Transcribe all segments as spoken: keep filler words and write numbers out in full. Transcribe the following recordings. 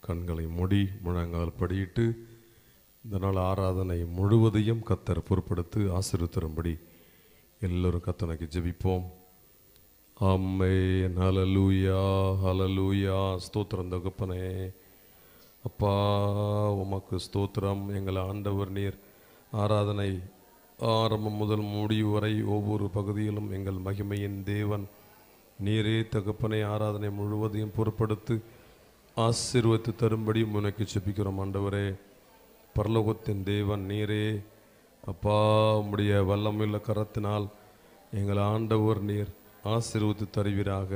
கண்களை மூடி முழங்கால் படியிட்டு இந்த நாள் ஆராதனை முழுவதையும் கர்த்தர் பொறுப்படுத்தி ஆசீர்வதிக்கும்படி எல்லோரும் கர்த்தருக்கு ஜெபிப்போம். ஆமென். ஹல்லேலூயா, ஹல்லேலூயா. ஸ்தோத்திரம் தகப்பனே. அப்பா உமக்கு ஸ்தோத்திரம். எங்கள் ஆண்டவர் நீர் ஆராதனை ஆரம்பம் முதல் முடிவு வரை ஒவ்வொரு பகுதியிலும் எங்கள் மகிமையின் தேவன் நீரே தகப்பனை. ஆராதனை முழுவதையும் பொறுப்படுத்தி ஆசீர்வதித்து தரும்படி உனக்கு ஜெபிக்கிறோம் ஆண்டவரே. பரலோகத்தின் தேவன் நீரே அப்பா, உம்முடைய வல்லமையுள்ள கரத்தினால் எங்கள் ஆண்டவர் நீர் ஆசீர்வதித்து தருவீராக.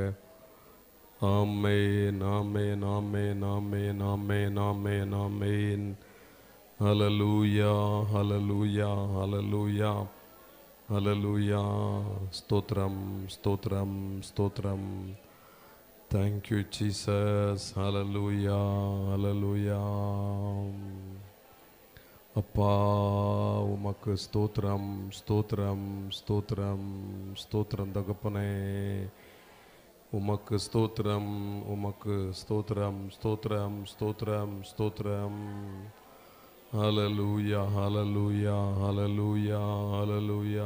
ஆமென், ஆமென், ஆமென், ஆமென், ஆமென், ஆமென், ஆமென். ஹல்லேலூயா, ஹல்லேலூயா, ஹல்லேலூயா, ஹல்லேலூயா. ஸ்தோத்திரம், ஸ்தோத்திரம், ஸ்தோத்திரம். Thank you Jesus. Hallelujah, hallelujah. அப்பா உமக்கு ஸ்தோத்திரம், ஸ்தோத்திரம், ஸ்தோத்திரம், ஸ்தோத்திரம் தகப்பனே. உமக்கு ஸ்தோத்திரம், உமக்கு ஸ்தோத்திரம், ஸ்தோத்திரம், ஸ்தோத்திரம், ஸ்தோத்திரம். ஹல்லேலூயா, ஹல்லேலூயா, ஹல்லேலூயா, ஹல்லேலூயா.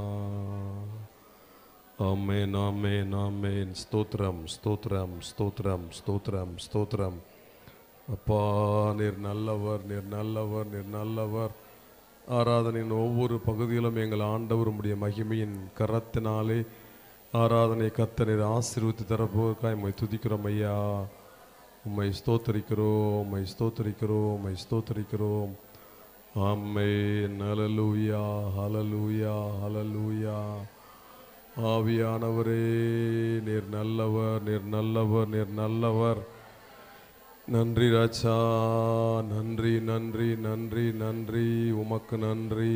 ஆமென், ஆமென், ஆமென். ஸ்தோத்திரம், ஸ்தோத்திரம், ஸ்தோத்திரம், ஸ்தோத்திரம், ஸ்தோத்திரம். அப்பா நீர் நல்லவர், நீர் நல்லவர், நீர் நல்லவர். ஆராதனையின் ஒவ்வொரு பகுதியிலும் எங்கள் ஆண்டவர் உம்முடைய மகிமையின் கரத்தினாலே ஆராதனை கர்த்தர் நீர் ஆசீர்வதித்து தரப்போவதற்காக உம்மை துதிக்கிறோம் ஐயா. உம்மை ஸ்தோத்தரிக்கிறோம், உம்மை ஸ்தோத்தரிக்கிறோம், உம்மை ஸ்தோத்தரிக்கிறோம். ஆமென். ஹல்லேலூயா, ஹல்லேலூயா, ஹல்லேலூயா. ஆவியானவரே நீர் நல்லவர், நீர் நல்லவர், நீர் நல்லவர். நன்றி ராஜா, நன்றி, நன்றி, நன்றி, நன்றி. உமக்கு நன்றி.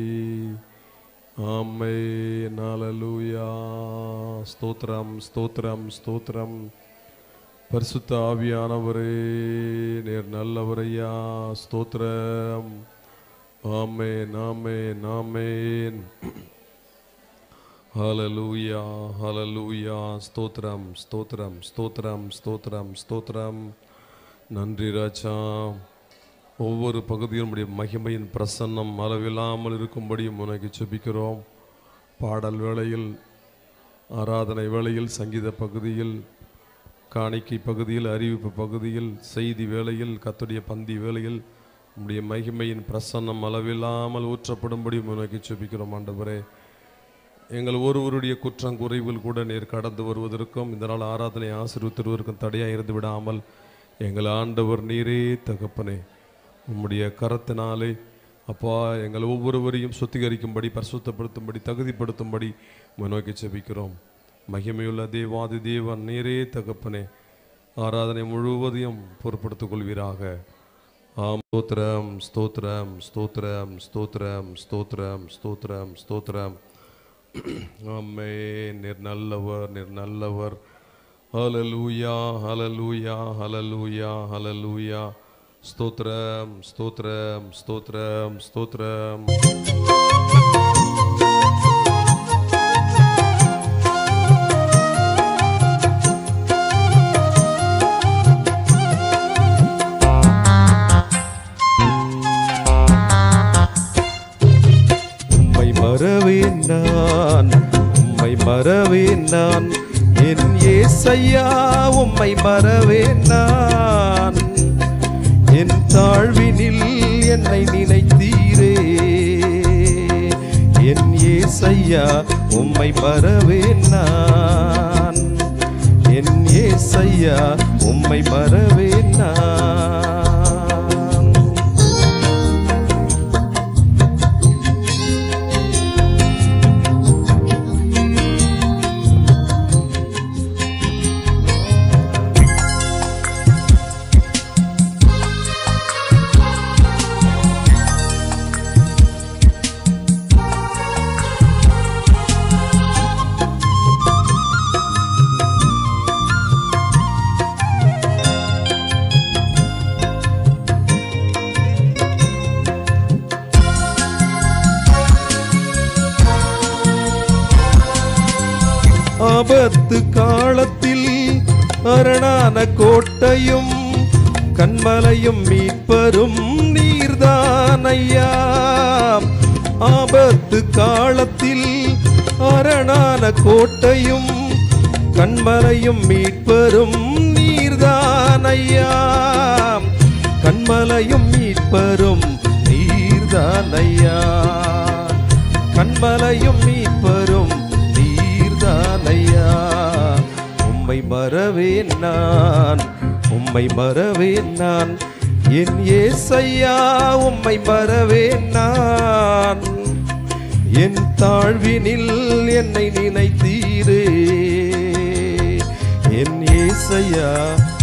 ஆமென். ஹல்லேலூயா. ஸ்தோத்திரம், ஸ்தோத்திரம், ஸ்தோத்திரம். பரிசுத்த ஆவியானவரே நீர் நல்லவரையா. ஸ்தோத்திரம். ஆமென், ஆமென், ஆமென். ஹல்லேலூயா, ஹல்லேலூயா. ஸ்தோத்திரம், ஸ்தோத்திரம், ஸ்தோத்திரம், ஸ்தோத்திரம், ஸ்தோத்திரம். நன்றி ராஜா. ஒவ்வொரு பகுதியும் உடைய மகிமையின் பிரசன்னம் அளவில்லாமல் இருக்கும்படி உனக்கு ஜெபிக்கிறோம். பாடல் வேளையில், ஆராதனை வேளையில், சங்கீத பகுதியில், காணிக்கை பகுதியில், அறிவிப்பு பகுதியில், செய்தி வேளையில், கர்த்தருடைய பந்தி வேளையில் உடைய மகிமையின் பிரசன்னம் அளவில்லாமல் ஊற்றப்படும்படி உனக்கு ஜெபிக்கிறோம் ஆண்டவரே. எங்கள் ஒருவருடைய குற்றம் குறைவில் கூட நீர் கடந்து வருவதற்கும் இந்த நாள் ஆராதனை ஆசீர்வதிப்பதற்கும் தடையாக இருந்து விடாமல் எங்கள் ஆண்டவர் நீரே தகப்பனே உம்முடைய கரத்தினாலே அப்பா எங்கள் ஒவ்வொருவரையும் சுத்திகரிக்கும்படி, பரிசுத்தப்படுத்தும்படி, தகுதிப்படுத்தும்படி நோக்கி ஜெபிக்கிறோம். மகிமையுள்ள தேவாதி தேவன் நீரே தகப்பனே ஆராதனை முழுவதையும் பொறுப்படுத்திக் கொள்வீராக. ஆம். ஸ்தோத்திரம், ஸ்தோத்திரம், ஸ்தோத்திரம், ஸ்தோத்திரம், ஸ்தோத்திரம், ஸ்தோத்திரம், ஸ்தோத்திரம். ஆமென். நீர் நல்லவர், நீர் நல்லவர். ஹல்லேலூயா, ஹல்லேலூயா, ஹல்லேலூயா, ஹல்லேலூயா. ஸ்தோத்திரம், ஸ்தோத்திரம், ஸ்தோத்திரம், ஸ்தோத்திரம். உம்மை மறவேன் நான், உம்மை மறவேன் நான், என் ஏசையா உம்மை மறவேன் நான். என் தாழ்வினில் என்னை நினைத்தீரே, என் ஏசையா உம்மை மறவேன் நான். என் ஏசையா உம்மை மறவேன் நான். ஆபத்து காலத்தில் அரணான கோட்டையும் கண்மலையும் மீட்பரும் நீர்தான் ஐயா. ஆபத்து காலத்தில் அரணான கோட்டையும் கண்மலையும் மீட்பரும் நீர்தான் ஐயா. கண்மலையும் மீட்பரும் நீர்தான் ஐயா. கண்மலையும் மீட்பரும் நீர்தான் ஐயா. உம்மை மறவேன் நான், உம்மை மறவேன் நான், என் ஏசையா உம்மை மறவேன் நான். என் தாழ்வினில் என்னை நினைத்தீரே என் ஏசையா.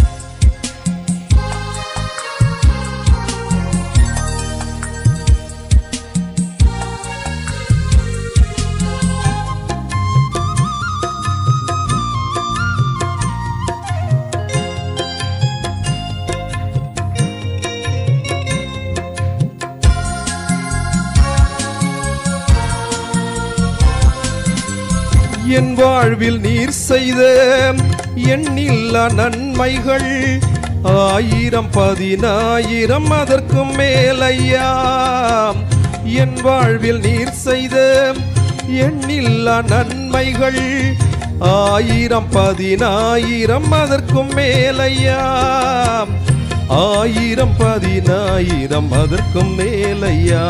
என் வாழ்வில் நீர் செய்த எண்ணில்லா நன்மைகள் ஆயிரம் பதினாயிரம் அதற்கும் மேலையா. என் வாழ்வில் நீர் செய்த எண்ணில்லா நன்மைகள் ஆயிரம் பதினாயிரம் அதற்கும் மேலையா. ஆயிரம் பதினாயிரம் அதற்கும் மேலையா.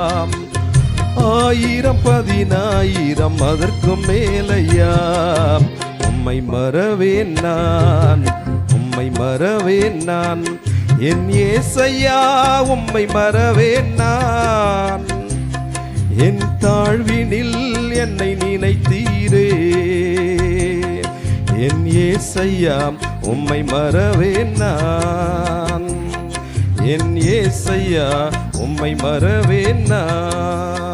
ஆயிரம் பதினாயிரம் அதற்கும் மேலையா. உம்மை மறவேன் நான், உம்மை மறவேன் நான், என் ஏசையா உம்மை மறவேன் நான். என் தாழ்வினில் என்னை நினைத்தீரே என் ஏசையா உம்மை மறவேன் நான். என் ஏசையா உம்மை மறவேன் நான்.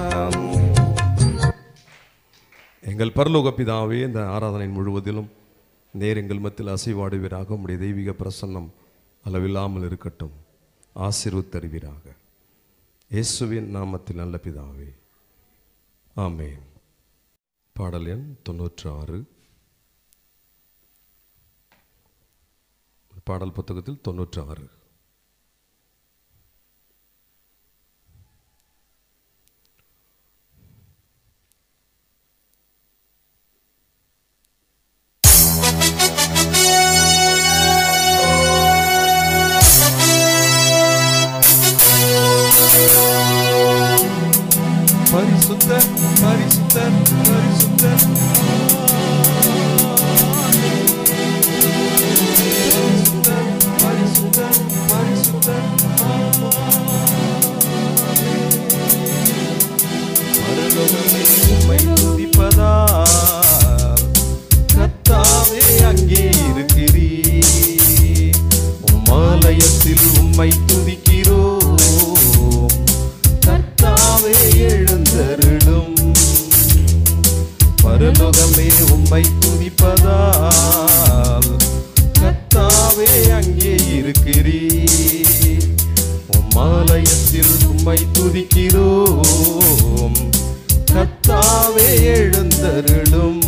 எங்கள் பரலோக பிதாவே, இந்த ஆராதனை முழுவதிலும் நேர் எங்கள் மத்தியில் அசைவாடுவீராக. உம்முடைய தெய்வீக பிரசன்னம் அளவில்லாமல் இருக்கட்டும். ஆசீர்வதித்தருவீராக. இயேசுவின் நாமத்தில் நல்ல பிதாவே, ஆமென். பாடல் எண் தொண்ணூற்று ஆறு. பாடல் புத்தகத்தில் தொண்ணூற்று ஆறு. பரிசுத்தர் பரிசுத்தர் பரிசுத்தர் பரிசுத்தர் பரிசுத்தர் பரலோகமே உம்மை துதிப்பதால் கர்த்தாவே அங்கே இருக்கிறீர். உம் ஆலயத்தில் உம்மை துதிக்கிறோம். கர்த்தாவே எழுந்தருளும். பரலோகமே உம்மை துதிப்பதால் கர்த்தாவே அங்கே இருக்கிறீர். உம் ஆலயத்தில் உம்மை துதிக்கிறோம். கர்த்தாவே எழுந்தருளும்.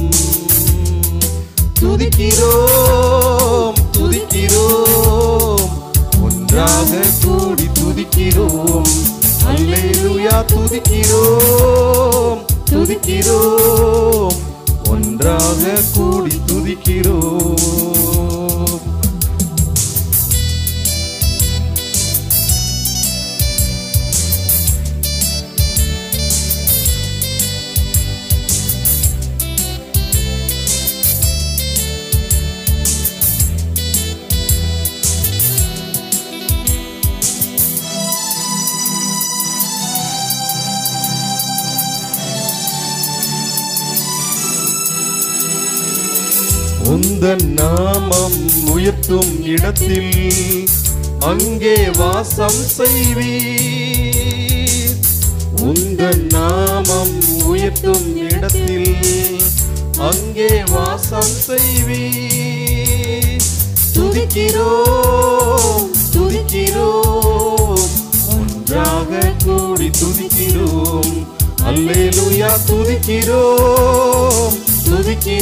துதிக்கிறோம் துதிக்கிறோம் ஒன்றாக கூடி துதிக்கிறோம். அல்லேலூயா துதிக்கிறோம் துதிக்கிறோம் ஒன்றாக கூடி துதிக்கிறோம். உந்தன் நாமம் உயர்த்தும் இடத்தில் அங்கே வாசம் செய்வீர். உந்தன் நாமம் உயர்த்தும் இடத்தில் அங்கே வாசம் செய்வீர். துதிக்கிறோம் துதிக்கிறோம் ஒன்றாக கூடி துதிக்கிறோம். அல்லேலூயா துதிக்கிறோம்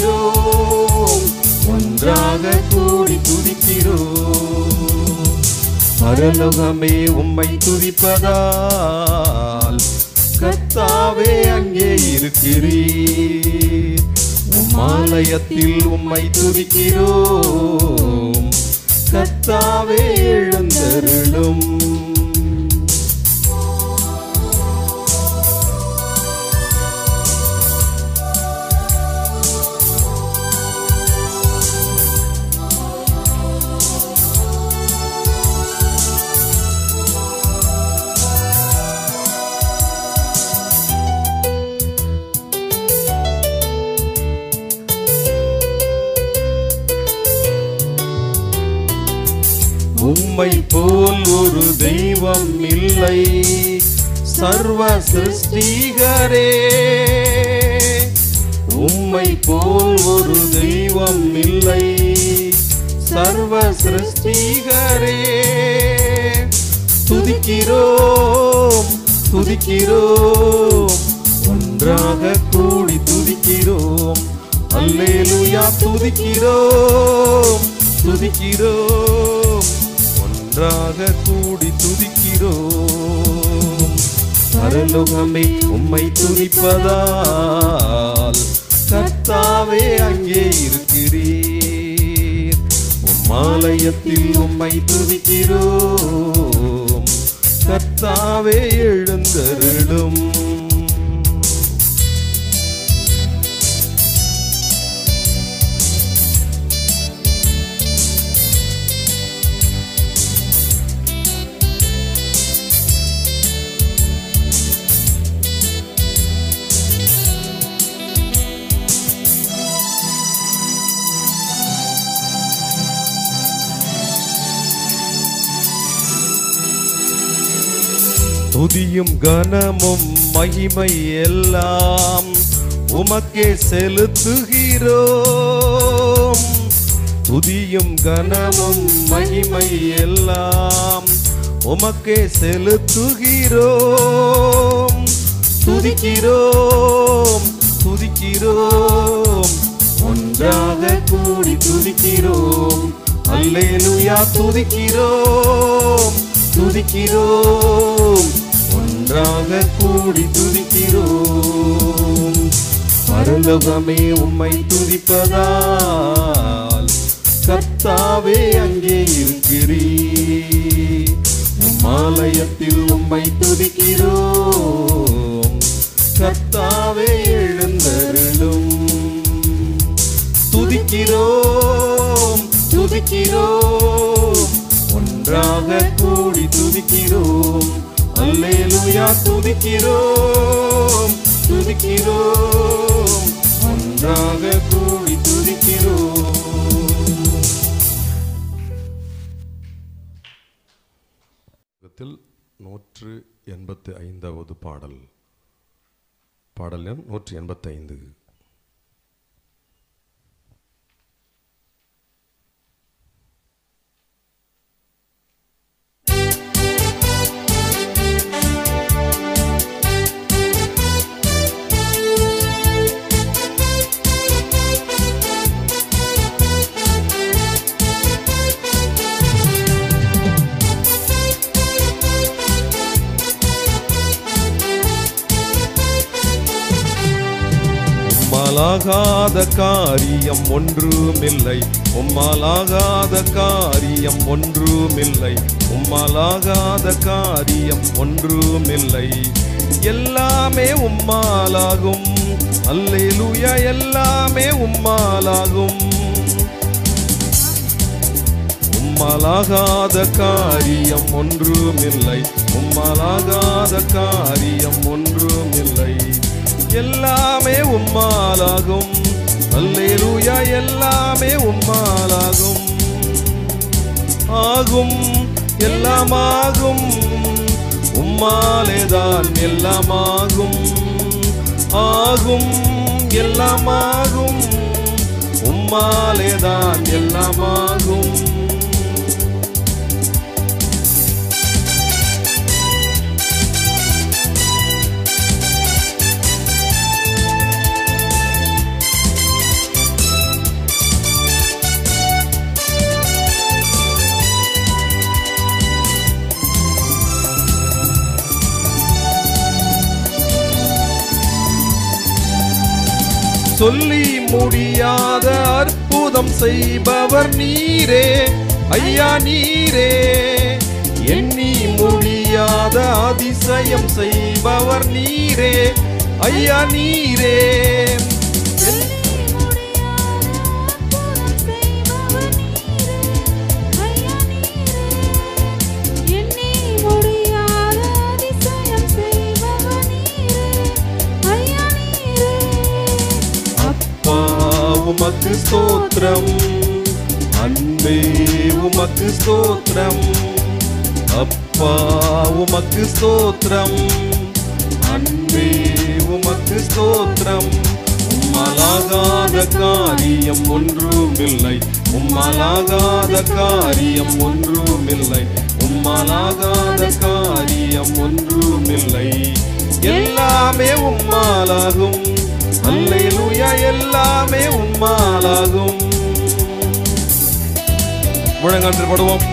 துதிக்கிறோம் ஒன்றாக கூடி துதிக்கிறோம். பரலோகமே உம்மை துதிப்பதால் கர்த்தாவே அங்கே இருக்கிறீர். உம் ஆலயத்தில் உம்மை துதிக்கிறோம் கர்த்தாவே எழுந்தருளும். உம்மை போல் ஒரு தெய்வம் இல்லை சர்வ சிருஷ்டிகரே. உம்மை போல் ஒரு தெய்வம் இல்லை சர்வ சிருஷ்டிகரே. துதிக்கிறோம் துதிக்கிறோம் ஒன்றாக கூடி துதிக்கிறோம். அல்லேலூயா துதிக்கிறோம் துதிக்கிறோம் ஒன்றாக கூடி துதிக்கிறோம். பரலோகமே உம்மை துதிப்பதால் கர்த்தாவே அங்கே இருக்கிறீர். உம் ஆலயத்தில் உம்மை துதிக்கிறோம் கர்த்தாவே எழுந்தருளும். துதியும் கனமும் மகிமை எல்லாம் உமக்கே செலுத்துகிறோம். துதியும் கனமும் மகிமை எல்லாம் உமக்கே செலுத்துகிறோம். துதிக்கிறோம் துதிக்கிறோம் ஒன்றாக கூடி துதிக்கிறோம். அல்லேலூயா துதிக்கிறோம் துதிக்கிறோம் ஒன்றாக கூடி துதிக்கிறோம். பரலோகமே உம்மை துதிப்பதால் கர்த்தாவே அங்கே இருக்கிறீர். உம் ஆலயத்தில் உம்மை துதிக்கிறோம் கர்த்தாவே எழுந்தருளும். துதிக்கிறோம் துதிக்கிறோம் ஒன்றாக கூடி துதிக்கிறோம். அல்லேலூயா துதிக்கிறோம் துதிக்கிறோம் ஒன்றாக கூடி துதிக்கிறோம். நூற்று எண்பத்தி ஐந்தாவது பாடல். பாடல் எண் நூற்றி எண்பத்தி ஐந்து. உம்மாலாகாத காரியம் ஒன்றுமில்லை, உம்மாலாகாத காரியம் ஒன்றுமில்லை, உம்மாலாகாத காரியம் ஒன்றுமில்லை. எல்லாமே உம்மாலாகும், அல்லேலூயா, எல்லாமே உம்மாலாகும். உம்மாலாகாத காரியம் ஒன்றுமில்லை, உம்மாலாகாத காரியம் ஒன்றுமில்லை. எல்லாமே உம்மாலாகும், அல்லேலூயா, எல்லாமே உம்மாலாகும். ஆகும், எல்லாமாகும், உம்மாலேதான் எல்லாமாகும். ஆகும், எல்லாமாகும், உம்மாலேதான் எல்லாமாகும். சொல்லி முடியாத அற்புதம் செய்பவர் நீரே ஐயா நீரே. எண்ணி முடியாத அதிசயம் செய்பவர் நீரே ஐயா நீரே. உமக்கு ஸ்தோத்திரம் அன்பே உமக்கு ஸ்தோத்திரம். அப்பா உமக்கு ஸ்தோத்திரம் அன்பே உமக்கு ஸ்தோத்திரம். உம்மலாகாத காரியம் ஒன்றுமில்லை உம்மலாகாத காரியம் ஒன்றுமில்லை உம்மலாகாத காரியம் ஒன்றுமில்லை. எல்லாமே உம்மாலாகும் அல்லேலூயா எல்லாமே உம்மாலாகும். முழங்கால் பாடுவோம்.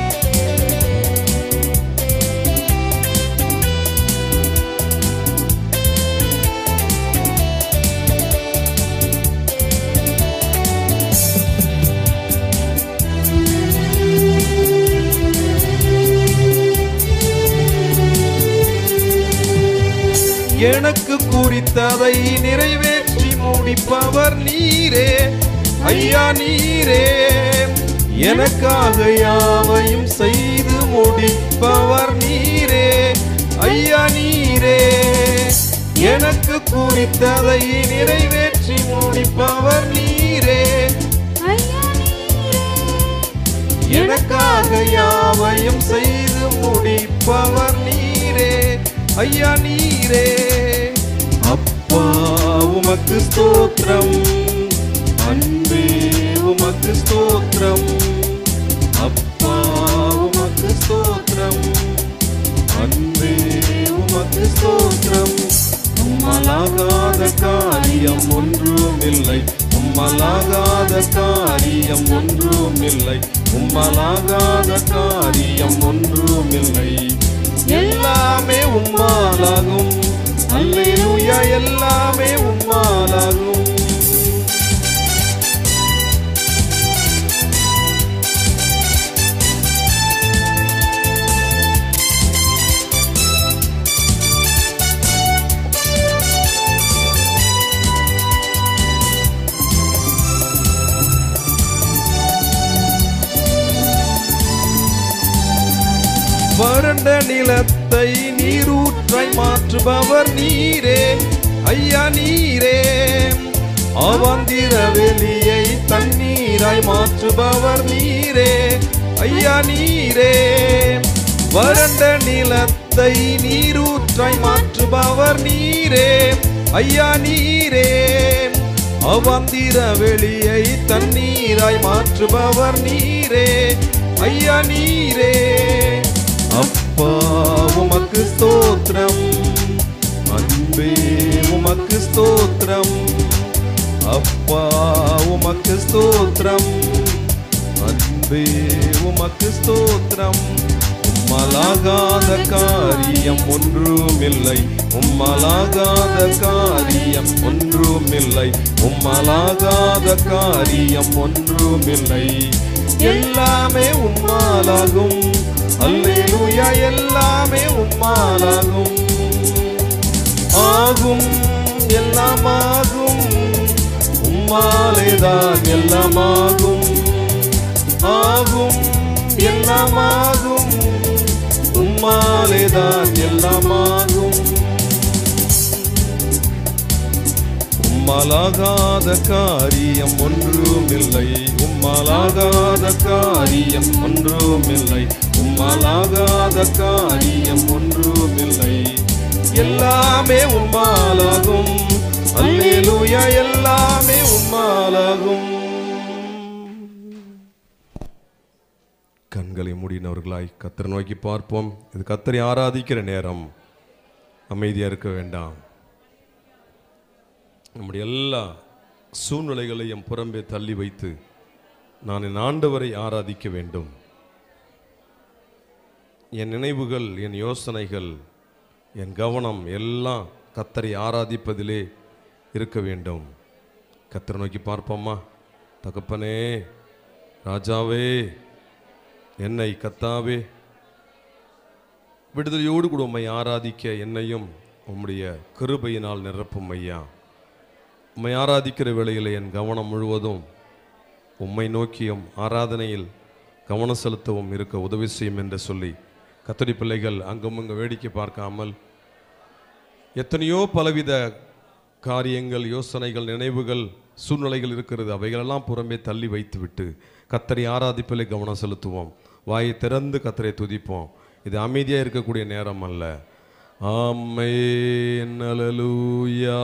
எனக்கு குறித்ததை நிறைவேற்றி முடிப்பவர் நீரே ஐயா நீரே. எனக்காக யாவையும் செய்து முடிப்பவர் நீரே ஐயா நீரே. எனக்கு குறித்ததை நிறைவேற்றி முடிப்பவர் நீரே ஐயா நீரே. எனக்காக யாவையும் செய்து முடிப்பவர் நீரே ஐயா நீரே. அப்பா உமக்கு ஸ்தோத்திரம் அன்பே உமக்கு ஸ்தோத்திரம். அப்பா உமக்கு ஸ்தோத்திரம் அன்பே உமக்கு ஸ்தோத்திரம். உம்மலாகாத காரியம் ஒன்றுமில்லை உம்மலாகாத காரியம் ஒன்றுமில்லை உம்மலாகாத காரியம் ஒன்றுமில்லை. எல்லாமே உம்மாலாகும் அல்லேலூயா எல்லாமே உம்மாலாகும். வறண்ட நிலத்தை நீரூற்றாய் மாற்றுபவர் நீரே ஐயா நீரே. அவாந்திர வெளியை தண்ணீராய் மாற்றுபவர் நீரே ஐயா நீரே. வறண்ட நிலத்தை நீரூற்றாய் மாற்றுபவர் நீரே ஐயா நீரே. அவாந்திர வெளியை தண்ணீராய் மாற்றுபவர் நீரே ஐயா நீரே. அப்பா உமக்கு ஸ்தோத்திரம் அன்பே உமக்கு ஸ்தோத்திரம். அப்பா உமக்கு ஸ்தோத்திரம் அன்பே உமக்கு ஸ்தோத்திரம். உம்மலாகாத காரியம் ஒன்றுமில்லை உம்மலாகாத காரியம் ஒன்றுமில்லை உம்மலாகாத காரியம் ஒன்றுமில்லை. எல்லாமே உம்மாலாகும் அல்லேலூயா எல்லாமே உம்மாலாகும். ஆகும் எல்லாமாகும் உம்மாலேதான் எல்லாமாகும். ஆகும் எல்லாமாகும் உம்மாலேதான் எல்லாமாகும். உம்மலாகாத காரியம் ஒன்றுமில்லை உம்மலாகாத காரியம் ஒன்றுமில்லை உம்மலாகாத காரியம் ஒன்றுமில்லை. எல்லாமே உம்மாலாகும் அல்லேலூயா எல்லாமே உம்மாலாகும். கண்களை மூடினவர்களாய் கர்த்தரை நோக்கி பார்ப்போம். இது கர்த்தரை ஆராதிக்கிற நேரம். அமைதியாக இருக்க வேண்டாம். நம்முடைய எல்லா சூழ்நிலைகளையும் புறம்பே தள்ளி வைத்து நான் என் ஆண்டவரை ஆராதிக்க வேண்டும். என் நினைவுகள் என் யோசனைகள் என் கவனம் எல்லாம் கர்த்தரை ஆராதிப்பதிலே இருக்க வேண்டும். கர்த்தரை நோக்கி பார்ப்போமா? தகப்பனே, ராஜாவே, என்னை கர்த்தாவே விடுதலையோடு கூட உம்மை ஆராதிக்க என்னையும் உம்முடைய கிருபையினால் நிரப்பும் ஐயா. உம்மை ஆராதிக்கிற வேளையில் என் கவனம் முழுவதும் உம்மை நோக்கியும் ஆராதனையில் கவனம் செலுத்தவும் இருக்க உதவி செய்யும் என்று சொல்லி கர்த்தருடைய பிள்ளைகள் அங்கும் இங்கு வேடிக்கை பார்க்காமல் எத்தனையோ பலவித காரியங்கள், யோசனைகள், நினைவுகள், சூழ்நிலைகள் இருக்கிறது, அவைகளெல்லாம் புறம்பே தள்ளி வைத்துவிட்டு கர்த்தரை ஆராதிப்பிலே கவனம் செலுத்துவோம். வாயை திறந்து கர்த்தரை துதிப்போம். இது அமைதியாக இருக்கக்கூடிய நேரம் அல்ல. ஆமென். ஹல்லேலூயா,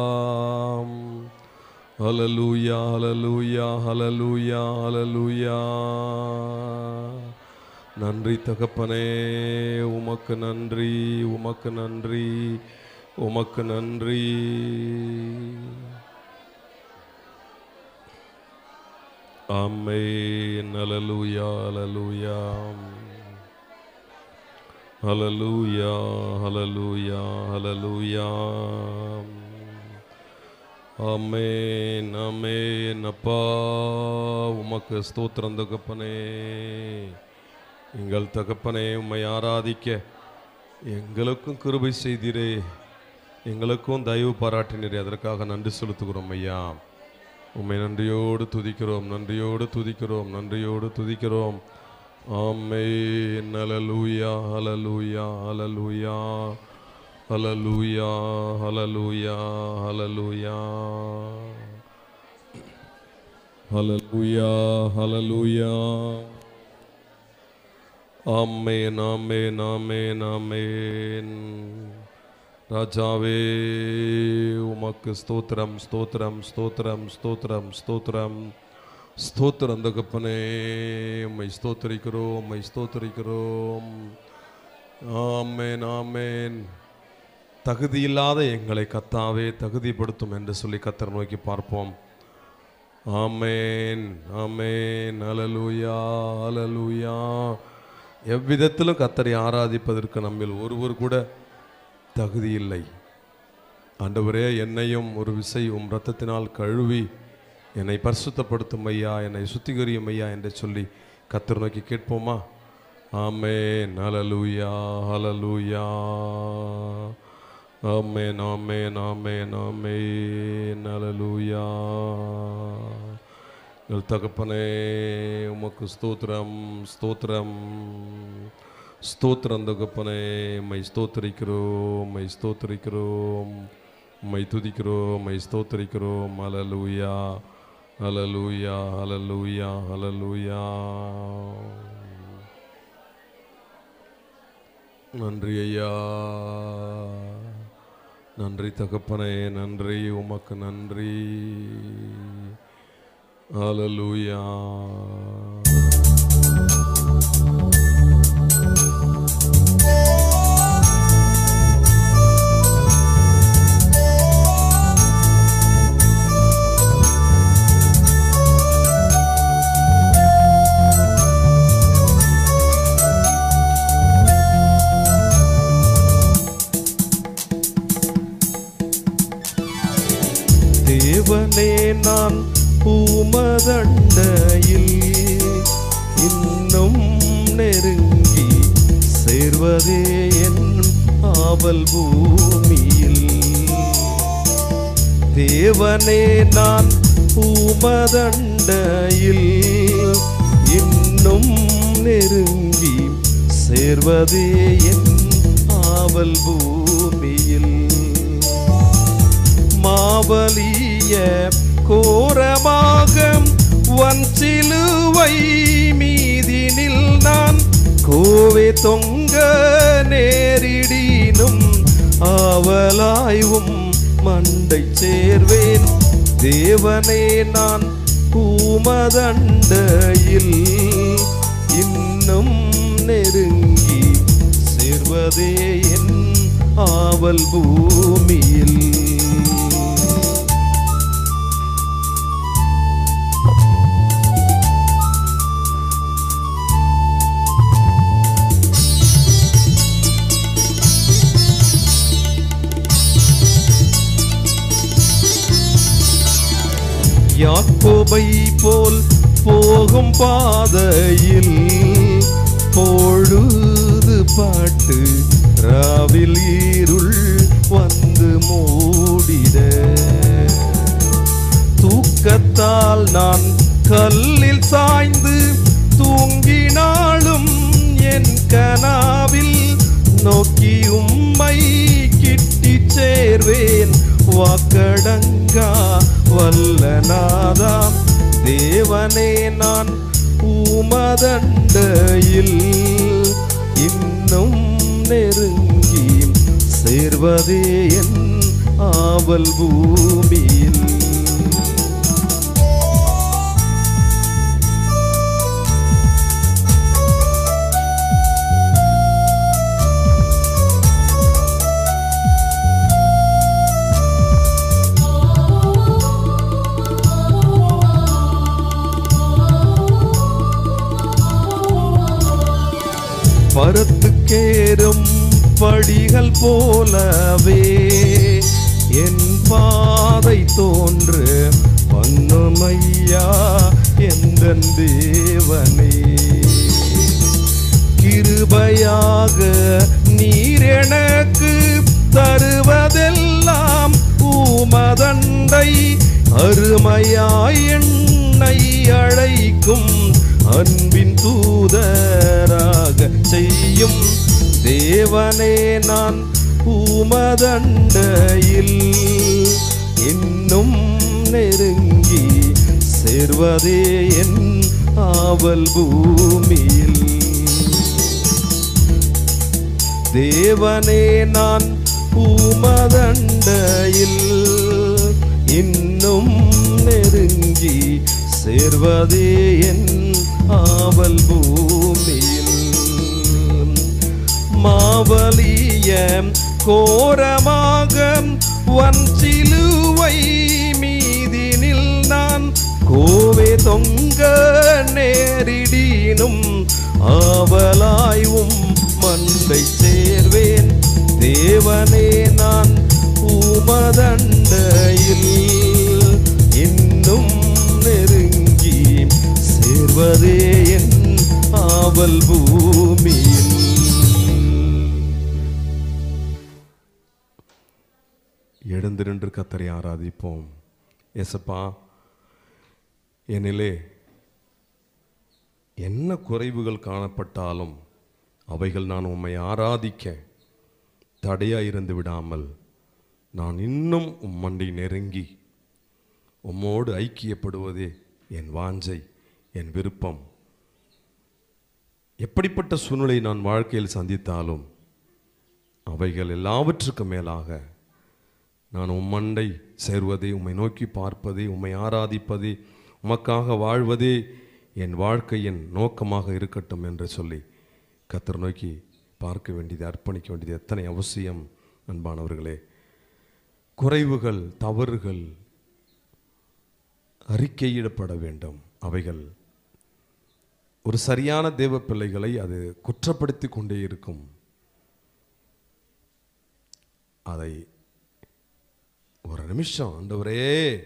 ஹல்லேலூயா, ஹல்லேலூயா, ஹல்லேலூயா, ஹல்லேலூயா. நன்றி தகப்பனே, உமக்கு நன்றி, உமக்கு நன்றி, உமக்கு நன்றி. ஆமென். ஹல்லேலூயா, ஹல்லேலூயா, ஹல்லேலூயா, ஹல்லேலூயா, ஹல்லேலூயா. ஆமென், ஆமென். அப்பா, உமக்கு ஸ்தோத்திரம் தகப்பனே. எங்கள் தகப்பனே, உம்மை ஆராதிக்க எங்களுக்கும் கிருபை செய்தீரே, எங்களுக்கும் தயவு பாராட்டினீரே, அதற்காக நன்றி செலுத்துகிறோம் ஐயா. உம்மை நன்றியோடு துதிக்கிறோம், நன்றியோடு துதிக்கிறோம், நன்றியோடு துதிக்கிறோம். ஆமென். ஹல்லேலூயா, ஹல்லேலூயா, ஹல்லேலூயா, ஹல்லேலூயா, ஹல்லேலூயா, ஹல்லேலூயா, ஹல்லேலூயா, ஹல்லேலூயா. ஆமென், ஆமென், ஆமென், ஆமென். ராஜாவே, உமக்கு ஸ்தோத்திரம், ஸ்தோத்திரம், ஸ்தோத்திரம், ஸ்தோத்திரம், ஸ்தோத்திரம், ஸ்தோத்திரம் தகப்பனே. உம்மை ஸ்தோத்திரிக்கிறோம், உம்மை ஸ்தோத்திரிக்கிறோம். ஆமென், ஆமென். தகுதியில்லாத எங்களை கர்த்தாவே தகுதிப்படுத்தும் என்று சொல்லி கர்த்தரை நோக்கி பார்ப்போம். ஆமென், ஆமென். ஹல்லேலூயா, ஹல்லேலூயா. எவ்விதத்திலும் கர்த்தரை ஆராதிப்பதற்கு நம்மில் ஒருவர் கூட தகுதி இல்லை. ஆண்டவரே, என்னையும் ஒரு விசை உம் இரத்தத்தினால் கழுவி என்னை பரிசுத்தப்படுத்தும் ஐயா, என்னை சுத்திகரியும் ஐயா என்று சொல்லி கர்த்தரை நோக்கி கேட்போமா? ஆமென். ஹல்லேலூயா, ஹல்லேலூயா. ஆமென், ஆமென், ஆமென், ஆமென். ஹல்லேலூயா. எங்கள் தகப்பனே, உமக்கு ஸ்தோத்திரம், ஸ்தோத்திரம், ஸ்தோத்திரம் தகப்பனே. உம்மை ஸ்தோத்திரிக்கிறோம், உம்மை ஸ்தோத்திரிக்கிறோம், உம்மை துதிக்கிறோம், உம்மை ஸ்தோத்திரிக்கிறோம். ஹல்லேலூயா, ஹல்லேலூயா, ஹல்லேலூயா, ஹல்லேலூயா. நன்றி ஐயா, நன்றி தகப்பனே, நன்றி, உமக்கு நன்றி. ஹல்லேலூயா. தேவனே, நான் உமதண்டையில் இன்னும் நெருங்கி சேர்வதே என் ஆவல் பூமியில். தேவனே, நான் உமதண்டையில் இன்னும் நெருங்கி சேர்வதே என் ஆவல் பூமியில். மாவலிய கோரமாக வன்சிலுவை மீதினில் நான் கோவே தொங்க நேரிடினும் ஆவலாய்வும் மண்டை சேர்வேன். தேவனே, நான் உமதண்டையில் இன்னும் நெருங்கி சேர்வதே என் ஆவல் பூமியில். யாக்கோபை போல் போகும் பாதையில் பொழுது பாட்டு ராவில் இருள் வந்து மூடிட தூக்கத்தால் நான் கல்லில் சாய்ந்து தூங்கினாலும் என் கனாவில் நோக்கி உம்மை கிட்டி சேர்வேன் வாக்கடங்கா வல்லநாதா தேவனே நான் உமதண்டையில் இன்னும் நெருங்கி சேர்வதே என் ஆவல் பூமியில் பரத்துக்கேறும் படிகள் போலவே என் பாதை தோன்று பண்ணுமையா எந்தன் தேவனே கிருபையாக நீர் எனக்கு தருவதெல்லாம் உமதண்டை அருமையாய் என்னை அழைக்கும் அன்பின் தூதராக செய்யும் தேவனே நான் உமதண்டையில் இன்னும் நெருங்கி சேர்வதே என் ஆவல் பூமியில் தேவனே நான் உமதண்டையில் இன்னும் நெருங்கி சேர்வதே என் ஆவல் பூமியில் மாவலிய கோரமாக வஞ்சிலுவை மீதினில் நான் கோவே தொங்க நேரிடினும் ஆவலாயும் மண்டை சேர்வேன் தேவனே நான் உமதண்டையில் இன்னும் நெருங்கி சேர்வதே என் ஆவல் பூமியில் எழுந்திருந்து கர்த்தரை ஆராதிப்போம். ஏசப்பா, என்னிலே என்ன குறைவுகள் காணப்பட்டாலும் அவைகள் நான் உம்மை ஆராதிக்க தடையாக இருந்து விடாமல் நான் இன்னும் உம் மண்டை நெருங்கி உம்மோடு ஐக்கியப்படுவதே என் வாஞ்சை, என் விருப்பம். எப்படிப்பட்ட சூழ்நிலை நான் வாழ்க்கையில் சந்தித்தாலும் அவைகள் எல்லாவற்றுக்கும் மேலாக நான் உம்மண்டை சேர்வதே, உம்மை நோக்கி பார்ப்பதே, உம்மை ஆராதிப்பதே, உமக்காக வாழ்வதே என் வாழ்க்கையின் நோக்கமாக இருக்கட்டும் என்று சொல்லி கர்த்தர் நோக்கி பார்க்க வேண்டியது, அர்ப்பணிக்க வேண்டியது எத்தனை அவசியம் அன்பானவர்களே. குறைவுகள், தவறுகள் அறிக்கையிடப்பட வேண்டும். அவைகள் ஒரு சரியான தேவ பிள்ளைகளை அது குற்றப்படுத்தி கொண்டே இருக்கும். அதை ஒரு நிமிஷம், ஆண்டவரே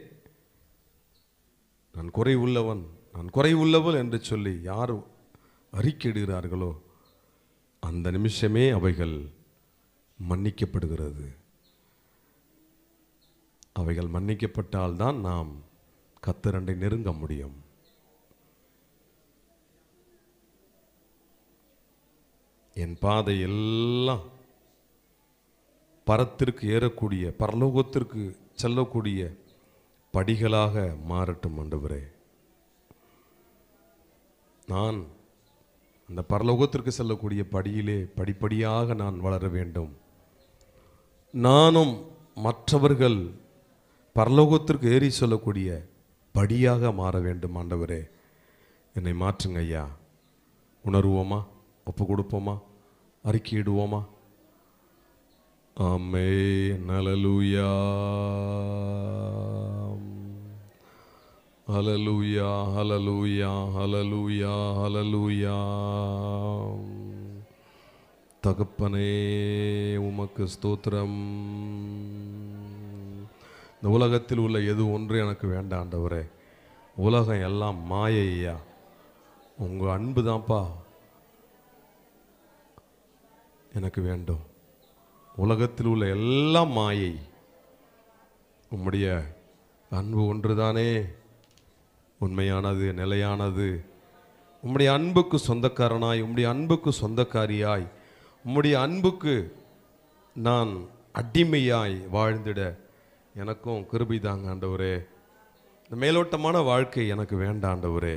நான் குறை உள்ளவன், நான் குறை உள்ளவள் என்று சொல்லி யார் அறிக்கையிடுகிறார்களோ அந்த நிமிஷமே அவைகள் மன்னிக்கப்படுகிறது. அவைகள் மன்னிக்கப்பட்டால்தான் நாம் கர்த்தரை நெருங்க முடியும். என் பாதை எல்லாம் பரத்திற்கு ஏறக்கூடிய, பரலோகத்திற்கு செல்லக்கூடிய படிகளாக மாறட்டும் ஆண்டவரே. நான் அந்த பரலோகத்திற்கு செல்லக்கூடிய படியிலே படிப்படியாக நான் வளர வேண்டும். நானும் மற்றவர்கள் பரலோகத்திற்கு ஏறி சொல்லக்கூடிய படியாக மாற வேண்டும் ஆண்டவரே. என்னை மாற்றுங்க ஐயா. உணர்வோமா? ஒப்பு கொடுப்போமா? அறிக்கையிடுவோமா? ஆமென். ஹல்லேலூயா, ஹல்லேலூயா, ஹல்லேலூயா, ஹல்லேலூயா, ஹல்லேலூயா. தகப்பனே உமக்கு ஸ்தோத்திரம். இந்த உலகத்தில் உள்ள எது ஒன்று எனக்கு வேண்டாம் ஆண்டவரே. உலகம் எல்லாம் மாயை ஐயா. உங்க அன்பு தான்ப்பா எனக்கு வேண்டும். உலகத்தில் உள்ள எல்லாம் மாயை, உம்முடைய அன்பு ஒன்றுதானே உண்மையானது, நிலையானது. உம்முடைய அன்புக்கு சொந்தக்காரனாய், உம்முடைய அன்புக்கு சொந்தக்காரியாய், உம்முடைய அன்புக்கு நான் அடிமையாய் வாழ்ந்திட எனக்கும் கிருபை தாங்க ஆண்டவரே. இந்த மேலோட்டமான வாழ்க்கை எனக்கு வேண்டாம் ஆண்டவரே.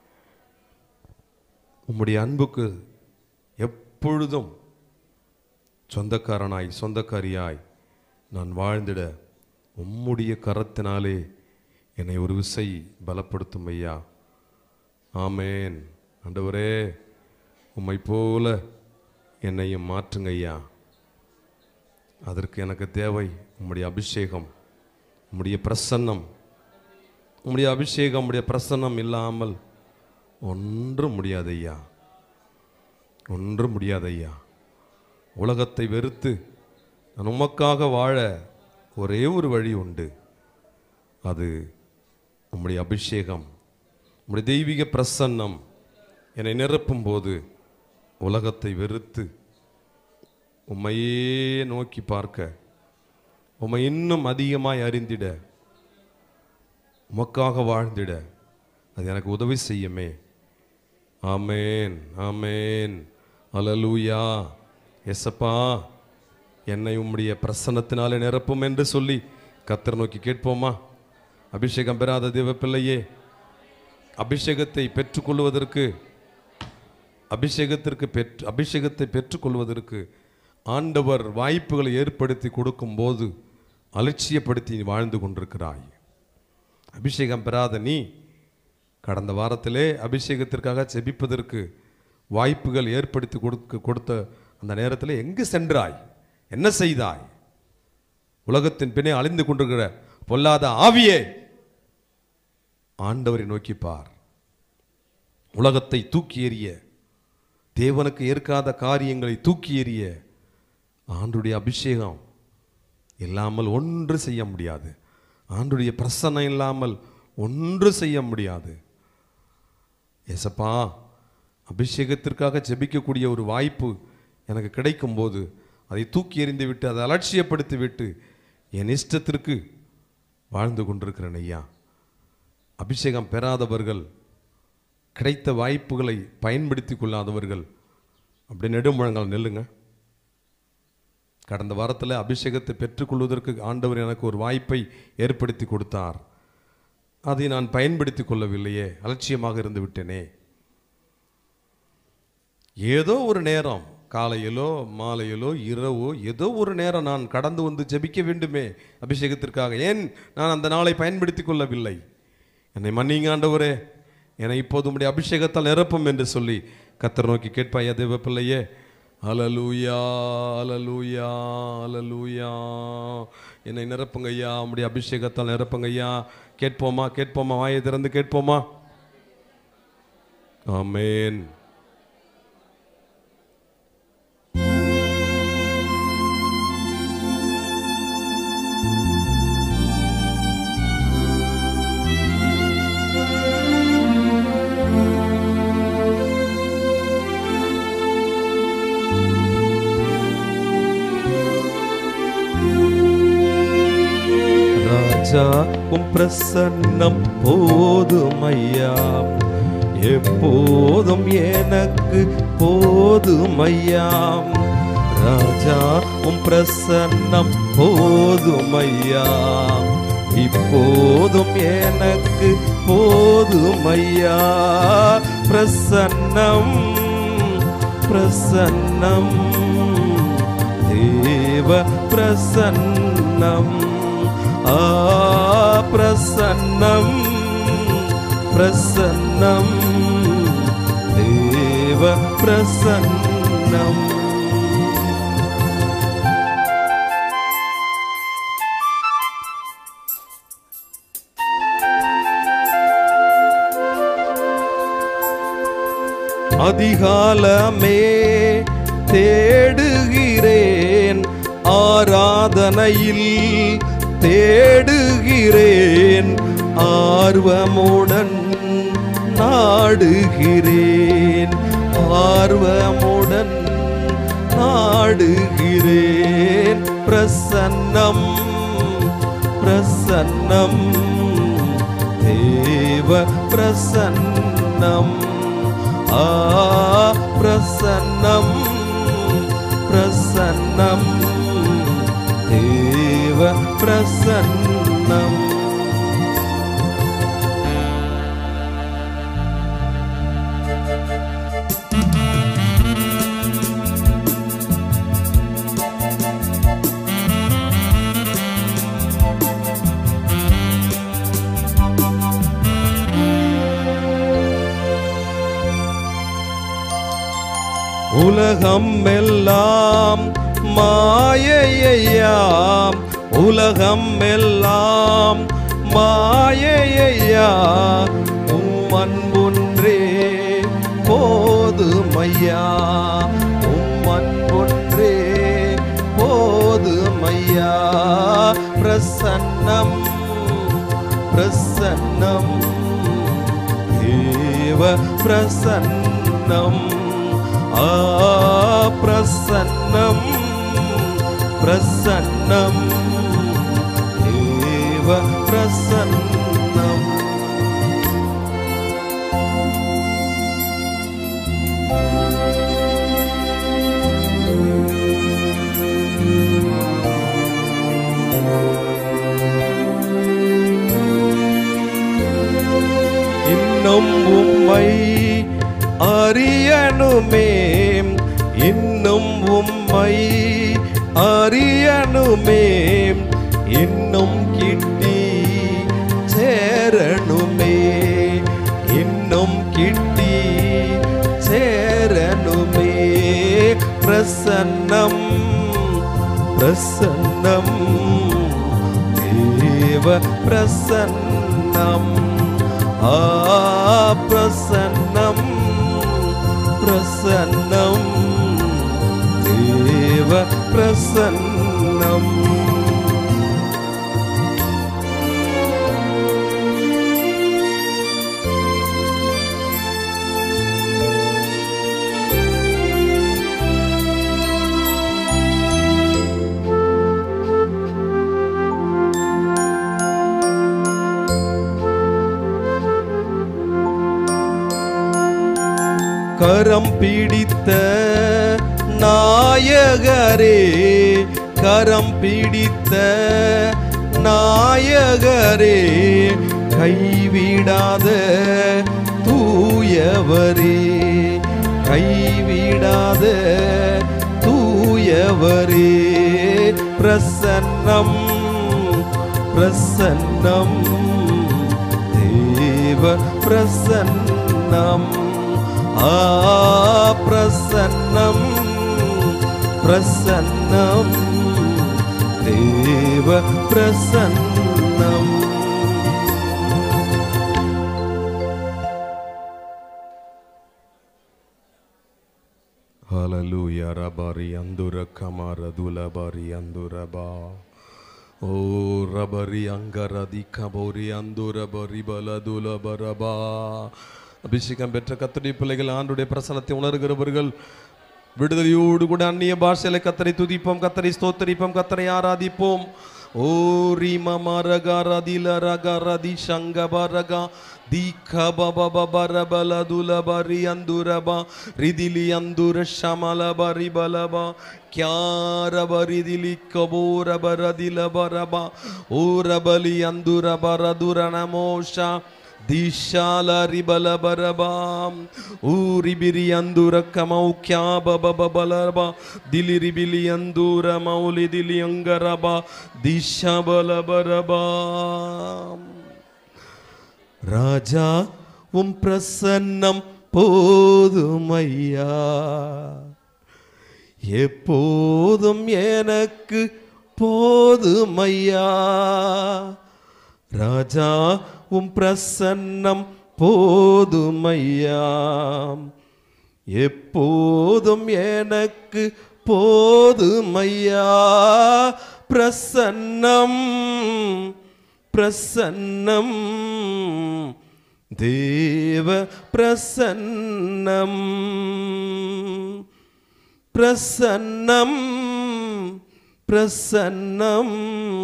உம்முடைய அன்புக்கு எப்பொழுதும் சொந்தக்காரனாய் சொந்தக்காரியாய் நான் வாழ்ந்திட உம்முடைய கரத்தினாலே என்னை ஒரு விசை பலப்படுத்தும் ஐயா. ஆமேன். ஆண்டவரே, உம்மை போல என்னையும் மாற்றுங்க ஐயா. அதற்கு எனக்கு தேவை உம்முடைய அபிஷேகம், உம்முடைய பிரசன்னம். உம்முடைய அபிஷேகம், உம்முடைய பிரசன்னம் இல்லாமல் ஒன்றும் முடியாது ஐயா, ஒன்றும் முடியாது ஐயா. உலகத்தை வெறுத்து நான் உமக்காக வாழ ஒரே ஒரு வழி உண்டு. அது உம்முடைய அபிஷேகம், உம்முடைய தெய்வீக பிரசன்னம் என்னை நிரப்பும் போது உலகத்தை வெறுத்து உம்மையே நோக்கி பார்க்க, உம்மை இன்னும் அதிகமாய் அறிந்திட, உமக்காக வாழ்ந்திட அது எனக்கு உதவி செய்யுமே. ஆமேன், ஆமேன், அல்லேலூயா. எசப்பா, என்னை உம்முடைய பிரசன்னத்தினாலே நிரப்பும் என்று சொல்லி கர்த்தரை நோக்கி கேட்போமா? அபிஷேகம் பெறாத தேவ பிள்ளையே, அபிஷேகத்தை பெற்றுக்கொள்வதற்கு அபிஷேகத்திற்கு பெற்று அபிஷேகத்தை பெற்றுக்கொள்வதற்கு ஆண்டவர் வாய்ப்புகளை ஏற்படுத்தி கொடுக்கும் போது அலட்சியப்படுத்தி வாழ்ந்து கொண்டிருக்கிறாய். அபிஷேகம் பெறாத நீ கடந்த வாரத்திலே அபிஷேகத்திற்காக செபிப்பதற்கு வாய்ப்புகள் ஏற்படுத்தி கொடுக்க கொடுத்த அந்த நேரத்தில் எங்கு சென்றாய்? என்ன செய்தாய்? உலகத்தின் பின்னே அழிந்து கொண்டிருக்கிற பொல்லாத ஆவியே, ஆண்டவரை நோக்கி பார். உலகத்தை தூக்கி எறிய, தேவனுக்கு ஏற்காத காரியங்களை தூக்கி எறிய ஆண்டுடைய அபிஷேகம் இல்லாமல் ஒன்று செய்ய முடியாது. ஆண்டுடைய பிரசன்னம் இல்லாமல் ஒன்று செய்ய முடியாது. ஏசப்பா, அபிஷேகத்திற்காக ஜெபிக்கக்கூடிய ஒரு வாய்ப்பு எனக்கு கிடைக்கும் போது அதை தூக்கி எறிந்து விட்டு, அதை அலட்சியப்படுத்தி விட்டு என் இஷ்டத்திற்கு வாழ்ந்து கொண்டிருக்கிறேன் ஐயா. அபிஷேகம் பெறாதவர்கள், கிடைத்த வாய்ப்புகளை பயன்படுத்தி கொள்ளாதவர்கள் அப்படி நெடுமுழங்கால் நெல்லுங்க. கடந்த வாரத்தில் அபிஷேகத்தை பெற்றுக்கொள்வதற்கு ஆண்டவர் எனக்கு ஒரு வாய்ப்பை ஏற்படுத்தி கொடுத்தார். அதை நான் பயன்படுத்தி கொள்ளவில்லையே, அலட்சியமாக இருந்து விட்டேனே. ஏதோ ஒரு நேரம், காலையிலோ மாலையிலோ இரவோ ஏதோ ஒரு நேரம் நான் கடந்து வந்து ஜெபிக்க வேண்டுமே அபிஷேகத்திற்காக. ஏன் நான் அந்த நாளை பயன்படுத்தி கொள்ளவில்லை? என்னை மன்னிங்க ஆண்டவரே, என்னை இப்போது உம்முடைய அபிஷேகத்தால் நிரப்பும் என்று சொல்லி கர்த்தரை நோக்கி கேட்பாயா தேவ பிள்ளையே? அல்லேலூயா, அல்லேலூயா, அல்லேலூயா. என்னை நிரப்புங்க ஐயா, உம்முடைய அபிஷேகத்தால் நிரப்புங்க ஐயா. கேட்போமா? கேட்போமா? வாயை திறந்து கேட்போமா? ஆமென். உம் பிரசன்னம் போதும் ஐயா, எப்போதும் எனக்கு போதும் ஐயா. ராஜா, உம் பிரசன்னம் போதும் ஐயா, இப்போதும் எனக்கு போதும் ஐயா. பிரசன்னம், பிரசன்னம், தேவ பிரசன்னம். ஆ பிரசன்னம், பிரசன்னம், தேவ பிரசன்னம். அதிகாலமே தேடுகிறேன், ஆராதனையில் தேடுகிறேன், ஆர்வமுடன் நாடுகிறேன், ஆர்வமுடன் நாடுகிறேன். பிரசன்னம் பிரசன்னம் தேவ பிரசன்னம். ஆ பிரசன்னம் பிரசன்னம் தேவ பிரசன்னம். உலகம் எல்லாம் மாயையாம், உலகம் எல்லாம் மாயையா, உம் அன்பொன்றே போதுமையா, உம் அன்பொன்றே போதுமையா. பிரசன்னம் பிரசன்னம் தேவ பிரசன்னம். ஆ பிரசன்னம் பிரசன்னம் தேவ பிரசன்னம். இன்னும் உம்மை அறியணுமே, இன்னும் உம்மை அறியணுமே, இன்னும் கிட்டி சேரணுமே, இன்னும் கிட்டி சேரணுமே. பிரசன்னம் பிரசன்னம் தேவ பிரசன்னம். ஆ பிரசன்னம் பிரசன்னம் தேவ பிரசன்னம். கரம் பிடித்த நாயகரே, கரம் பிடித்த நாயகரே, கைவிடாத தூயவரே, கைவிடாத தூயவரே. பிரசன்னம் பிரசன்னம் தேவ பிரசன்னம். ஆ பிரசன்னம் பிரசன்னம் தேவ பிரசன்னம். ஹல்லேலூயா. ரபரி அந்துர கமர துலபரி அந்துரபா. ஓ ரபரி அங்கரதி கபோரி அந்துரபரி பலதுலபரபா. அபிஷேகம் பெற்ற கர்த்தருடைய பிள்ளைகள், ஆண்டுடைய பிரசன்னத்தை உணர்கிறவர்கள் விடுதலையோடு கூட அந்நிய பாஷையில கர்த்தரை துதிப்போம், கர்த்தரை ஸ்தோத்தரிப்போம், கர்த்தரை ஆராதிப்போம். ஓ ரீமமா ரகா ரதில ரகா ரதி சங்கபரகா தீகா பப பரபல துலபரி அந்துரபா ரிதிலி அந்துர ஷமல பரி பலபா கியார பரிதிலி கபோர பரதில பரபா ஓ ரபலி அந்துர பரதுர நமோஷா Dishala ribala barabam uri biri andura kamau kya baba babalaba dili ribili andura mauli dili angaraba dishabala barabam. Raja um prasannam போதுமையா எப்போதும் எனக்கு போதுமையா ராஜா உம் பிரசன்னம் போதுமையா எப்போதும் எனக்கு போதுமையா பிரசன்னம் பிரசன்னம் தேவ பிரசன்னம் பிரசன்னம் பிரசன்னம்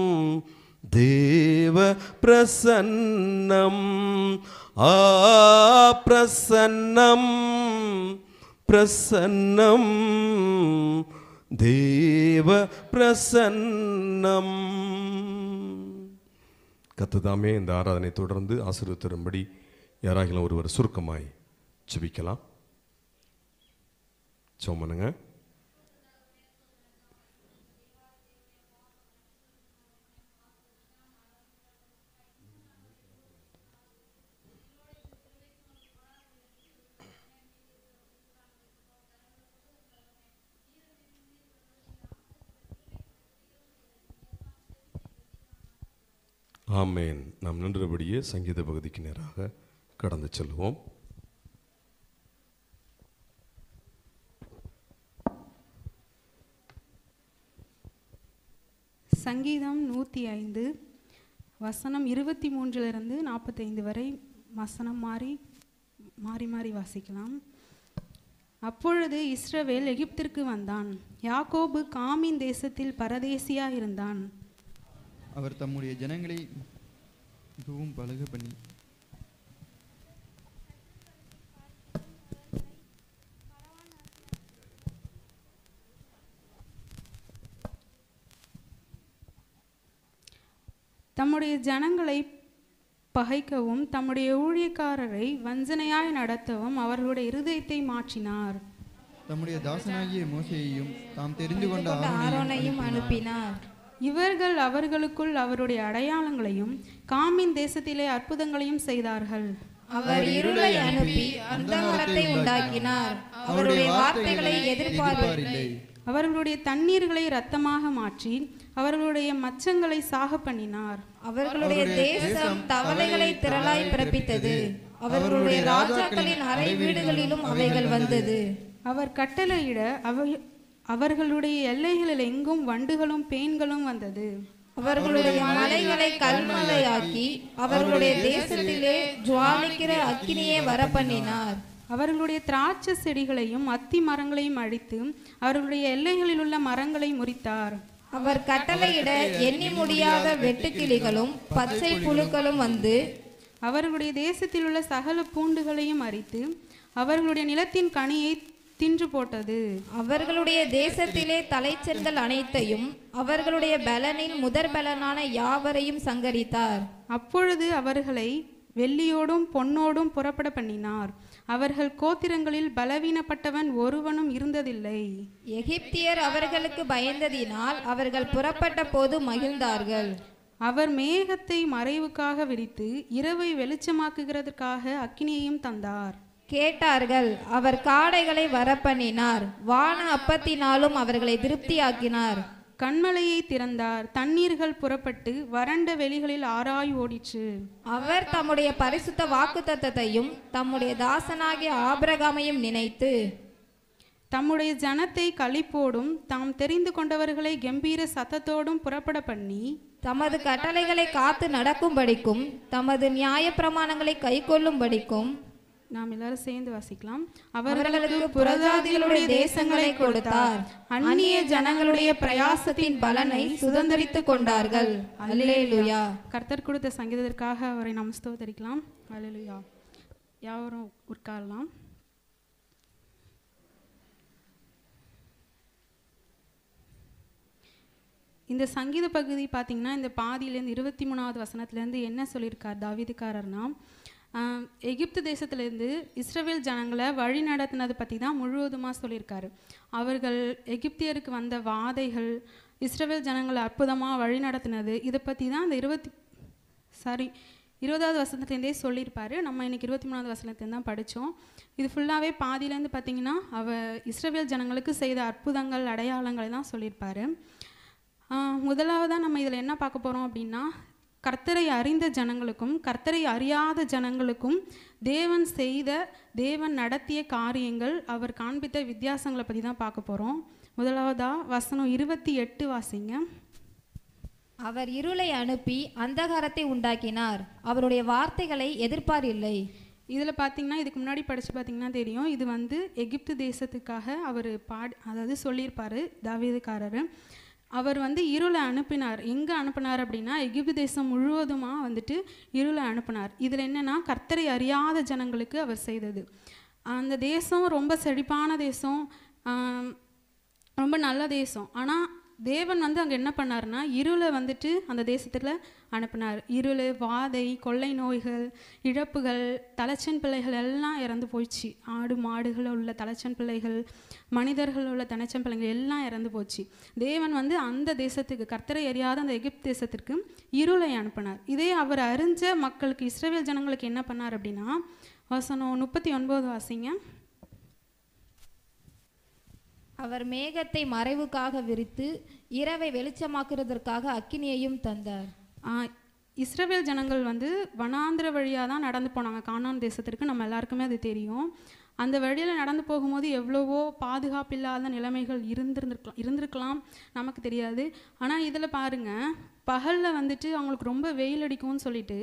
தேவ பிரசன்னம் ஆ பிரசன்னம் பிரசன்னம் தேவ பிரசன்னம். கர்த்தர் இந்த ஆராதனை தொடர்ந்து ஆசீர்வதித்தரும்படி யாராகிலும் ஒருவர் சுருக்கமாய் ஜெபிக்கலாம். ஜெபம் பண்ணுங்க. ஆமேன். நாம் நின்றபடியே சங்கீத பகுதிக்கு நேராக கடந்து செல்வோம். சங்கீதம் நூற்றி ஐந்து வசனம் இருபத்தி மூன்றிலிருந்து நாற்பத்தைந்து வரை வசனம் மாறி மாறி மாறி வாசிக்கலாம். அப்பொழுது இஸ்ரவேல் எகிப்திற்கு வந்தான். யாக்கோபு காமின் தேசத்தில் பரதேசியா இருந்தான். அவர் தம்முடைய ஜனங்களை மிகவும் பழக பண்ணி தம்முடைய ஜனங்களை பகைக்கவும் தம்முடைய ஊழியக்காரரை வஞ்சனையாய் நடத்தவும் அவர்களுடைய இருதயத்தை மாற்றினார். தம்முடைய தாசனாகிய மோசேயையும் தாம் தெரிந்து கொண்ட ஆரோனையும் அனுப்பினார். இவர்கள் அவர்களுக்குள் அவருடைய அடையாளங்களையும் காமின் தேசத்திலே அற்புதங்களையும் செய்தார்கள். அவர் இருளை அனுப்பி அந்தகாரத்தை உண்டாக்கினார். அவருடைய வார்த்தைகளை எதிர்பார்க்கவில்லை. அவர்களுடைய தண்ணீர்களை இரத்தமாக மாற்றி அவர்களுடைய மச்சங்களை சாக பண்ணினார். அவர்களுடைய தேசம் தவளைகளை திரளாய் பிறப்பித்தது. அவர்களுடைய ராஜாக்களின் அறை வீடுகளிலும் அவைகள் வந்தது. அவர் கட்டளையிட அவை அவர்களுடைய எல்லைகளில் எங்கும் வண்டுகளும் பேன்களும் வந்தது. அவர்களுடைய மலைகளை கல்மலையாக்கி அவர்களுடைய தேசத்திலே ஜுவாலிக்கிற அக்கினியை வரப்பண்ணினார். அவர்களுடைய திராட்சை செடிகளையும் அத்தி மரங்களையும் அழித்து அவர்களுடைய எல்லைகளில் உள்ள மரங்களை முறித்தார். அவர் கட்டளையிட எண்ணி முடியாத வெட்டுக்கிளிகளும் பச்சை புழுக்களும் வந்து அவர்களுடைய தேசத்தில் உள்ள சகல பூண்டுகளையும் அரித்து அவர்களுடைய நிலத்தின் கனியை தின்று போட்டது. அவர்களுடைய தேசத்திலே தலைச்செந்தல் அனைத்தையும் அவர்களுடைய பலனில் முதற் பலனான யாவரையும் சங்கரித்தார். அப்பொழுது அவர்களை வெள்ளியோடும் பொன்னோடும் புறப்பட பண்ணினார். அவர்கள் கோத்திரங்களில் பலவீனப்பட்டவன் ஒருவனும் இருந்ததில்லை. எகிப்தியர் அவர்களுக்கு பயந்ததினால் அவர்கள் புறப்பட்ட போது மகிழ்ந்தார்கள். அவர் மேகத்தை மறைவுக்காக விரித்து இரவை வெளிச்சமாக்குகிறதற்காக அக்கினியையும் தந்தார். கேட்டார்கள். அவர் காடைகளை வரப்பண்ணினார். வான அப்பத்தினாலும் அவர்களை திருப்தியாக்கினார். கண்மலையை திறந்தார். தண்ணீர்கள் புறப்பட்டு வறண்ட வெளிகளில் ஆராய் ஓடிற்று. அவர் தம்முடைய பரிசுத்த வாக்குத்தத்தத்தையும் தம்முடைய தாசனாகிய ஆபிரகாமையும் நினைத்து தம்முடைய ஜனத்தை களிப்போடும் தாம் தெரிந்து கொண்டவர்களை கம்பீர சத்தத்தோடும் புறப்பட பண்ணி தமது கட்டளைகளை காத்து நடக்கும்படிக்கும் தமது நியாய பிரமாணங்களை கை கொள்ளும்படிக்கும் நாம் எல்லாரும் சேர்ந்து வாசிக்கலாம். அவர்களுக்கு புறஜாதிகளுடைய தேசங்களை கொடுத்தார். அந்நிய ஜனங்களுடைய பிரயாசத்தின் பலனை சுதந்தரித்துக் கொண்டார்கள். அல்லேலூயா. கர்த்தர் கொடுத்த சங்கீதத்திற்காக அவரை நாம் ஸ்தோத்தரிக்கலாம். அல்லேலூயா. யாவரும் உட்காரலாம். இந்த சங்கீத பகுதி பார்த்தீங்கன்னா இந்த பாதியிலேருந்து இருபத்தி மூணாவது வசனத்துலேருந்து என்ன சொல்லியிருக்கார் தாவீதுக்காரர்னா, எகிப்து தேசத்திலேருந்து இஸ்ரவேல் ஜனங்களை வழி நடத்தினதை பற்றி தான் முழுவதுமாக சொல்லியிருக்காரு. அவர்கள் எகிப்தியருக்கு வந்த வாதைகள், இஸ்ரவேல் ஜனங்களை அற்புதமாக வழி நடத்தினது, இதை பற்றி தான் அந்த இருபத்தி சாரி இருபதாவது வசனத்துலேருந்தே சொல்லியிருப்பார். நம்ம இன்றைக்கி இருபத்தி மூணாவது வசனத்துலேருந்து தான் படித்தோம். இது ஃபுல்லாகவே பாதியிலேருந்து பார்த்திங்கன்னா அவ இஸ்ரவேல் ஜனங்களுக்கு செய்த அற்புதங்கள் அடையாளங்களை தான் சொல்லியிருப்பார். முதலாவதாக நம்ம இதில் என்ன பார்க்க போகிறோம் அப்படின்னா, கர்த்தரை அறிந்த ஜனங்களுக்கும் கர்த்தரை அறியாத ஜனங்களுக்கும் தேவன் செய்த தேவன் நடத்திய காரியங்கள், அவர் காண்பித்த வித்தியாசங்களை பற்றி தான் பார்க்க போகிறோம். முதலாவதாக வசனம் இருபத்தி எட்டு வாசிங்க. அவர் இருளை அனுப்பி அந்தகாரத்தை உண்டாக்கினார். அவருடைய வார்த்தைகளை எதிர்ப்பார் இல்லை. இதில் பார்த்தீங்கன்னா இதுக்கு முன்னாடி படித்து பார்த்தீங்கன்னா தெரியும், இது வந்து எகிப்து தேசத்துக்காக அவர் பாடி அதாவது சொல்லியிருப்பார் தாவீதுக்காரர். அவர் வந்து இருளை அனுப்பினார். எங்கே அனுப்பினார் அப்படின்னா எகிப்து தேசம் முழுவதுமாக வந்துட்டு இருளை அனுப்பினார். இதில் என்னென்னா கர்த்தரை அறியாத ஜனங்களுக்கு அவர் செய்தது. அந்த தேசம் ரொம்ப செழிப்பான தேசம், ரொம்ப நல்ல தேசம். ஆனால் தேவன் வந்து அங்கே என்ன பண்ணார்னா இருளை வந்துட்டு அந்த தேசத்தில் அனுப்பினார். இருள், வாதை, கொள்ளை நோய்கள், இழப்புகள், தலைச்சன் பிள்ளைகள் எல்லாம் இறந்து போயிடுச்சு. ஆடு மாடுகள் உள்ள தலைச்சன் பிள்ளைகள், மனிதர்கள் உள்ள தலைச்சன் பிள்ளைகள் எல்லாம் இறந்து போச்சு. தேவன் வந்து அந்த தேசத்துக்கு, கர்த்தரை அறியாத அந்த எகிப்து தேசத்திற்கு இருளை அனுப்பினார். இதே அவர் அறிஞ்ச மக்களுக்கு, இஸ்ரவேல் ஜனங்களுக்கு என்ன பண்ணார் அப்படின்னா, வசனம் முப்பத்தி ஒன்பது வாசிங்க. அவர் மேகத்தை மறைவுக்காக விரித்து இரவை வெளிச்சமாக்குறதற்காக அக்கினியையும் தந்தார். இஸ்ரவேல் ஜனங்கள் வந்து வனாந்திர வழியாக தான் நடந்து போனாங்க கானான் தேசத்திற்கு. நம்ம எல்லாருக்குமே அது தெரியும். அந்த வழியில் நடந்து போகும்போது எவ்வளவோ பாதுகாப்பில்லாத நிலைமைகள் இருந்திருந்துருக்கலாம் இருந்திருக்கலாம் நமக்கு தெரியாது. ஆனால் இதில் பாருங்கள், பகலில் வந்துட்டு அவங்களுக்கு ரொம்ப வெயில் அடிக்கும்னு சொல்லிட்டு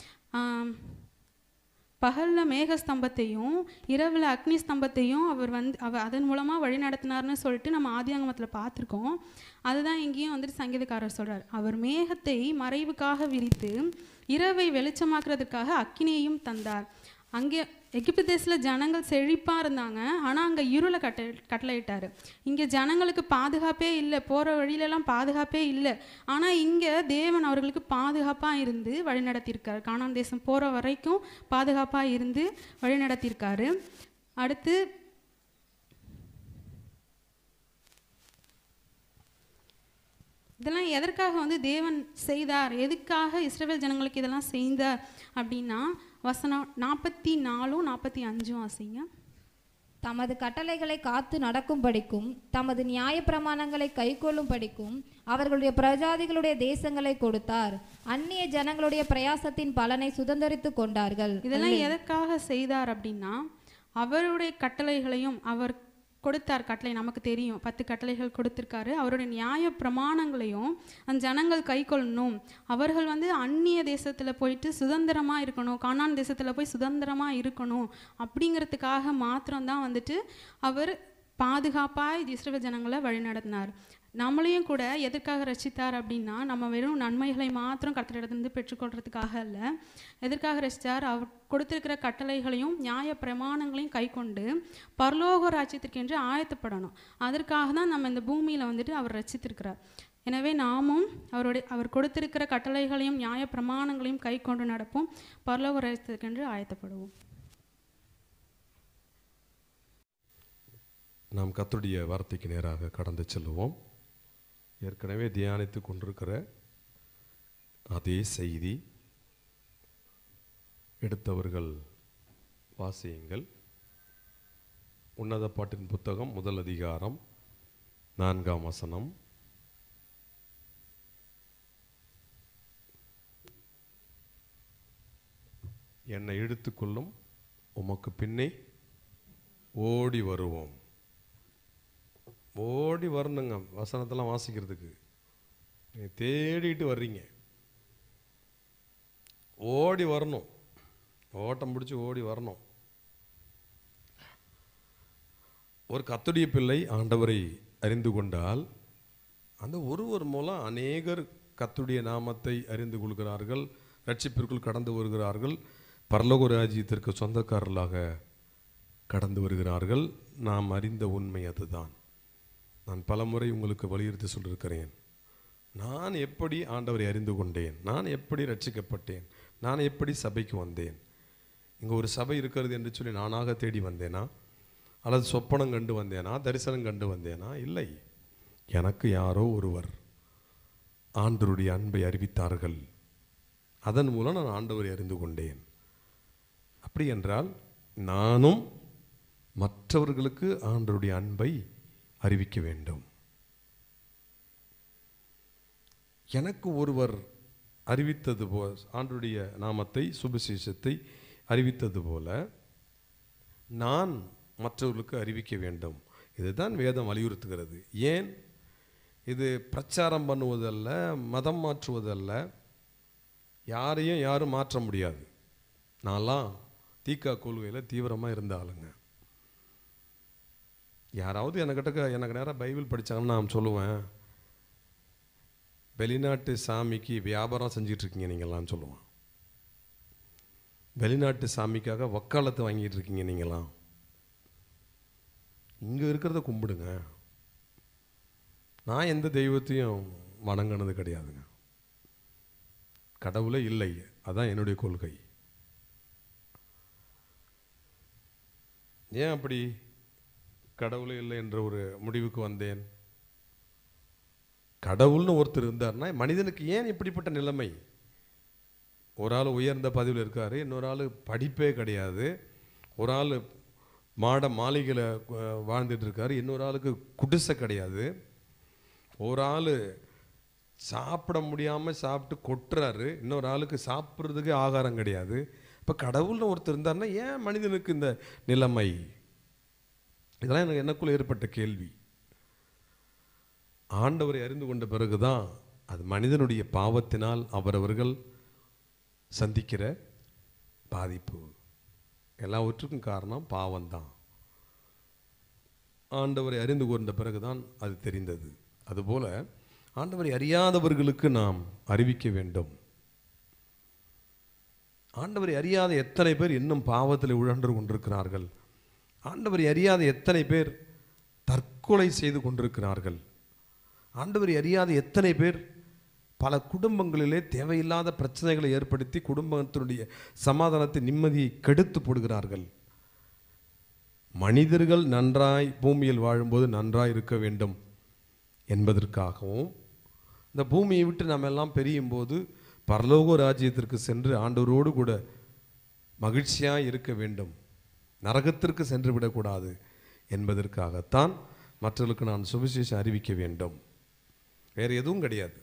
பகலில் மேகஸ்தம்பத்தையும் இரவில் அக்னி ஸ்தம்பத்தையும் அவர் வந்து அவர் அதன் மூலமாக வழி நடத்தினார்னு சொல்லிட்டு நம்ம ஆதியாகமத்தில் பார்த்துருக்கோம். அதுதான் இங்கேயும் வந்துட்டு சங்கீதக்காரர் சொல்கிறார். அவர் மேகத்தை மறைவுக்காக விரித்து இரவை வெளிச்சமாக்குறதுக்காக அக்கினியையும் தந்தார். அங்கே எகிப்து தேசத்தில் ஜனங்கள் செழிப்பாக இருந்தாங்க, ஆனால் அங்கே இருளை கட்ட கட்டளையிட்டார். இங்கே ஜனங்களுக்கு பாதுகாப்பே இல்லை, போகிற வழியிலலாம் பாதுகாப்பே இல்லை. ஆனால் இங்கே தேவன் அவர்களுக்கு பாதுகாப்பாக இருந்து வழி நடத்தியிருக்கார். கானான் தேசம் போகிற வரைக்கும் பாதுகாப்பாக இருந்து வழி நடத்தியிருக்காரு. அடுத்து இதெல்லாம் எதற்காக வந்து தேவன் செய்தார், எதுக்காக இஸ்ரவேல் ஜனங்களுக்கு இதெல்லாம் செய்தார் அப்படின்னா, வசனம் நாற்பத்தி நாலும் நாற்பத்தி அஞ்சும் வாசிங்க. தமது கட்டளைகளை காத்து நடக்கும்படிக்கும் தமது நியாய பிரமாணங்களை கை கொள்ளும் படிக்கும் அவர்களுடைய பிரஜாதிகளுடைய தேசங்களை கொடுத்தார். அந்நிய ஜனங்களுடைய பிரயாசத்தின் பலனை சுதந்திரித்து கொண்டார்கள். இதெல்லாம் எதற்காக செய்தார் அப்படின்னா, அவருடைய கட்டளைகளையும் அவர் கொடுத்தார். கட்டளை நமக்கு தெரியும், பத்து கட்டளைகள் கொடுத்திருக்காரு. அவருடைய நியாய பிரமாணங்களையும் அந்த ஜனங்கள் கை கொள்ளணும். அவர்கள் வந்து அந்நிய தேசத்தில் போயிட்டு சுதந்திரமாக இருக்கணும், கானான் தேசத்தில் போய் சுதந்திரமாக இருக்கணும் அப்படிங்கிறதுக்காக மாத்திரம்தான் வந்துட்டு அவர் பாதுகாப்பாக இஸ்ரவேல் ஜனங்களை வழி நடத்தினார். நம்மளையும் கூட எதற்காக ரசித்தார் அப்படின்னா, நம்ம வெறும் நன்மைகளை மாத்திரம் கர்த்தரிடத்திலிருந்து பெற்றுக்கொள்றதுக்காக அல்ல. எதற்காக ரசித்தார்? அவர் கொடுத்திருக்கிற கட்டளைகளையும் நியாய பிரமாணங்களையும் கை கொண்டு பரலோக ராஜ்யத்திற்கென்று ஆயத்தப்படணும். அதற்காக தான் நம்ம இந்த பூமியில் வந்துட்டு அவர் ரசித்திருக்கிறார். எனவே நாமும் அவருடைய அவர் கொடுத்திருக்கிற கட்டளைகளையும் நியாய பிரமாணங்களையும் கை கொண்டு நடப்போம், பரலோக ராஜ்யத்திற்கென்று ஆயத்தப்படுவோம். நாம் கர்த்தருடைய வார்த்தைக்கு நேராக கடந்து செல்லுவோம். ஏற்கனவே தியானித்து கொண்டிருக்கிற அதே செய்தி எடுத்தவர்கள் வாசியுங்கள். உன்னத பாட்டின் புத்தகம் முதல் அதிகாரம் நான்காம் வசனம். என்னை இழுத்துக்கொள்ளும் உமக்கு பின்னே ஓடி வருவோம். ஓடி வரணுங்க வசனத்தெல்லாம் வாசிக்கிறதுக்கு. நீங்கள் தேடிட்டு வர்றீங்க, ஓடி வரணும், ஓட்டம் பிடிச்சி ஓடி வரணும். ஒரு கர்த்தருடைய பிள்ளை ஆண்டவரை அறிந்து கொண்டால் அந்த ஒருவர் மூலம் அநேகர் கர்த்தருடைய நாமத்தை அறிந்து கொள்கிறார்கள், ரட்சிப்பிற்குள் கடந்து வருகிறார்கள், பரலோக ராஜ்யத்திற்கு சொந்தக்காரர்களாக கடந்து வருகிறார்கள். நாம் அறிந்த உண்மை அதுதான். நான் பலமுறை உங்களுக்கு வலியுறுத்தி சொல்லியிருக்கிறேன். நான் எப்படி ஆண்டவரை அறிந்து கொண்டேன், நான் எப்படி ரட்சிக்கப்பட்டேன், நான் எப்படி சபைக்கு வந்தேன். இங்கே ஒரு சபை இருக்கிறது என்று சொல்லி நானாக தேடி வந்தேனா, அல்லது சொப்பனம் கண்டு வந்தேனா, தரிசனம் கண்டு வந்தேனா? இல்லை. எனக்கு யாரோ ஒருவர் ஆண்டவருடைய அன்பை அறிவித்தார்கள். அதன் மூலம் நான் ஆண்டவரை அறிந்து கொண்டேன். அப்படி என்றால் நானும் மற்றவர்களுக்கு ஆண்டவருடைய அன்பை அறிவிக்க வேண்டும். எனக்கு ஒருவர் அறிவித்தது போல, ஆண்டவருடைய நாமத்தை சுவிசேஷத்தை அறிவித்தது போல நான் மற்றவர்களுக்கு அறிவிக்க வேண்டும். இதுதான் வேதம் வலியுறுத்துகிறது. ஏன்? இது பிரச்சாரம் பண்ணுவதல்ல, மதம் மாற்றுவதல்ல, யாரையும் யாரும் மாற்ற முடியாது. நான்லாம் தீக்கா கொள்கையில் தீவிரமாக இருந்த ஆளுங்க. யாராவது எனக்கிட்ட எனக்கு நேராக பைபிள் படித்தாங்கன்னு நான் சொல்லுவேன், வெளிநாட்டு சாமிக்கு வியாபாரம் செஞ்சிட்ருக்கீங்க நீங்களாம் சொல்லுவேன். வெளிநாட்டு சாமிக்காக வக்காலத்து வாங்கிட்டு இருக்கீங்க நீங்களாம். இங்கே இருக்கிறத கும்பிடுங்க. நான் எந்த தெய்வத்தையும் வணங்கினது கிடையாதுங்க. கடவுளே இல்லை, அதான் என்னுடைய கொள்கை. ஏன் அப்படி கடவுளே இல்லை என்ற ஒரு முடிவுக்கு வந்தேன்? கடவுள்னு ஒருத்தர் இருந்தார்னா மனிதனுக்கு ஏன் இப்படிப்பட்ட நிலைமை? ஒரு ஆள் உயர்ந்த பதவியில் இருக்கார், இன்னொரு ஆள் படிப்பே கிடையாது, ஒரு ஆள் மாட மாளிகையில் வாழ்ந்துட்டு இருக்காரு, இன்னொரு ஆளுக்கு குடிசை கிடையாது, ஒரு ஆள் சாப்பிட முடியாமல் சாப்பிட்டு கொட்டுறாரு, இன்னொரு ஆளுக்கு சாப்பிட்றதுக்கு ஆகாரம் கிடையாது. இப்போ கடவுள்னு ஒருத்தர் இருந்தார்னா ஏன் மனிதனுக்கு இந்த நிலைமை? இதெல்லாம் எனக்கு எனக்குள்ள ஏற்பட்ட கேள்வி. ஆண்டவரை அறிந்து கொண்ட பிறகுதான் அது மனிதனுடைய பாவத்தினால் அவரவர்கள் சந்திக்கிற பாதிப்பு. எல்லாவற்றுக்கும் காரணம் பாவம்தான். ஆண்டவரை அறிந்து கொண்ட பிறகுதான் அது தெரிந்தது. அதுபோல ஆண்டவரை அறியாதவர்களுக்கு நாம் அறிவிக்க வேண்டும். ஆண்டவரை அறியாத எத்தனை பேர் இன்னும் பாவத்தில் உழன்று கொண்டிருக்கிறார்கள். ஆண்டவரை அறியாத எத்தனை பேர் தற்கொலை செய்து கொண்டிருக்கிறார்கள். ஆண்டவரை அறியாத எத்தனை பேர் பல குடும்பங்களிலே தேவையில்லாத பிரச்சனைகளை ஏற்படுத்தி குடும்பத்தினுடைய சமாதானத்தை நிம்மதியை கெடுத்து போடுகிறார்கள். மனிதர்கள் நன்றாய் பூமியில் வாழும்போது நன்றாய் இருக்க வேண்டும் என்பதற்காகவும், இந்த பூமியை விட்டு நாம் எல்லாம் பெரியும் போது பரலோக ராஜ்யத்திற்கு சென்று ஆண்டவரோடு கூட மகிழ்ச்சியாக இருக்க வேண்டும், நரகத்திற்கு சென்று விடக்கூடாது என்பதற்காகத்தான் மற்றவர்களுக்கு நான் சுவிசேஷம் அறிவிக்க வேண்டும். வேறு எதுவும் கிடையாது.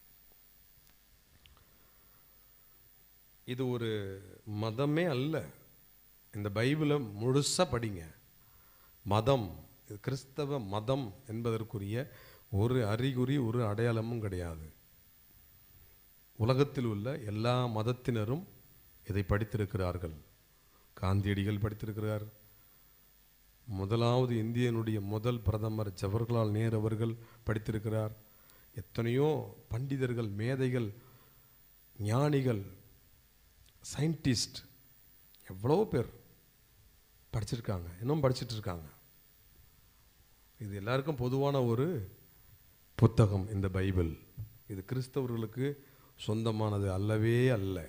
இது ஒரு மதமே அல்ல. இந்த பைபிளை முழுசாக படிங்க. மதம், இது கிறிஸ்தவ மதம் என்பதற்குரிய ஒரு அறிகுறி, ஒரு அடையாளமும் கிடையாது. உலகத்தில் உள்ள எல்லா மதத்தினரும் இதை படித்திருக்கிறார்கள். காந்தியடிகள் படித்திருக்கிறார். முதலாவது இந்தியனுடைய முதல் பிரதமர் ஜவஹர்லால் நேரு அவர்கள் படித்திருக்கிறார். எத்தனையோ பண்டிதர்கள், மேதைகள், ஞானிகள், சயின்டிஸ்ட் எவ்வளோ பேர் படிச்சிருக்காங்க, இன்னும் படிச்சுட்டு இருக்காங்க. இது எல்லாருக்கும் பொதுவான ஒரு புத்தகம் இந்த பைபிள். இது கிறிஸ்தவர்களுக்கு சொந்தமானது அல்லவே அல்ல.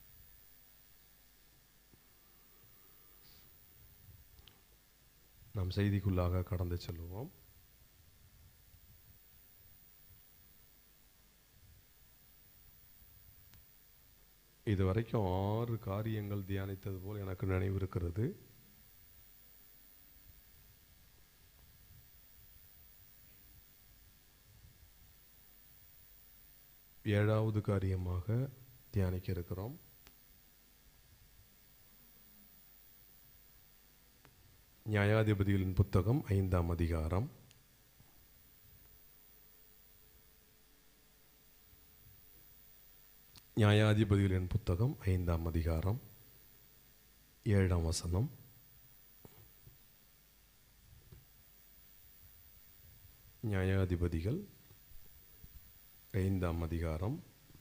நாம் செய்திக்குள்ளாக கடந்து செல்வோம். இதுவரைக்கும் ஆறு காரியங்கள் தியானித்தது போல் எனக்கு நினைவு இருக்கிறது. ஏழாவது காரியமாக தியானிக்க இருக்கிறோம். நியாயாதிபதிகளின் புத்தகம் ஐந்தாம் அதிகாரம் நியாயாதிபதிகளின் புத்தகம் ஐந்தாம் அதிகாரம் ஏழாம் வசனம். நியாயாதிபதிகள் ஐந்தாம் அதிகாரம்.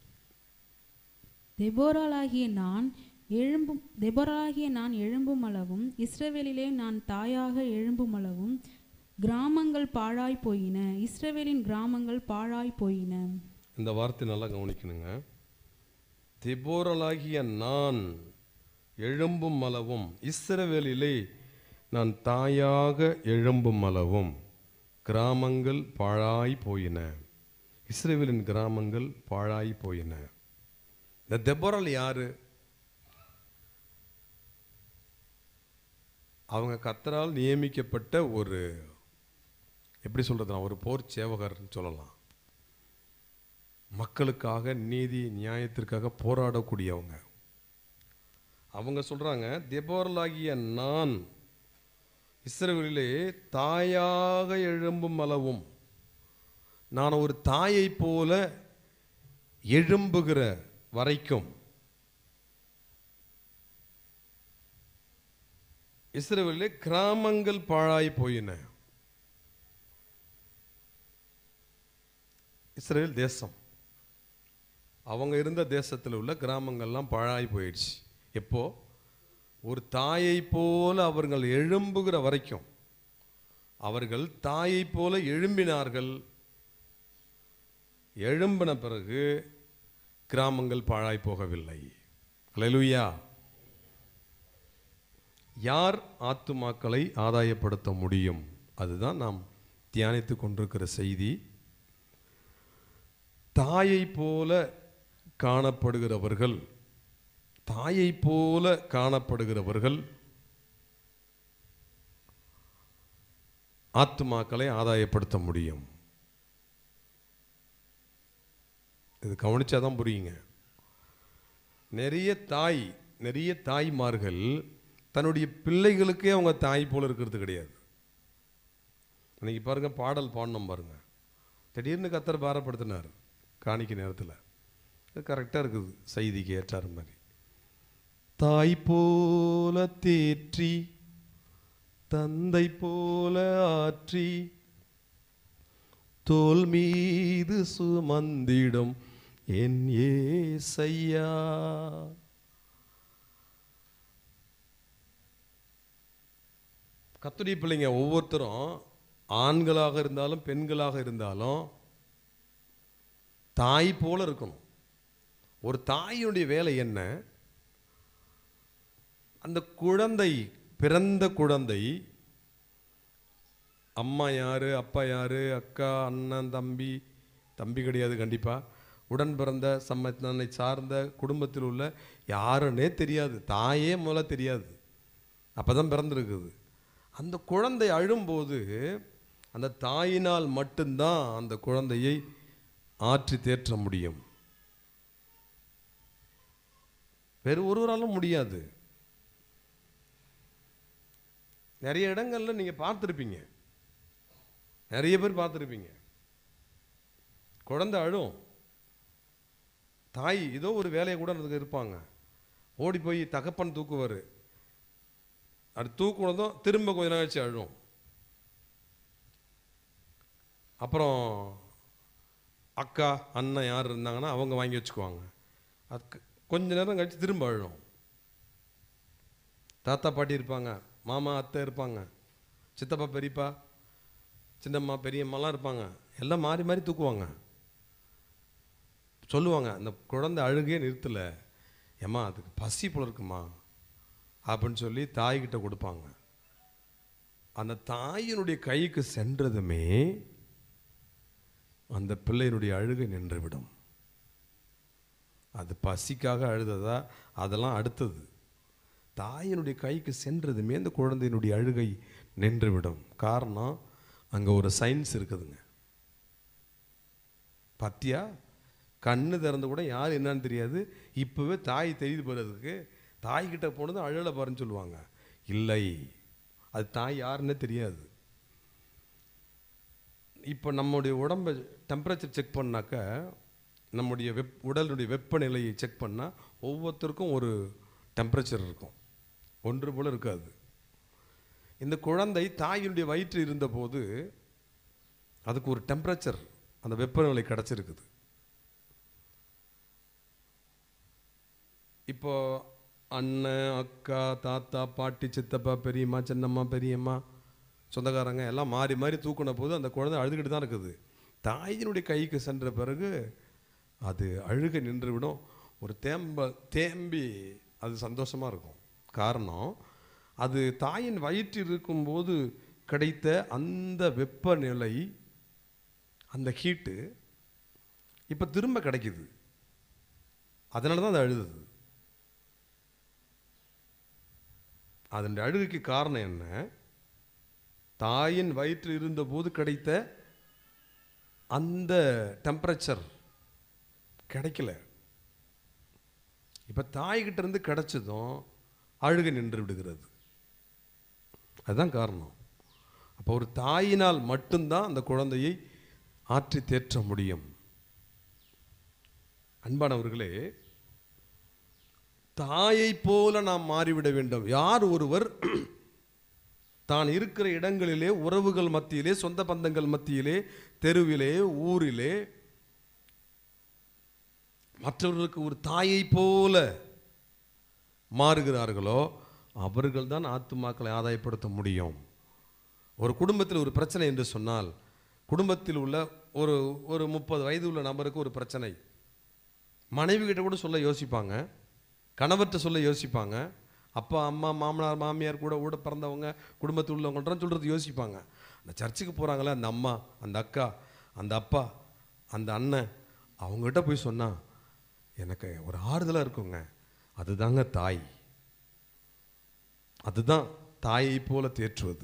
தெபோராளாகிய நான் எழும்பும் தெபோராளாகிய நான் எழும்பும் அளவும் இஸ்ரவேலிலே நான் தாயாக எழும்பும் அளவும் கிராமங்கள் பாழாய் போயின, இஸ்ரவேலின் கிராமங்கள் பாழாய் போயின. இந்த வார்த்தை நல்லா கவனிக்கணுங்க. தெபோராளாகிய நான் எழும்பும் அளவும் இஸ்ரவேலிலே நான் தாயாக எழும்பும் அளவும் கிராமங்கள் பாழாய் போயின, இஸ்ரவேலின் கிராமங்கள் பாழாய் போயின. இந்த தெபோராள் யாரு? அவங்க கர்த்தரால் நியமிக்கப்பட்ட ஒரு, எப்படி சொல்றதுனா, ஒரு போர் சேவகர்னு சொல்லலாம். மக்களுக்காக, நீதி நியாயத்திற்காக போராடக்கூடியவங்க. அவங்க சொல்றாங்க, தெபோராளாகிய நான் இஸ்ரவேலிலே தாயாக எழும்பும் அளவும். நான் ஒரு தாயை போல எழும்புகிற வரைக்கும் இஸ்ரவேலிலே கிராமங்கள் பாழாய் போயின. இஸ்ரவேல் தேசம், அவங்க இருந்த தேசத்தில் உள்ள கிராமங்கள்லாம் பாழாய் போயிடுச்சு. எப்போ? ஒரு தாயை போல அவர்கள் எழும்புகிற வரைக்கும். அவர்கள் தாயை போல எழும்பினார்கள். எழும்பின பிறகு கிராமங்கள் பாழாய் போகவில்லை. அல்லேலூயா. யார் ஆத்துமாக்களை ஆதாயப்படுத்த முடியும்? அதுதான் நாம் தியானித்து கொண்டிருக்கிற செய்தி. தாயை போல காணப்படுகிறவர்கள், தாயை போல காணப்படுகிறவர்கள் ஆத்துமாக்களை ஆதாயப்படுத்த முடியும். இது கவனிச்சாதான் புரியுங்க. நிறைய தாய் நிறைய தாய்மார்கள் தன்னுடைய பிள்ளைகளுக்கே அவங்க தாய் போல இருக்கிறது கிடையாது. இன்னைக்கு பாருங்க, பாடல் பாடணும் பாருங்க, திடீர்னு கத்தர் பாரப்படுத்தினார் காணிக்க நேரத்தில். அது கரெக்டாக இருக்குது, செய்திக்கு ஏற்றார் மாதிரி. தாய் போல தேற்றி தந்தை போல ஆற்றி தோல் மீது சுமந்திடும் என் ஏசையா. கர்த்தருடைய பிள்ளைங்க ஒவ்வொருத்தரும் ஆண்களாக இருந்தாலும் பெண்களாக இருந்தாலும் தாய் போல இருக்கணும். ஒரு தாயினுடைய வேலை என்ன? அந்த குழந்தை, பிறந்த குழந்தை, அம்மா யாரு, அப்பா யாரு, அக்கா, அண்ணன், தம்பி, தம்பி கிடையாது கண்டிப்பாக, உடன் பிறந்த சம்மத்தனை சார்ந்த குடும்பத்தில் உள்ள யாருன்னே தெரியாது, தாயே முதல்ல தெரியாது, அப்போ தான் பிறந்திருக்குது. அந்த குழந்தை அழும்போது அந்த தாயினால் மட்டும்தான் அந்த குழந்தையை ஆற்றி தேற்ற முடியும். வேறு ஒருவராலும் முடியாது. நிறைய இடங்கள்ல நீங்க பார்த்துருப்பீங்க, நிறைய பேர் பார்த்துருப்பீங்க, குழந்தை அழும், தாய் ஏதோ ஒரு வேலையை கூட அதுக்கு இருப்பாங்க, ஓடி போய் தகப்பன் தூக்குவார், அது தூக்குனதும் திரும்ப கொஞ்ச நாள் கழிச்சு அழும். அப்புறம் அக்கா அண்ணன் யார் இருந்தாங்கன்னா அவங்க வாங்கி வச்சுக்குவாங்க, அதுக்கு கொஞ்ச நேரம் கழிச்சு திரும்ப அழும். தாத்தா பாட்டி இருப்பாங்க, மாமா அத்தை இருப்பாங்க, சித்தப்பா பெரியப்பா சின்னம்மா பெரியம்மாலாம் இருப்பாங்க, எல்லாம் மாறி மாறி தூக்குவாங்க. சொல்லுவாங்க, அந்த குழந்தை அழுகையே நிறுத்தலை, ஏம்மா அதுக்கு பசி போல இருக்குமா அப்படின்னு சொல்லி தாய்கிட்ட கொடுப்பாங்க. அந்த தாயினுடைய கைக்கு சென்றதுமே அந்த பிள்ளையினுடைய அழுகை நின்றுவிடும். அது பசிக்காக அழுததா அதெல்லாம் அடுத்தது. தாயினுடைய கைக்கு சென்றதுமே அந்த குழந்தையினுடைய அழுகை நின்றுவிடும். காரணம், அங்கே ஒரு சயின்ஸ் இருக்குதுங்க. பத்தியா, கண்ணு திறந்து கூட யார் என்னன்னு தெரியாது, இப்போவே தாய் தெரியுது போகிறதுக்கு, தாய்கிட்ட போனது அழலை பாருன்னு சொல்லுவாங்க. இல்லை, அது தாய் யாருன்னே தெரியாது. இப்போ நம்முடைய உடம்பை டெம்பரேச்சர் செக் பண்ணாக்க, நம்முடைய வெப் உடலுடைய வெப்பநிலையை செக் பண்ணால் ஒவ்வொருத்தருக்கும் ஒரு டெம்பரேச்சர் இருக்கும், ஒன்று போல் இருக்காது. இந்த குழந்தை தாயினுடைய வயிற்று இருந்தபோது அதுக்கு ஒரு டெம்பரேச்சர், அந்த வெப்பநிலை கிடச்சிருக்குது. இப்போ அண்ணன், அக்கா, தாத்தா, பாட்டி, சித்தப்பா, பெரியம்மா, சின்னம்மா, பெரியம்மா, சொந்தக்காரங்க எல்லாம் மாறி மாறி தூக்கின போது அந்த குழந்தை அழுதுகிட்டு தான் இருக்குது. தாயினுடைய கைக்கு சென்ற பிறகு அது அழுகை நின்றுவிடும். ஒரு தேம்ப தேம்பி அது சந்தோஷமாக இருக்கும். காரணம், அது தாயின் வயிற்றில் இருக்கும்போது கிடைத்த அந்த வெப்பநிலை, அந்த ஹீட்டு இப்போ திரும்ப கிடைக்குது. அதனால தான் அது அழுதுது. அதன் அழுகைக்கு காரணம் என்ன? தாயின் வயிற்றில் இருந்தபோது கிடைத்த அந்த டெம்பரேச்சர் கிடைக்கல. இப்போ தாய்கிட்ட இருந்து கிடைச்சதும் அழுகை நின்று விடுகிறது. அதுதான் காரணம். அப்போ ஒரு தாயினால் மட்டும்தான் அந்த குழந்தையை ஆற்றி தேற்ற முடியும். அன்பானவர்களே, தாயை போல நாம் மாறிவிட வேண்டும். யார் ஒருவர் தான் இருக்கிற இடங்களிலே, உறவுகள் மத்தியிலே, சொந்த பந்தங்கள் மத்தியிலே, தெருவிலே, ஊரிலே மற்றவர்களுக்கு ஒரு தாயை போல மாறுகிறார்களோ அவர்கள் தான் ஆத்துமாக்களை ஆதாயப்படுத்த முடியும். ஒரு குடும்பத்தில் ஒரு பிரச்சனை என்று சொன்னால், குடும்பத்தில் உள்ள ஒரு ஒரு முப்பது வயது உள்ள நபருக்கு ஒரு பிரச்சனை, மனைவி கிட்ட கூட சொல்ல யோசிப்பாங்க, கணவர்கிட்ட சொல்ல யோசிப்பாங்க, அப்பா அம்மா மாமனார் மாமியார் கூட கூட பிறந்தவங்க குடும்பத்தில் உள்ளவங்கள்ட்ட சொல்கிறது யோசிப்பாங்க. அந்த சர்ச்சுக்கு போகிறாங்களே அந்த அம்மா, அந்த அக்கா, அந்த அப்பா, அந்த அண்ணன், அவங்ககிட்ட போய் சொன்னால் எனக்கு ஒரு ஆறுதலாக இருக்குங்க. அதுதாங்க தாய். அதுதான் தாயை போல தேற்றுவது.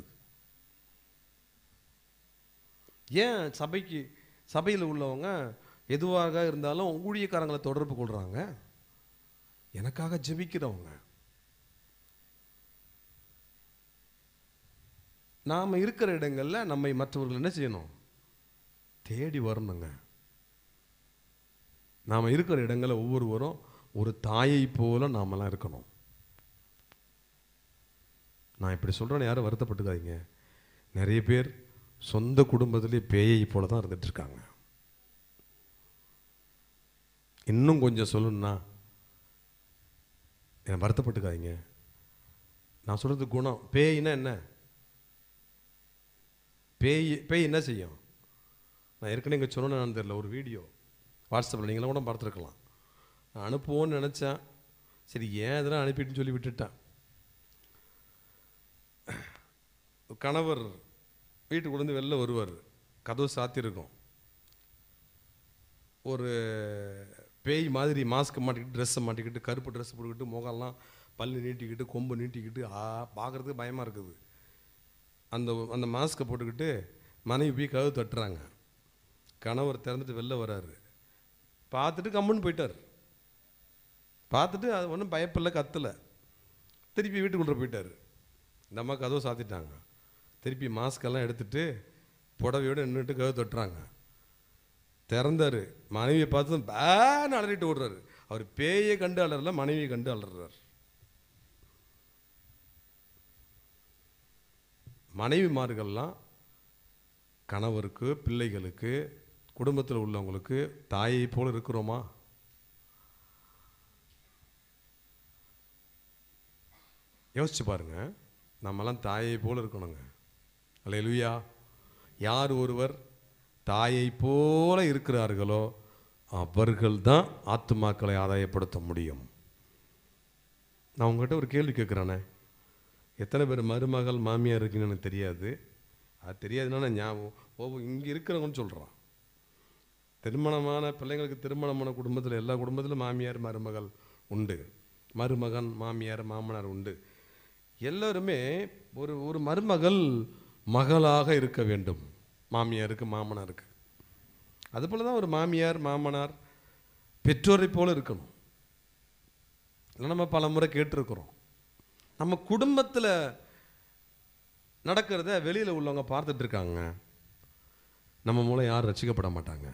ஏன் சபைக்கு சபையில் உள்ளவங்க எதுவாக இருந்தாலும் ஊழியக்காரங்களை தொடர்பு கொள்கிறாங்க? எனக்காக ஜெபிக்கிறவங்க. நாம் இருக்கிற இடங்களில் நம்மை மற்றவர்கள் என்ன செய்யணும்? தேடி வரணுங்க. நாம் இருக்கிற இடங்களில் ஒவ்வொருவரும் ஒரு தாயை போல நாமெல்லாம் இருக்கணும். நான் இப்படி சொல்கிறேன்னு யாரும் வருத்தப்பட்டுக்காதீங்க. நிறைய பேர் சொந்த குடும்பத்திலே பேயை போல தான் இருந்துட்டு இருக்காங்க. இன்னும் கொஞ்சம் சொல்லணும்னா என்னை வருத்தப்பட்டுக்காதீங்க. நான் சொல்கிறது குணம். பேய்னா என்ன? பேய் பேய் என்ன செய்யும்? நான் ஏற்கனவே இங்கே சொன்னேன்னு தெரியல, ஒரு வீடியோ வாட்ஸ்அப்பில் நீங்களும் கூட பார்த்துருக்கலாம். நான் அனுப்புவோன்னு நினச்சேன், சரி ஏன் இதெல்லாம் அனுப்பிட்டுன்னு சொல்லி விட்டுட்டேன். கணவர் வீட்டுக்கு வந்து வெளில வருவார், கதவு சாத்திருக்கும். ஒரு பேய் மாதிரி மாஸ்க் மாட்டிக்கிட்டு, ட்ரெஸ்ஸை மாட்டிக்கிட்டு, கருப்பு ட்ரெஸ் போட்டுக்கிட்டு, முகம்லாம் பல்லு நீட்டிக்கிட்டு, கொம்பு நீட்டிக்கிட்டு, ஆ பார்க்குறதுக்கு பயமாக இருக்குது. அந்த அந்த மாஸ்க்கை போட்டுக்கிட்டு மனைவி போய் கதவு தட்டுறாங்க. கணவர் திறந்துட்டு வெளில வர்றாரு. பார்த்துட்டு கம்முன்னு போயிட்டார். பார்த்துட்டு அது ஒன்றும் பயப்பில்லை, கத்தலை. திருப்பி வீட்டுக்குள்ளே போயிட்டார். இந்த அம்மா கதவை சாத்திட்டாங்க. திருப்பி மாஸ்கெல்லாம் எடுத்துகிட்டு புடவையோடு நின்றுட்டு கதவு தட்டுறாங்க. திறந்தார். மனைவியை பார்த்து பேன்னு அலறிட்டு ஓடுறாரு. அவர் பேயை கண்டு அலறல, மனைவியை கண்டு அலறார். மனைவிமார்கள்லாம் கணவருக்கு, பிள்ளைகளுக்கு, குடும்பத்தில் உள்ளவங்களுக்கு தாயை போல இருக்கிறோமா? யோசிச்சு பாருங்க. நம்மெல்லாம் தாயை போல இருக்கணுங்க. அல்லேலூயா. யார் ஒருவர் தாயை போல இருக்கிறார்களோ அவர்கள் தான் ஆத்துமாக்களை ஆதாயப்படுத்த முடியும். நான் உங்கள்கிட்ட ஒரு கேள்வி கேட்குறேனே, எத்தனை பேர் மருமகள் மாமியார் இருக்குன்னு எனக்கு தெரியாது. அது தெரியாதுன்னா ஞாபகம் ஓ இங்கே இருக்கிறவங்கன்னு சொல்கிறான். திருமணமான பிள்ளைங்களுக்கு திருமணமான குடும்பத்தில், எல்லா குடும்பத்திலும் மாமியார் மருமகள் உண்டு, மருமகன் மாமியார் மாமனார் உண்டு. எல்லோருமே ஒரு ஒரு மருமகள் மகளாக இருக்க வேண்டும் மாமியாருக்கு மாமனாருக்கு. அதுபோல் தான் ஒரு மாமியார் மாமனார் பெற்றோரை போல இருக்கணும். இல்லை நம்ம பல முறை கேட்டிருக்கிறோம். நம்ம குடும்பத்தில் நடக்கிறத வெளியில் உள்ளவங்க பார்த்துட்டு இருக்காங்க. நம்ம மூலம் யாரும் ரசிக்கப்பட மாட்டாங்க.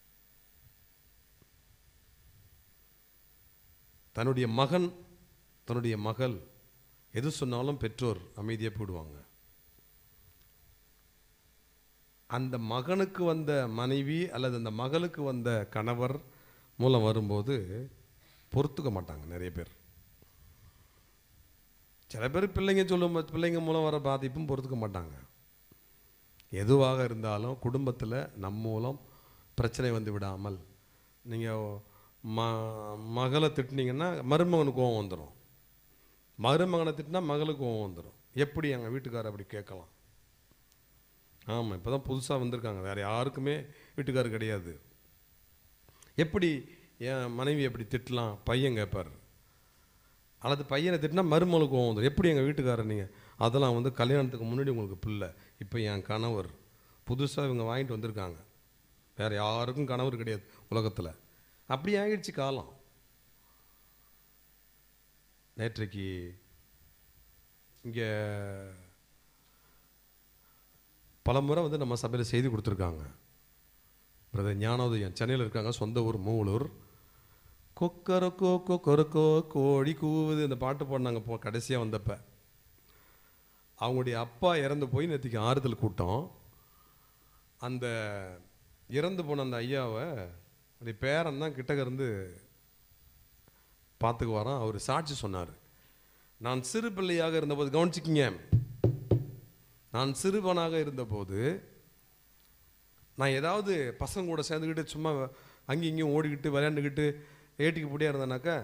தன்னுடைய மகன் தன்னுடைய மகள் எது சொன்னாலும் பெற்றோர் அமைதியாக போடுவாங்க. அந்த மகனுக்கு வந்த மனைவி அல்லது அந்த மகளுக்கு வந்த கணவர் மூலம் வரும்போது பொறுத்துக்க மாட்டாங்க நிறைய பேர். சில பேர் பிள்ளைங்க சொல்லும் பிள்ளைங்க மூலம் வர பாதிப்பும் பொறுத்துக்க மாட்டாங்க. எதுவாக இருந்தாலும் குடும்பத்தில் நம் மூலம் பிரச்சனை வந்து விடாமல், நீங்கள் ம மகளை திட்டினீங்கன்னா மருமகனுக்கு கோவம் வந்துடும், மருமகனை திட்டினா மகளுக்கு கோவம் வந்துடும். எப்படி எங்கள் வீட்டுக்காரர் அப்படி கேட்கலாம்? ஆமாம், இப்போ தான் புதுசாக வந்திருக்காங்க, வேறு யாருக்குமே வீட்டுக்காரர் கிடையாது. எப்படி என் மனைவி எப்படி திட்டலாம் பையன் கேட்பார். அல்லது பையனை திட்டினா மருமகளுக்கு கோவம் வந்துடும். எப்படி எங்கள் வீட்டுக்காரர் நீங்கள்? அதெல்லாம் வந்து கல்யாணத்துக்கு முன்னாடி உங்களுக்கு பிள்ளை, இப்போ என் கணவர் புதுசாக இவங்க வாங்கிட்டு வந்திருக்காங்க, வேறு யாருக்கும் கணவர் கிடையாது உலகத்தில். அப்படி ஆகிடுச்சு காலம். நேற்றைக்கு இங்கே பல முறை வந்து நம்ம சபையில் செய்தி கொடுத்துருக்காங்க. பிரதர் ஞானோதயம் சென்னையில் இருக்காங்க, சொந்த ஊர் மூவலூர். கொக்கரக்கோ கொக்கரக்கோ கோழி கூவுது இந்த பாட்டு பாடினாங்க போ கடைசியாக வந்தப்ப. அவங்களுடைய அப்பா இறந்து போய் நேற்றுக்கு ஆறுதல் கூட்டம். அந்த இறந்து போன அந்த ஐயாவை அப்படி பேரன் தான் கிட்டக்க இருந்து பார்த்துக்கு வரான். அவர் சாட்சி சொன்னார். நான் சிறு பிள்ளையாக இருந்தபோது, கவனிச்சிக்கிங்க, நான் சிறுவனாக இருந்தபோது நான் ஏதாவது பசங்க கூட சேர்ந்துக்கிட்டு சும்மா அங்கேயும் இங்கேயும் ஓடிக்கிட்டு விளையாண்டுக்கிட்டு ஏட்டிக்கு பிடியா இருந்தேனாக்கா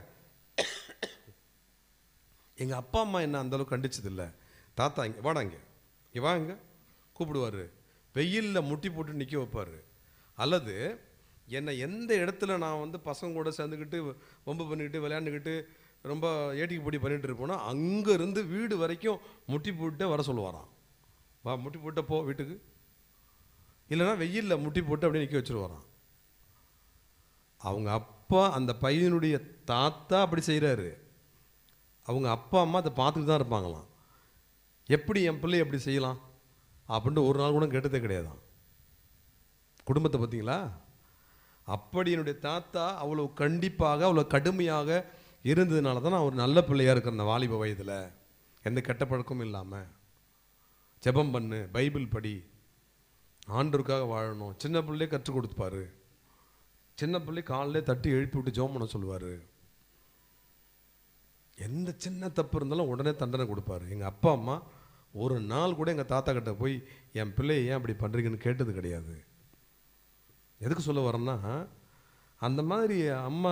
எங்கள் அப்பா அம்மா என்ன அந்தளவுக்கு கண்டிச்சதில்லை. தாத்தா இங்கே வாடா, இங்கே இங்கே வா, இங்கே கூப்பிடுவார். வெயிலில் முட்டி போட்டு நிற்க வைப்பார். அல்லது என்னை எந்த இடத்துல நான் வந்து பசங்க கூட சேர்ந்துக்கிட்டு வம்பு பண்ணிக்கிட்டு விளையாண்டுக்கிட்டு ரொம்ப ஏட்டிக்கு பிடி பண்ணிகிட்டு இருப்போன்னா அங்கேருந்து வீடு வரைக்கும் முட்டி போட்டு வர சொல்லுவாராம். வா, முட்டி போட்ட போ வீட்டுக்கு, இல்லைன்னா வெயிலில் முட்டி போட்டு அப்படியே நிற்க வச்சுருவாராம். அவங்க அப்பா, அந்த பையனுடைய தாத்தா அப்படி செய்கிறாரு. அவங்க அப்பா அம்மா அதை பார்த்துட்டு தான் இருப்பாங்களாம். எப்படி என் பிள்ளை எப்படி செய்யலாம் அப்படின்ட்டு ஒரு நாள் கூட கேட்டதே கிடையாதான். குடும்பத்தை பார்த்தீங்களா? அப்படி என்னுடைய தாத்தா அவ்வளோ கண்டிப்பாக அவ்வளோ கடுமையாக இருந்ததுனால தான் நான் ஒரு நல்ல பிள்ளையாக இருக்கிற அந்த வாலிப வயதில் எந்த கெட்ட பழக்கமும் இல்லாமல் ஜெபம் பண்ணு, பைபிள் படி, ஆண்டவருக்காக வாழணும். சின்ன பிள்ளையே கற்றுக் கொடுத்துப்பார். சின்ன பிள்ளை காலையிலே தட்டி எழுப்பி விட்டு ஜெபம் பண்ண சொல்லுவார். எந்த சின்ன தப்பு இருந்தாலும் உடனே தண்டனை கொடுப்பார். எங்கள் அப்பா அம்மா ஒரு நாள் கூட எங்கள் தாத்தா கிட்ட போய் என் பிள்ளையை ஏன் அப்படி பண்ணுறீங்கன்னு கேட்டது கிடையாது. எதுக்கு சொல்ல வரேன்னா, அந்த மாதிரி அம்மா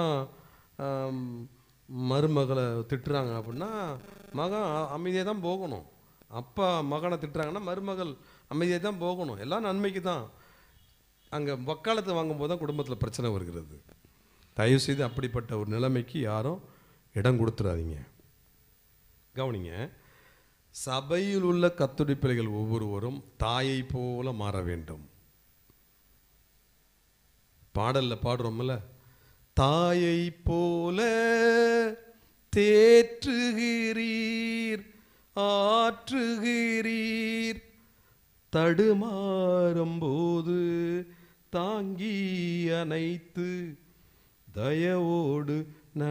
மருமகளை திட்டுறாங்க அப்படின்னா மகன் அமைதியாக தான் போகணும். அப்பா மகனை திட்டுறாங்கன்னா மருமகள் அமைதியாக தான் போகணும். எல்லாம் நன்மைக்கு தான். அங்கே வக்காலத்தை வாங்கும்போது தான் குடும்பத்தில் பிரச்சனை வருகிறது. தயவுசெய்து அப்படிப்பட்ட ஒரு நிலைமைக்கு யாரும் இடம் கொடுத்துடாதீங்க. கவனிங்க, சபையில் உள்ள கர்த்தருடைய பிள்ளைகள் ஒவ்வொருவரும் தாயை போல மாற வேண்டும். பாடலில் பாடுறோம்ல, தாயை போல தேற்றுகிறீர் ஆற்றுகிறீர், தடுமாறும் போது தாங்கி அணைத்து தயவோடு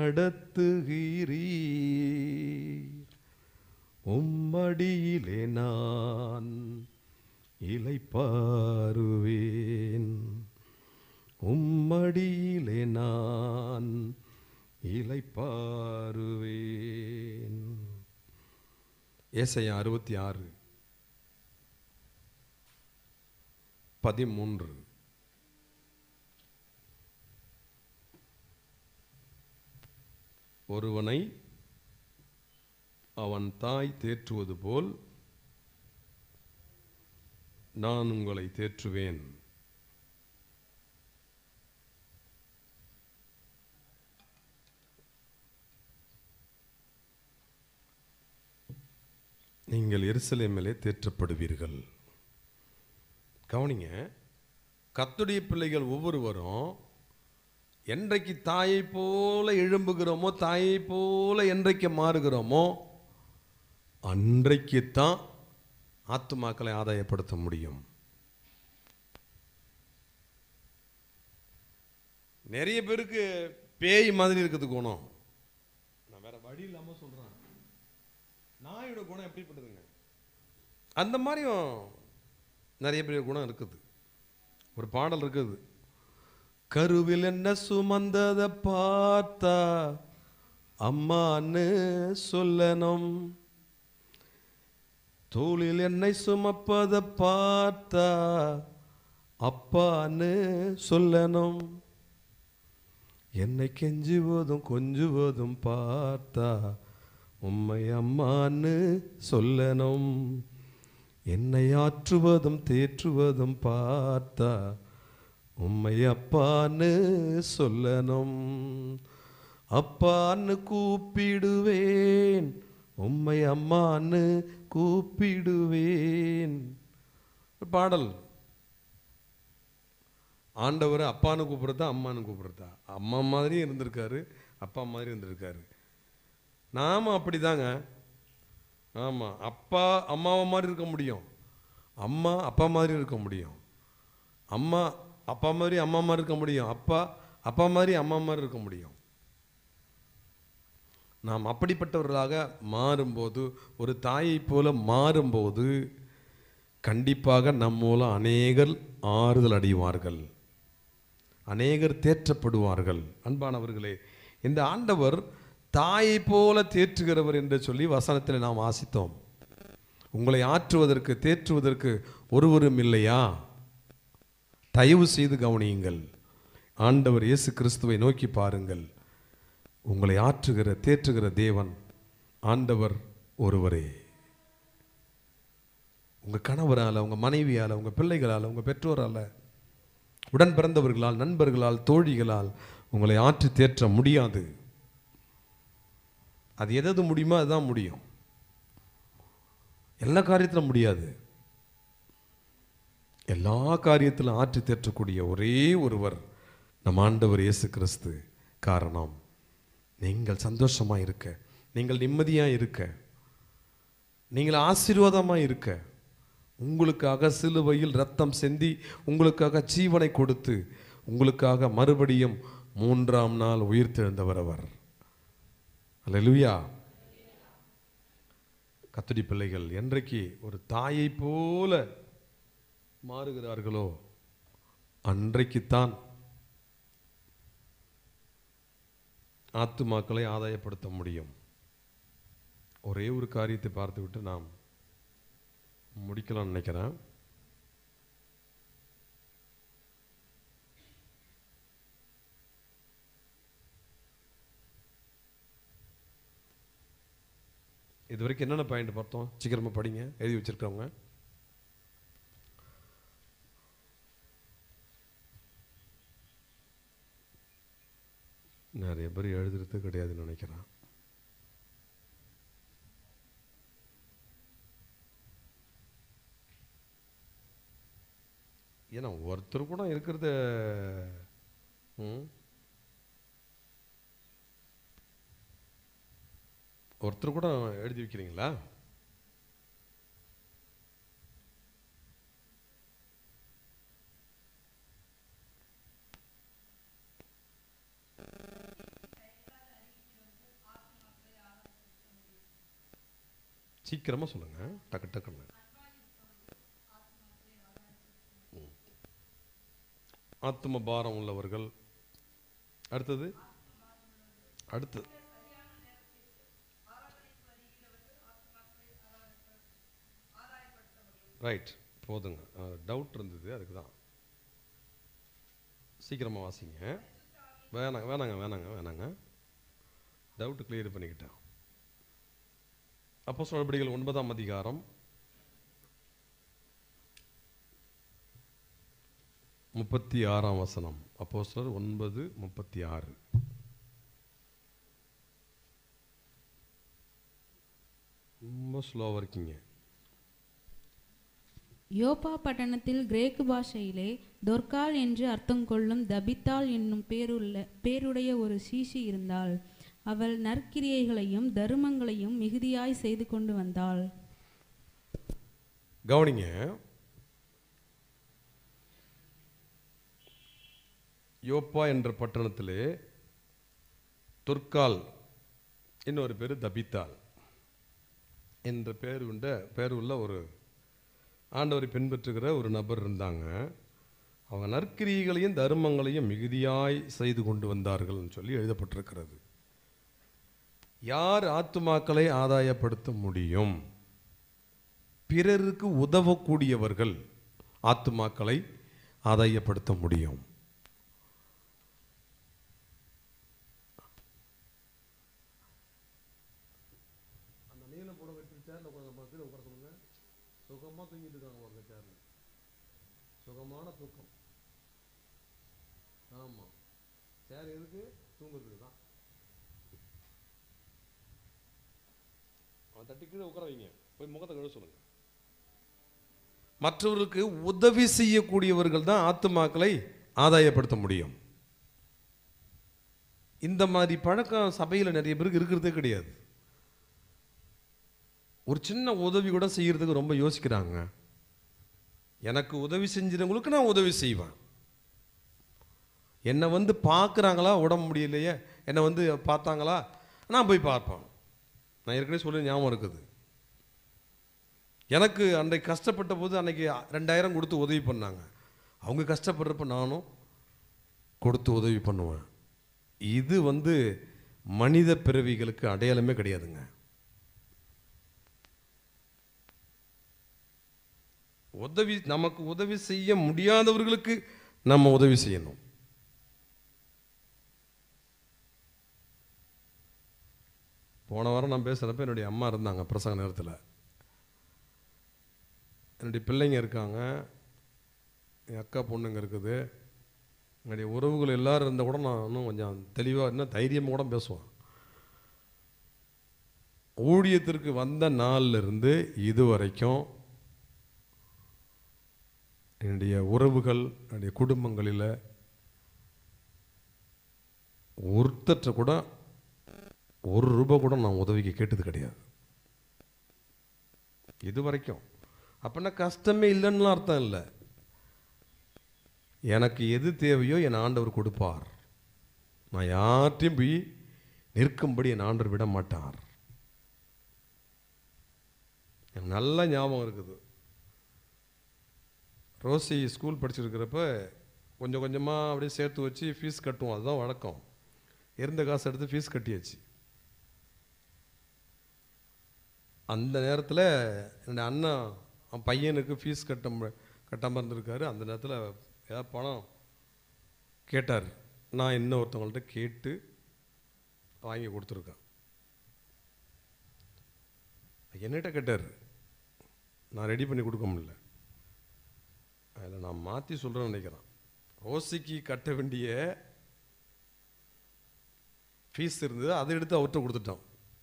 நடத்துகிறீர். உம்மடியிலே நான் இளைப்பாறுவேன், உம்மடியிலே நான் இளைப்பாறுவேன். ஏசாயா அறுபத்தி ஆறு பதிமூன்று. ஒருவனை அவன் தாய் தேற்றுவது போல் நான் உங்களை தேற்றுவேன். நீங்கள் எருசலேமிலே தேற்றப்படுவீர்கள். கவனிங்க, கர்த்தருடைய பிள்ளைகள் ஒவ்வொருவரும் என்றைக்கு தாயை போல எழும்புகிறோமோ, தாயை போல என்றைக்கு மாறுகிறோமோ அன்றைக்குத்தான் ஆத்துமாக்களை ஆதாயப்படுத்த முடியும். நிறைய பேருக்கு பேய் மாதிரி இருக்குது குணம். நான் வேற வழி இல்லாம சொல்றேன். நாயோட குணம் எப்படிப்பட்டதுங்க? அந்த மாதிரியும் நிறைய பேர் குணம் இருக்குது. ஒரு பாடல் இருக்குது, கருவில் என்ன சுமந்ததை பார்த்தா அம்மான்னு சொல்லணும், தோளில் என்னை சுமப்பதை பார்த்தா அப்பான்னு சொல்லணும், என்னை கெஞ்சுவதும் கொஞ்சுவதும் பார்த்தா உம்மை அம்மான்னு சொல்லணும், என்னை ஆற்றுவதும் தேற்றுவதும் பார்த்தா உம்மை அப்பான்னு சொல்லணும், அப்பான்னு கூப்பிடுவேன் உம்மை அம்மான்னு கூப்பிடுவேன். பாடல். ஆண்டவர் அப்பான்னு கூப்பிடுறதா அம்மான்னு கூப்பிடுறதா? அம்மா மாதிரியும் இருந்திருக்காரு, அப்பா மாதிரி இருந்திருக்காரு. நாம அப்படிதாங்க. ஆமாம், அப்பா அம்மாவை மாதிரி இருக்க முடியும், அம்மா அப்பா மாதிரி இருக்க முடியும். அம்மா அப்பா மாதிரி அம்மா மாதிரி இருக்க முடியும், அப்பா அப்பா மாதிரி அம்மா மாதிரி இருக்க முடியும். நாம் அப்படிப்பட்டவர்களாக மாறும்போது, ஒரு தாயை போல மாறும்போது கண்டிப்பாக நம் மூலம் அநேகர் ஆறுதல் அடைவார்கள், அநேகர் தேற்றப்படுவார்கள். அன்பானவர்களே, இந்த ஆண்டவர் தாயை போல தேற்றுகிறவர் என்று சொல்லி வசனத்தில் நாம் வாசித்தோம். உங்களை ஆற்றுவதற்கு தேற்றுவதற்கு ஒருவரும் இல்லையா? தயவு செய்து கவனியுங்கள். ஆண்டவர் இயேசு கிறிஸ்துவை நோக்கி பாருங்கள். உங்களை ஆற்றுகிற தேற்றுகிற தேவன் ஆண்டவர் ஒருவரே. உங்கள் கணவரால், உங்கள் மனைவியால், உங்கள் பிள்ளைகளால், உங்கள் பெற்றோரால், உடன் பிறந்தவர்களால், நண்பர்களால், தோழிகளால் உங்களை ஆற்றி தேற்ற முடியாது. அது எது முடியுமோ அதுதான் முடியும், எல்லா காரியத்திலும் முடியாது. எல்லா காரியத்திலும் ஆற்றி தேற்றக்கூடிய ஒரே ஒருவர் நம் ஆண்டவர் இயேசு கிறிஸ்து. காரணம், நீங்கள் சந்தோஷமாக இருக்க, நீங்கள் நிம்மதியாக இருக்க, நீங்கள் ஆசீர்வாதமாக இருக்க, உங்களுக்காக சிலுவையில் ரத்தம் சிந்தி உங்களுக்காக ஜீவனை கொடுத்து உங்களுக்காக மறுபடியும் மூன்றாம் நாள் உயிர்த்தெழுந்தவர் அவர். அல்லேலூயா. கர்த்தருடைய பிள்ளைகள் என்றைக்கு ஒரு தாயை போல மாறுகிறார்களோ அன்றைக்குத்தான் ஆத்துமாக்களை ஆதாயப்படுத்த முடியும். ஒரே ஒரு காரியத்தை பார்த்து விட்டு நாம் முடிக்கலாம்னு நினைக்கிறேன். இது வரைக்கும் என்னென்ன பாயிண்ட் பார்த்தோம்? சீக்கிரமா படிங்க, எழுதி வச்சிருக்கவங்க. நிறைய பேர் எழுதுறது கிடையாதுன்னு நினைக்கிறேன். ஏன்னா ஒருத்தர் கூட இருக்கிறத ஒருத்தர் கூட எழுதி வைக்கிறீங்களா? சீக்கிரமா சொல்லுங்க, டக்கு டக்குன்னு. ஆத்ம பாரம் உள்ளவர்கள். அடுத்தது அடுத்தது ரைட், போதுங்க. டவுட் இருந்தது, அதுக்கு தான். சீக்கிரமாக வாசிங்க. வேணாங்க வேணாங்க வேணாங்க வேணாங்க டவுட்டு கிளியர் பண்ணிக்கிட்டேன். அப்போஸ்தலர் நடபடிகள் ஒன்பதாம் அதிகாரம் முப்பத்தி ஆறாம் வசனம். அப்போஸ்தலர் ஒன்பது முப்பத்தி ஆறு. ரொம்ப ஸ்லோவாக இருக்கீங்க. யோப்பா பட்டணத்தில் கிரேக்கு பாஷையிலே தொர்க்கால் என்று அர்த்தம் கொள்ளும் தபித்தாள் என்னும் பேருள்ள பேருடைய ஒரு சீஷி இருந்தாள். அவள் நற்கிரியைகளையும் தருமங்களையும் மிகுதியாய் செய்து கொண்டு வந்தாள். கவனிங்க, யோப்பா என்ற பட்டணத்திலே தொர்க்கால், இன்னொரு பேர் தபித்தாள் என்ற பேர் உண்ட பேர் உள்ள ஒரு ஆண்டவரை பின்பற்றுகிற ஒரு நபர் இருந்தாங்க. அவங்க நற்கிரியைகளையும் தர்மங்களையும் மிகுதியாய் செய்து கொண்டு வந்தார்கள் சொல்லி எழுதப்பட்டிருக்கிறது. யார் ஆத்துமாக்களை ஆதாயப்படுத்த முடியும்? பிறருக்கு உதவக்கூடியவர்கள் ஆத்துமாக்களை ஆதாயப்படுத்த முடியும். சுகமாக தூங்கிட்டு இருக்காங்க ஒரு சேர்ல, சுகமான தூக்கம். ஆமாம், சேர் எதுக்கு? தூங்குறதுக்கு தான். அவன் தட்டி கீழே உட்கார வைங்க, போய் முகத்தை கழுவ சொல்லுங்க. மற்றவர்களுக்கு உதவி செய்யக்கூடியவர்கள் தான் ஆத்துமாக்களை ஆதாயப்படுத்த முடியும். இந்த மாதிரி பழக்கம் சபையில் நிறைய பேருக்கு இருக்கிறதே கிடையாது. ஒரு சின்ன உதவி கூட செய்யறதுக்கு ரொம்ப யோசிக்கிறாங்க. எனக்கு உதவி செஞ்சவங்களுக்கு நான் உதவி செய்வேன், என்னை வந்து பார்க்குறாங்களா, உடம்பு முடியலையே, என்னை வந்து பார்த்தாங்களா, நான் போய் பார்ப்பேன். நான் ஏற்கனவே சொல்லி ஞாபகம் இருக்குது. எனக்கு அன்றைக்கு கஷ்டப்பட்ட போது அன்றைக்கி ரெண்டாயிரம் கொடுத்து உதவி பண்ணாங்க. அவங்க கஷ்டப்படுறப்ப நானும் கொடுத்து உதவி பண்ணுவேன். இது வந்து மனித பிறவிகளுக்கு அடையாளமே கிடையாதுங்க. உதவி நமக்கு உதவி செய்ய முடியாதவர்களுக்கு நம்ம உதவி செய்யணும். போன வாரம் நான் பேசுகிறப்ப என்னுடைய அம்மா இருந்தாங்க பிரசங்க நேரத்தில். என்னுடைய பிள்ளைங்க இருக்காங்க, என் அக்கா பொண்ணுங்க இருக்குது, என்னுடைய உறவுகள் எல்லோரும் இருந்தால் கூட நான் இன்னும் கொஞ்சம் தெளிவாக இன்னும் தைரியமாக கூட பேசுவேன். ஊழியத்திற்கு வந்த நாளிலிருந்து இது வரைக்கும் என்னுடைய உறவுகள், என்னுடைய குடும்பங்களில் ஒருத்தற்ற கூட ஒரு ரூபாய் கூட நான் உதவிக்கு கேட்டது கிடையாது இது வரைக்கும். அப்படின்னா கஷ்டமே இல்லைன்னு அர்த்தம் இல்லை. எனக்கு எது தேவையோ என் ஆண்டவர் கொடுப்பார். நான் யார்ட்டையும் போய் நிற்கும்படி என் ஆண்டவர் விட மாட்டார். எனக்கு நல்ல ஞாபகம் இருக்குது. ரோசி ஸ்கூல் படிச்சிருக்கிறப்ப கொஞ்சம் கொஞ்சமாக அப்படியே சேர்த்து வச்சு ஃபீஸ் கட்டுவோம். அதுதான் வழக்கம். இருந்த காசு எடுத்து ஃபீஸ் கட்டியாச்சு. அந்த நேரத்தில் என்னுடைய அண்ணன் அவன் பையனுக்கு ஃபீஸ் கட்ட கட்டாமல் இருந்திருக்காரு. அந்த நேரத்தில் ஏதாவது பணம் கேட்டார். நான் இன்னொருத்தவங்கள்ட்ட கேட்டு வாங்கி கொடுத்துருக்கேன். என்னகிட்ட கேட்டார், நான் ரெடி பண்ணி கொடுக்க முடியல. அதில் நான் மாற்றி சொல்கிறேன்னு நினைக்கிறேன். ரோசிக்கு கட்ட வேண்டிய ஃபீஸ் இருந்தது, அதை எடுத்து அவர்கிட்ட கொடுத்துட்டோம்.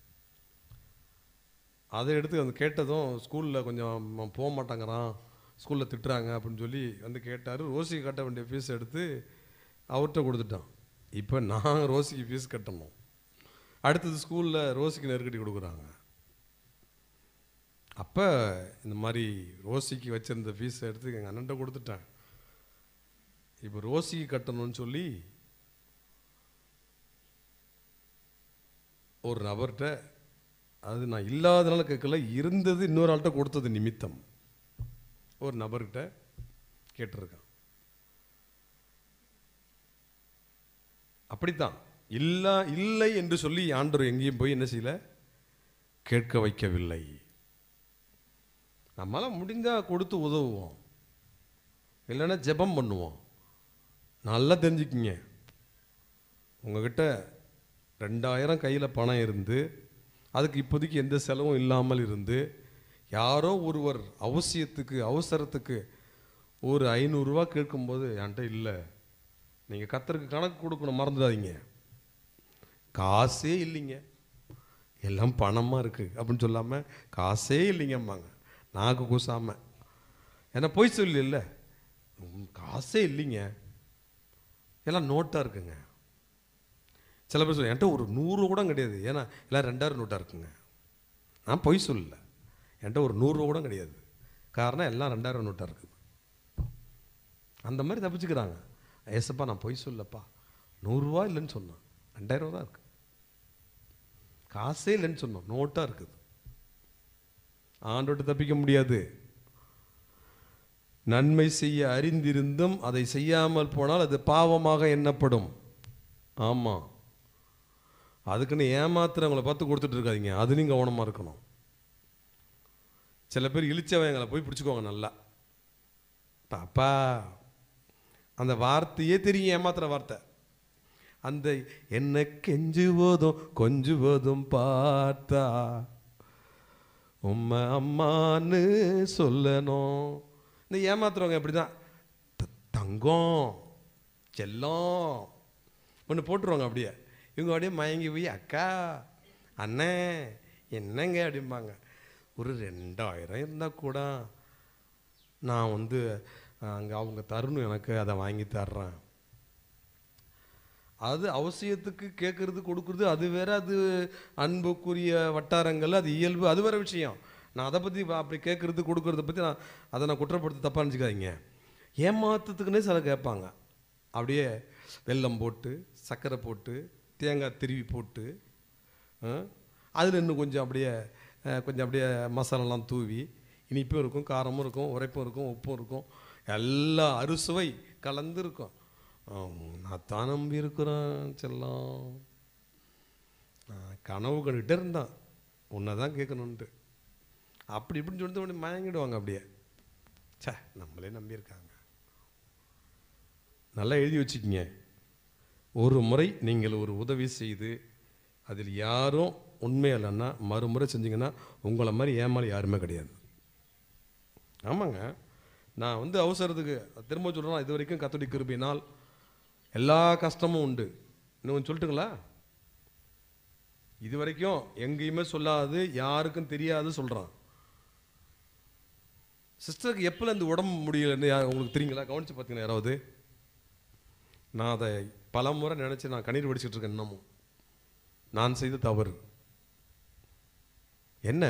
அதை எடுத்து வந்து கேட்டதும் ஸ்கூலில் கொஞ்சம் போக மாட்டாங்கிறான், ஸ்கூலில் திட்டுறாங்க அப்படின்னு சொல்லி வந்து கேட்டார். ரோசிக்கு கட்ட வேண்டிய ஃபீஸ் எடுத்து அவர்கிட்ட கொடுத்துட்டான். இப்போ நான் ரோசிக்கு ஃபீஸ் கட்டணும். அடுத்தது ஸ்கூலில் ரோசிக்கு நெருக்கடி கொடுக்குறாங்க. அப்போ இந்த மாதிரி ரோசிக்கு வச்சுருந்த ஃபீஸை எடுத்து எங்கள் அண்ணன்ட்ட கொடுத்துட்டேன். இப்போ ரோசிக்கு கட்டணும்னு சொல்லி ஒரு நபர்கிட்ட, அது நான் இல்லாதனால கேட்கல, இருந்தது இன்னொரு ஆள்கிட்ட கொடுத்தது நிமித்தம் ஒரு நபர்கிட்ட கேட்டிருக்கான். அப்படித்தான் இல்லா இல்லை என்று சொல்லி ஆண்டவர் எங்கேயும் போய் என்ன செய்யல, கேட்க வைக்கவில்லை. நம்மளால் முடிந்தால் கொடுத்து உதவுவோம், இல்லைன்னா ஜெபம் பண்ணுவோம். நல்லா தெரிஞ்சுக்கிங்க, உங்ககிட்ட ரெண்டாயிரம் கையில் பணம் இருந்து அதுக்கு இப்போதைக்கு எந்த செலவும் இல்லாமல் இருந்து யாரோ ஒருவர் அவசியத்துக்கு அவசரத்துக்கு ஒரு ஐநூறுரூவா கேட்கும்போது என்கிட்ட இல்லை, நீங்கள் கர்த்தருக்கு கணக்கு கொடுக்கணும், மறந்துடாதீங்க. காசே இல்லைங்க, எல்லாம் பணமாக இருக்குது அப்படின்னு சொல்லாமல் காசே இல்லைங்கம்மாங்க நாக்கு கூசாமல். ஏன்னா போய் சொல்லி இல்லை, காசே இல்லைங்க, எல்லாம் நோட்டாக இருக்குங்க. சில பேர் சொல்ல என்கிட்ட ஒரு நூறு கூட கிடையாது, ஏன்னா எல்லாம் ரெண்டாயிரம் நோட்டாக இருக்குங்க. நான் பொய் சொல்லலை, என்கிட்ட ஒரு நூறுரூவா கூட கிடையாது, காரணம் எல்லாம் ரெண்டாயிரம் நோட்டாக இருக்குது. அந்த மாதிரி தப்பிச்சுக்கிறாங்க. ஏசப்பா நான் பொய் சொல்லப்பா, நூறுரூவா இல்லைன்னு சொன்னேன், ரெண்டாயிரம் ரூபா தான் இருக்குது, காசே இல்லைன்னு சொன்னோம், நோட்டாக இருக்குது. ஆண்டோட்டு தப்பிக்க முடியாது. நன்மை செய்ய அறிந்திருந்தும் அதை செய்யாமல் போனால் அது பாவமாக எண்ணப்படும். ஆமாம், அதுக்குன்னு ஏமாத்துறவங்களை பார்த்து கொடுத்துட்டு இருக்காதீங்க, அதுலேயும் கவனமாக இருக்கணும். சில பேர் இழிச்சவங்களை போய் பிடிச்சிக்கோங்க நல்லா. பாப்பா அந்த வார்த்தையே தெரியும், ஏமாத்துற வார்த்தை. அந்த என்ன கெஞ்சுவதும் கொஞ்சுவதும் பார்த்தா உம்மை அம்மான்னு சொல்லணும். இந்த ஏமாத்துறவங்க எப்படி தான் தங்கம் செல்லம் ஒன்று போட்டுருவாங்க. அப்படியே இவங்க அப்படியே மயங்கி போய் அக்கா அண்ணே என்னங்க அப்படிம்பாங்க. ஒரு ரெண்டாயிரம் இருந்தால் கூட நான் வந்து அங்கே அவங்க தரணும், எனக்கு அதை வாங்கி தர்றேன். அது அவசியத்துக்கு கேட்குறது கொடுக்குறது அது வேற, அது அன்புக்குரிய வட்டாரங்கள், அது இயல்பு, அது வேற விஷயம். நான் அதை பற்றி அப்படி கேட்குறது கொடுக்குறத பற்றி நான் அதை நான் குற்றப்படுத்த தப்பாக நினச்சிக்காதீங்க. ஏமாத்துறதுக்குன்னே சில கேட்பாங்க. அப்படியே வெல்லம் போட்டு சர்க்கரை போட்டு தேங்காய் திருவி போட்டு அதில் இன்னும் கொஞ்சம் அப்படியே கொஞ்சம் அப்படியே மசாலாலாம் தூவி இனிப்பும் இருக்கும், காரமும் இருக்கும், உரைப்பும் இருக்கும், உப்பும் இருக்கும், எல்லா அறுசுவை கலந்து இருக்கும். நான் தான் நம்பி இருக்கிறேன் செல்லம், நான் கனவு கண்டுகிட்டே இருந்தான் உன்னை தான் கேட்கணுன்ட்டு. அப்படி இப்படின்னு சொல்லிட்டு அப்படி மயங்கிடுவாங்க. அப்படியே சே நம்மளே நம்பியிருக்காங்க. நல்லா எழுதி வச்சுக்கிங்க. ஒரு முறை நீங்கள் ஒரு உதவி செய்து அதில் யாரும் உண்மை இல்லைன்னா மறுமுறை செஞ்சிங்கன்னா உங்களை மாதிரி ஏமாளி யாருமே கிடையாது. ஆமாங்க, நான் வந்து அவசரத்துக்கு திரும்ப சொல்கிறேன், இது வரைக்கும் கர்த்தருடைய கிருபையினால் எல்லா கஷ்டமும் உண்டு. இன்னும் சொல்லட்டுங்களா? இது வரைக்கும் எங்கேயுமே சொல்லாது, யாருக்கும் தெரியாது சொல்கிறான். சிஸ்டருக்கு எப்போ இந்த உடம்பு முடியலன்னு உங்களுக்கு தெரியுங்களா? கவனித்து பார்த்தீங்கன்னா யாராவது? நான் அதை பல முறை நினச்சி நான் கண்ணீர் வடிச்சிட்டு இருக்கேன். இன்னமும் நான் செய்த தவறு என்ன?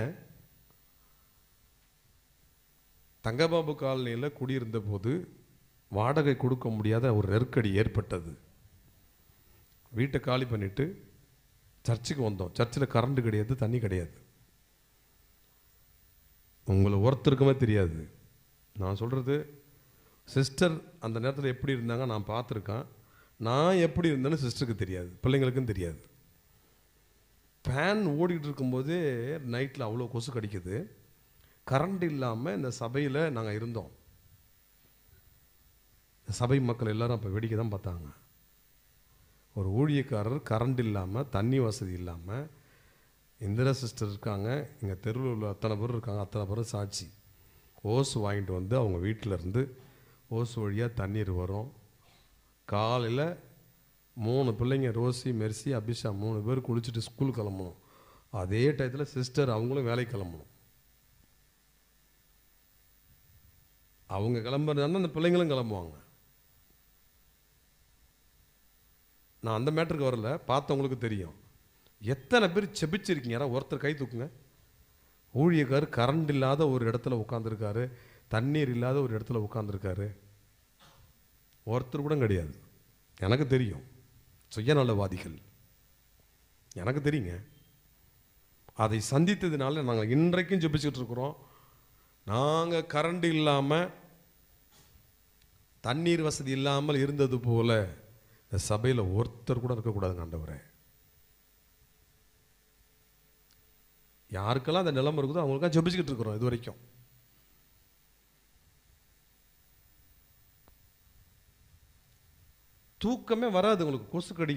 தங்கபாபு காலனியில் குடியிருந்த போது வாடகை கொடுக்க முடியாத ஒரு நெருக்கடி ஏற்பட்டது. வீட்டை காலி பண்ணிவிட்டு சர்ச்சுக்கு வந்தோம். சர்ச்சில் கரண்ட் கிடையாது, தண்ணி கிடையாது. உங்களை ஒருத்தருக்குமே தெரியாது. நான் சொல்கிறது, சிஸ்டர் அந்த நேரத்தில் எப்படி இருந்தாங்க நான் பார்த்துருக்கேன். நான் எப்படி இருந்தேன்னு சிஸ்டருக்கு தெரியாது, பிள்ளைங்களுக்கும் தெரியாது. ஃபேன் ஓடிக்கிட்டு இருக்கும்போது நைட்டில் அவ்வளோ கொசு கடிக்குது. கரண்ட் இல்லாமல் இந்த சபையில் நாங்கள் இருந்தோம். சபை மக்கள் எல்லாரும் அப்போ வேடிக்கை தான் பார்த்தாங்க. ஒரு ஊழியக்காரர் கரண்ட் இல்லாமல், தண்ணி வசதி இல்லாமல், இந்திரா சிஸ்டர் இருக்காங்க, எங்கள் தெருவில் உள்ள அத்தனை பேர் இருக்காங்க, அத்தனை பேரும் சாட்சி. ஓசு வாங்கிட்டு வந்து அவங்க வீட்டில் இருந்து ஓசு வழியாக தண்ணீர் வரும். காலையில் மூணு பிள்ளைங்க, ரோசி, மெர்சி, அபிஷா, மூணு பேர் குளிச்சுட்டு ஸ்கூல் கிளம்பணும். அதே டயத்தில் சிஸ்டர் அவங்களும் வேலைக்கு கிளம்பணும். அவங்க கிளம்புறதுனா அந்த பிள்ளைங்களும் கிளம்புவாங்க. நான் அந்த மேட்டருக்கு வரல, பார்த்தவங்களுக்கு தெரியும். எத்தனை பேர் செபிச்சிருக்கீங்க? யாராவது ஒருத்தர் கை தூக்குங்க. ஊழியக்கார் கரண்ட் இல்லாத ஒரு இடத்துல உட்காந்துருக்காரு, தண்ணீர் இல்லாத ஒரு இடத்துல உட்காந்துருக்காரு. ஒருத்தர் கூட கிடையாது. எனக்கு தெரியும், சுயநலவாதிகள் எனக்கு தெரியுங்க. அதை சந்தித்ததுனால நாங்கள் இன்றைக்கும் ஜெபிச்சுட்டு இருக்கிறோம். நாங்கள் கரண்ட் இல்லாமல், தண்ணீர் வசதி இல்லாமல் இருந்தது போல இந்த சபையில் ஒருத்தர் கூட இருக்கக்கூடாதுங்க ஆண்டவரே. யாருக்கெல்லாம் அந்த நிலைமை இருக்குதோ அவங்களுக்காக ஜெபிச்சுக்கிட்டு இருக்கிறோம் இது வரைக்கும். தூக்கமே வராது உங்களுக்கு. கொசுக்கடி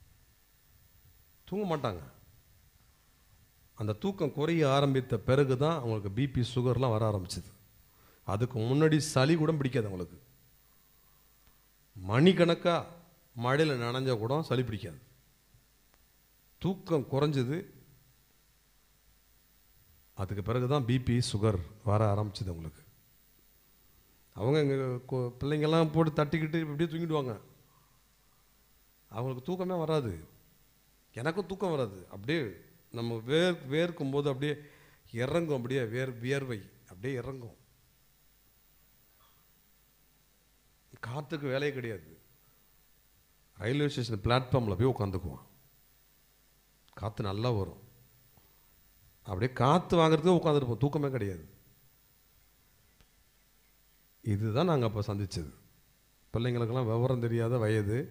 தூங்க மாட்டாங்க. அந்த தூக்கம் குறைய ஆரம்பித்த பிறகு தான் அவங்களுக்கு பிபி, சுகர்லாம் வர ஆரம்பிச்சது. அதுக்கு முன்னாடி சளி கூட பிடிக்காது அவங்களுக்கு. மணிக்கணக்காக மழையில் நனைஞ்ச கூட சளி பிடிக்காது. தூக்கம் குறைஞ்சது, அதுக்கு பிறகு தான் பிபி, சுகர் வர ஆரம்பிச்சது அவங்களுக்கு. அவங்க எங்கள் பிள்ளைங்கள்லாம் போட்டு தட்டிக்கிட்டு இப்படியே தூங்கிடுவாங்க. அவங்களுக்கு தூக்கமே வராது. எனக்கும் தூக்கம் வராது. அப்படியே நம்ம வேர் வேர்க்கும் போது அப்படியே இறங்கும், அப்படியே வேர் வியர்வை அப்படியே இறங்கும். காற்றுக்கு வேலையே கிடையாது. ரயில்வே ஸ்டேஷன் பிளாட்ஃபார்மில் போய் உட்காந்துக்குவோம். காற்று நல்லா வரும். அப்படியே காற்று வாங்குறதுக்கு உட்காந்துருப்போம். தூக்கமே கிடையாது. இதுதான் நாங்கள் அப்போ சந்தித்தது. பிள்ளைங்களுக்கெல்லாம் விவரம் தெரியாத வயது.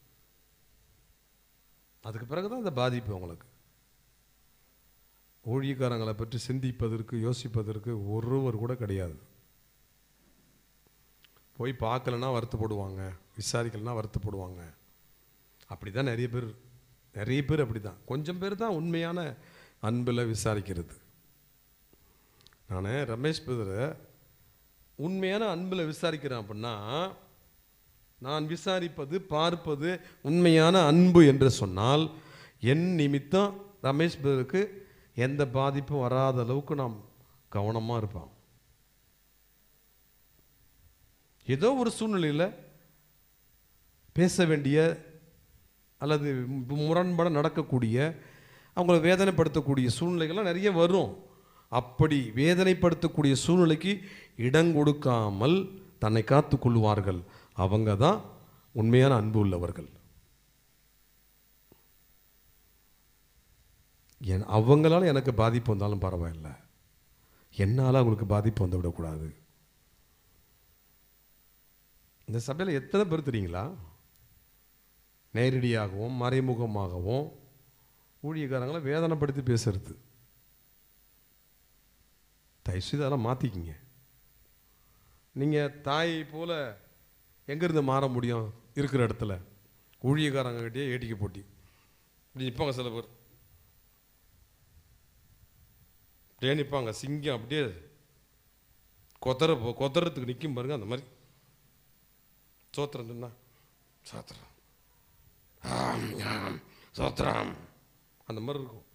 அதுக்கு பிறகு தான் இந்த பாதிப்பு அவங்களுக்கு. ஊழியக்காரங்களை பற்றி சிந்திப்பதற்கு, யோசிப்பதற்கு ஒருவர் கூட கிடையாது. போய் பார்க்கலன்னா வருத்தப்படுவாங்க, விசாரிக்கலைன்னா வருத்தப்படுவாங்க. அப்படி தான் நிறைய பேர் நிறைய பேர் அப்படி தான். கொஞ்சம் பேர் தான் உண்மையான அன்பில் விசாரிக்கிறது. நான் ரமேஷ் பிரதரை உண்மையான அன்பில் விசாரிக்கிறேன் அப்படின்னா, நான் விசாரிப்பது, பார்ப்பது உண்மையான அன்பு என்று சொன்னால், என் நிமித்தம் ரமேஷ் பிரதருக்கு எந்த பாதிப்பும் வராத அளவுக்கு நாம் கவனமாக இருப்போம். ஏதோ ஒரு சூழ்நிலையில் பேச வேண்டிய அல்லது முரண்பட நடக்கக்கூடிய, அவங்கள வேதனைப்படுத்தக்கூடிய சூழ்நிலைகள்லாம் நிறைய வரும். அப்படி வேதனைப்படுத்தக்கூடிய சூழ்நிலைக்கு இடம் கொடுக்காமல் தன்னை காத்து கொள்வார்கள். அவங்க தான் உண்மையான அன்பு உள்ளவர்கள். என் அவங்களால எனக்கு பாதிப்பு வந்தாலும் பரவாயில்ல, என்னால் அவங்களுக்கு பாதிப்பு வந்து விடக்கூடாது. இந்த சபையில் எத்தனை பேர் தெரியுங்களா, நேரடியாகவும் மறைமுகமாகவும் ஊழியக்காரங்களை வேதனைப்படுத்தி பேசுறது. தயவுசெய்து அதெல்லாம் மாற்றிக்கிங்க. நீங்கள் தாய் போல் எங்கேருந்து மாற முடியும்? இருக்கிற இடத்துல ஊழியக்காரங்ககிட்டயே ஏட்டிக்கு போட்டி இப்படி நிற்பாங்க. சில பேர் அப்படியே நிற்பாங்க, சிங்கம் அப்படியே கொத்தர கொத்தரத்துக்கு நிற்கும் பாருங்க. அந்த மாதிரி சோத்திரம் சொன்னா சோத்திரம் சோத்திரம் அந்த மாதிரி இருக்கும்.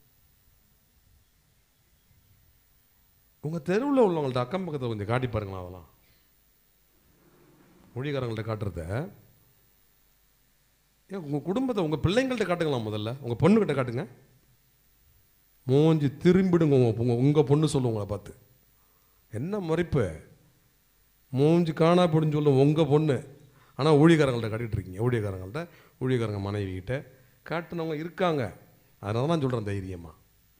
உங்கள் தெருவில் உள்ளவங்கள்ட்ட அக்கம் பக்கத்தில் கொஞ்சம் காட்டி பாருங்களா. அதெல்லாம் மொழிக்காரங்கள்ட்ட காட்டுறத ஏன் உங்கள் குடும்பத்தை உங்கள் பிள்ளைங்கள்ட்ட காட்டுங்களா. முதல்ல உங்கள் பொண்ணுக்கிட்ட காட்டுங்க. மூஞ்சி திரும்பிடுங்க. உங்கள் உங்கள் பொண்ணு சொல்லுவங்களை பார்த்து என்ன மறைப்பு, மூஞ்சி காணா போடுன்னு சொல்லுவோம் உங்கள் பொண்ணு. ஆனால் ஊழியக்காரங்கள்ட்ட காட்டிகிட்டு இருக்கீங்க. ஊழியக்காரங்கள்ட்ட ஊழியக்காரங்க மனைவிக்கிட்ட காட்டுனவங்க இருக்காங்க. அதனால தான் சொல்கிறேன் தைரியமாக.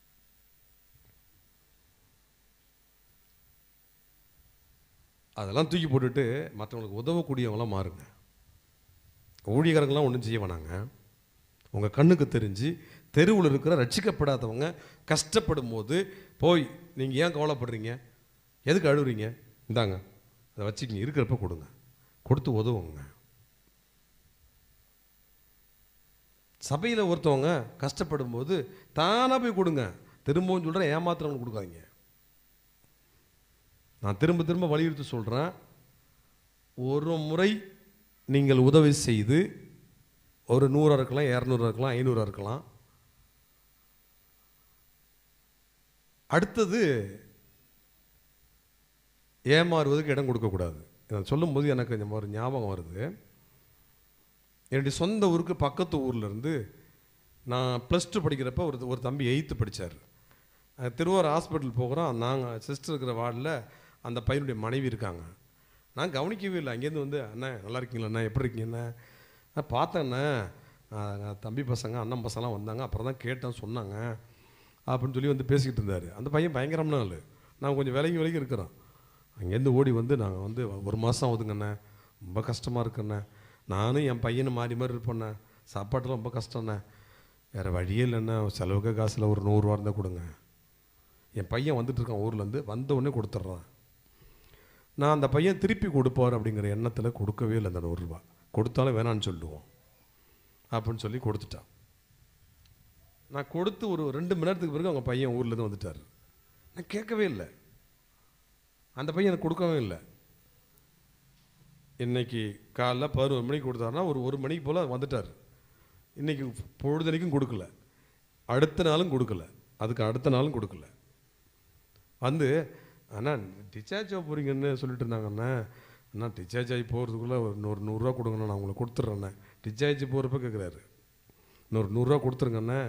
அதெல்லாம் தூக்கி போட்டுட்டு மற்றவங்களுக்கு உதவக்கூடியவங்களாம் மாறுங்க. ஊழியக்காரங்களாம் ஒன்றும் செய்ய வேணாங்க. உங்கள் கண்ணுக்கு தெரிஞ்சு தெருவில் இருக்கிற ரட்சிக்கப்படாதவங்க கஷ்டப்படும் போது போய் நீங்கள் ஏன் கவலைப்படுறீங்க, எதுக்கு அழுகுறீங்க, இந்தாங்க அதை வச்சுக்கிங்க, இருக்கிறப்ப கொடுங்க, கொடுத்து உதவுங்க. சபையில் ஒருத்தவங்க கஷ்டப்படும் போது தானாக போய் கொடுங்க. திரும்பவும் சொல்கிறேன், ஏமாத்திரவங்க கொடுக்காதீங்க. நான் திரும்ப திரும்ப வலியுறுத்தி சொல்கிறேன், ஒரு முறை நீங்கள் உதவி செய்து ஒரு நூறாக இருக்கலாம், இரநூறுவா இருக்கலாம், ஐநூறுவா இருக்கலாம். அடுத்தது ஏமாறுவதுக்கு இடம் கொடுக்கக்கூடாது. நான் சொல்லும்போது எனக்கு இந்த மாதிரி ஞாபகம் வருது. என்னுடைய சொந்த ஊருக்கு பக்கத்து ஊரில் இருந்து நான் ப்ளஸ் டூ படிக்கிறப்ப ஒரு ஒரு தம்பி எயித்து படித்தார். திருவாரூர் ஹாஸ்பிட்டல் போகிறோம். நாங்கள் சிஸ்டர் இருக்கிற வார்டில் அந்த பையனுடைய மனைவி இருக்காங்க. நான் கவனிக்கவே இல்லை. அங்கேருந்து வந்து அண்ணா நல்லா இருக்கீங்களா, அண்ணா எப்படி இருக்கீங்கண்ணா, பார்த்தேண்ணே தம்பி பசங்க அண்ணன் பசங்களாம் வந்தாங்க, அப்புறம் தான் கேட்டேன் சொன்னாங்க அப்படின்னு சொல்லி வந்து பேசிக்கிட்டு இருந்தார். அந்த பையன் பயங்கரமான ஆள். நான் கொஞ்சம் விலகி விலகி இருக்கிறோம். அங்கேருந்து ஓடி வந்து நாங்கள் வந்து ஒரு மாதம் ஆகுதுங்கண்ணே, ரொம்ப கஷ்டமாக இருக்குண்ணே, நானும் என் பையனை மாறி மாதிரி இருப்பேண்ணே, சாப்பாட்டெல்லாம் ரொம்ப கஷ்டண்ணே, வேறு வழியே இல்லைண்ணே, செலவுக்கு காசில் ஒரு நூறுரூவா இருந்தால் கொடுங்க. என் பையன் வந்துட்டுருக்கான் ஊர்லேருந்து, வந்த உடனே கொடுத்துட்றான். நான் அந்த பையன் திருப்பி கொடுப்பார் அப்படிங்கிற எண்ணத்தில் கொடுக்கவே இல்லை. அந்த நூறுரூவா கொடுத்தாலும் வேணான்னு சொல்லுவோம் அப்படின்னு சொல்லி கொடுத்துட்டான். நான் கொடுத்து ஒரு ரெண்டு மணி நேரத்துக்கு பிறகு அவங்க பையன் ஊர்லேருந்து வந்துட்டார். நான் கேட்கவே இல்லை. அந்த பையன் எனக்கு கொடுக்கவே இல்லை. இன்றைக்கி காலைல பதினோரு மணிக்கு கொடுத்தாருன்னா ஒரு ஒரு மணிக்கு போல் வந்துட்டார். இன்றைக்கி பொழுதனைக்கும் கொடுக்கல, அடுத்த நாளும் கொடுக்கல, அதுக்கு அடுத்த நாளும் கொடுக்கல. வந்து அண்ணா டிஸ்சார்ஜ் ஆக போகிறீங்கன்னு சொல்லிட்டு இருந்தாங்கண்ணா, அண்ணா டிஸ்சார்ஜ் ஆகி போகிறதுக்குள்ளே ஒரு நூறு நூறுரூவா கொடுங்கண்ணா, நான் உங்களுக்கு கொடுத்துட்றேண்ணே. டிஸ்சார்ஜ் போகிறப்ப கேட்குறாரு, இன்னொரு நூறுரூவா கொடுத்துருங்கண்ணே,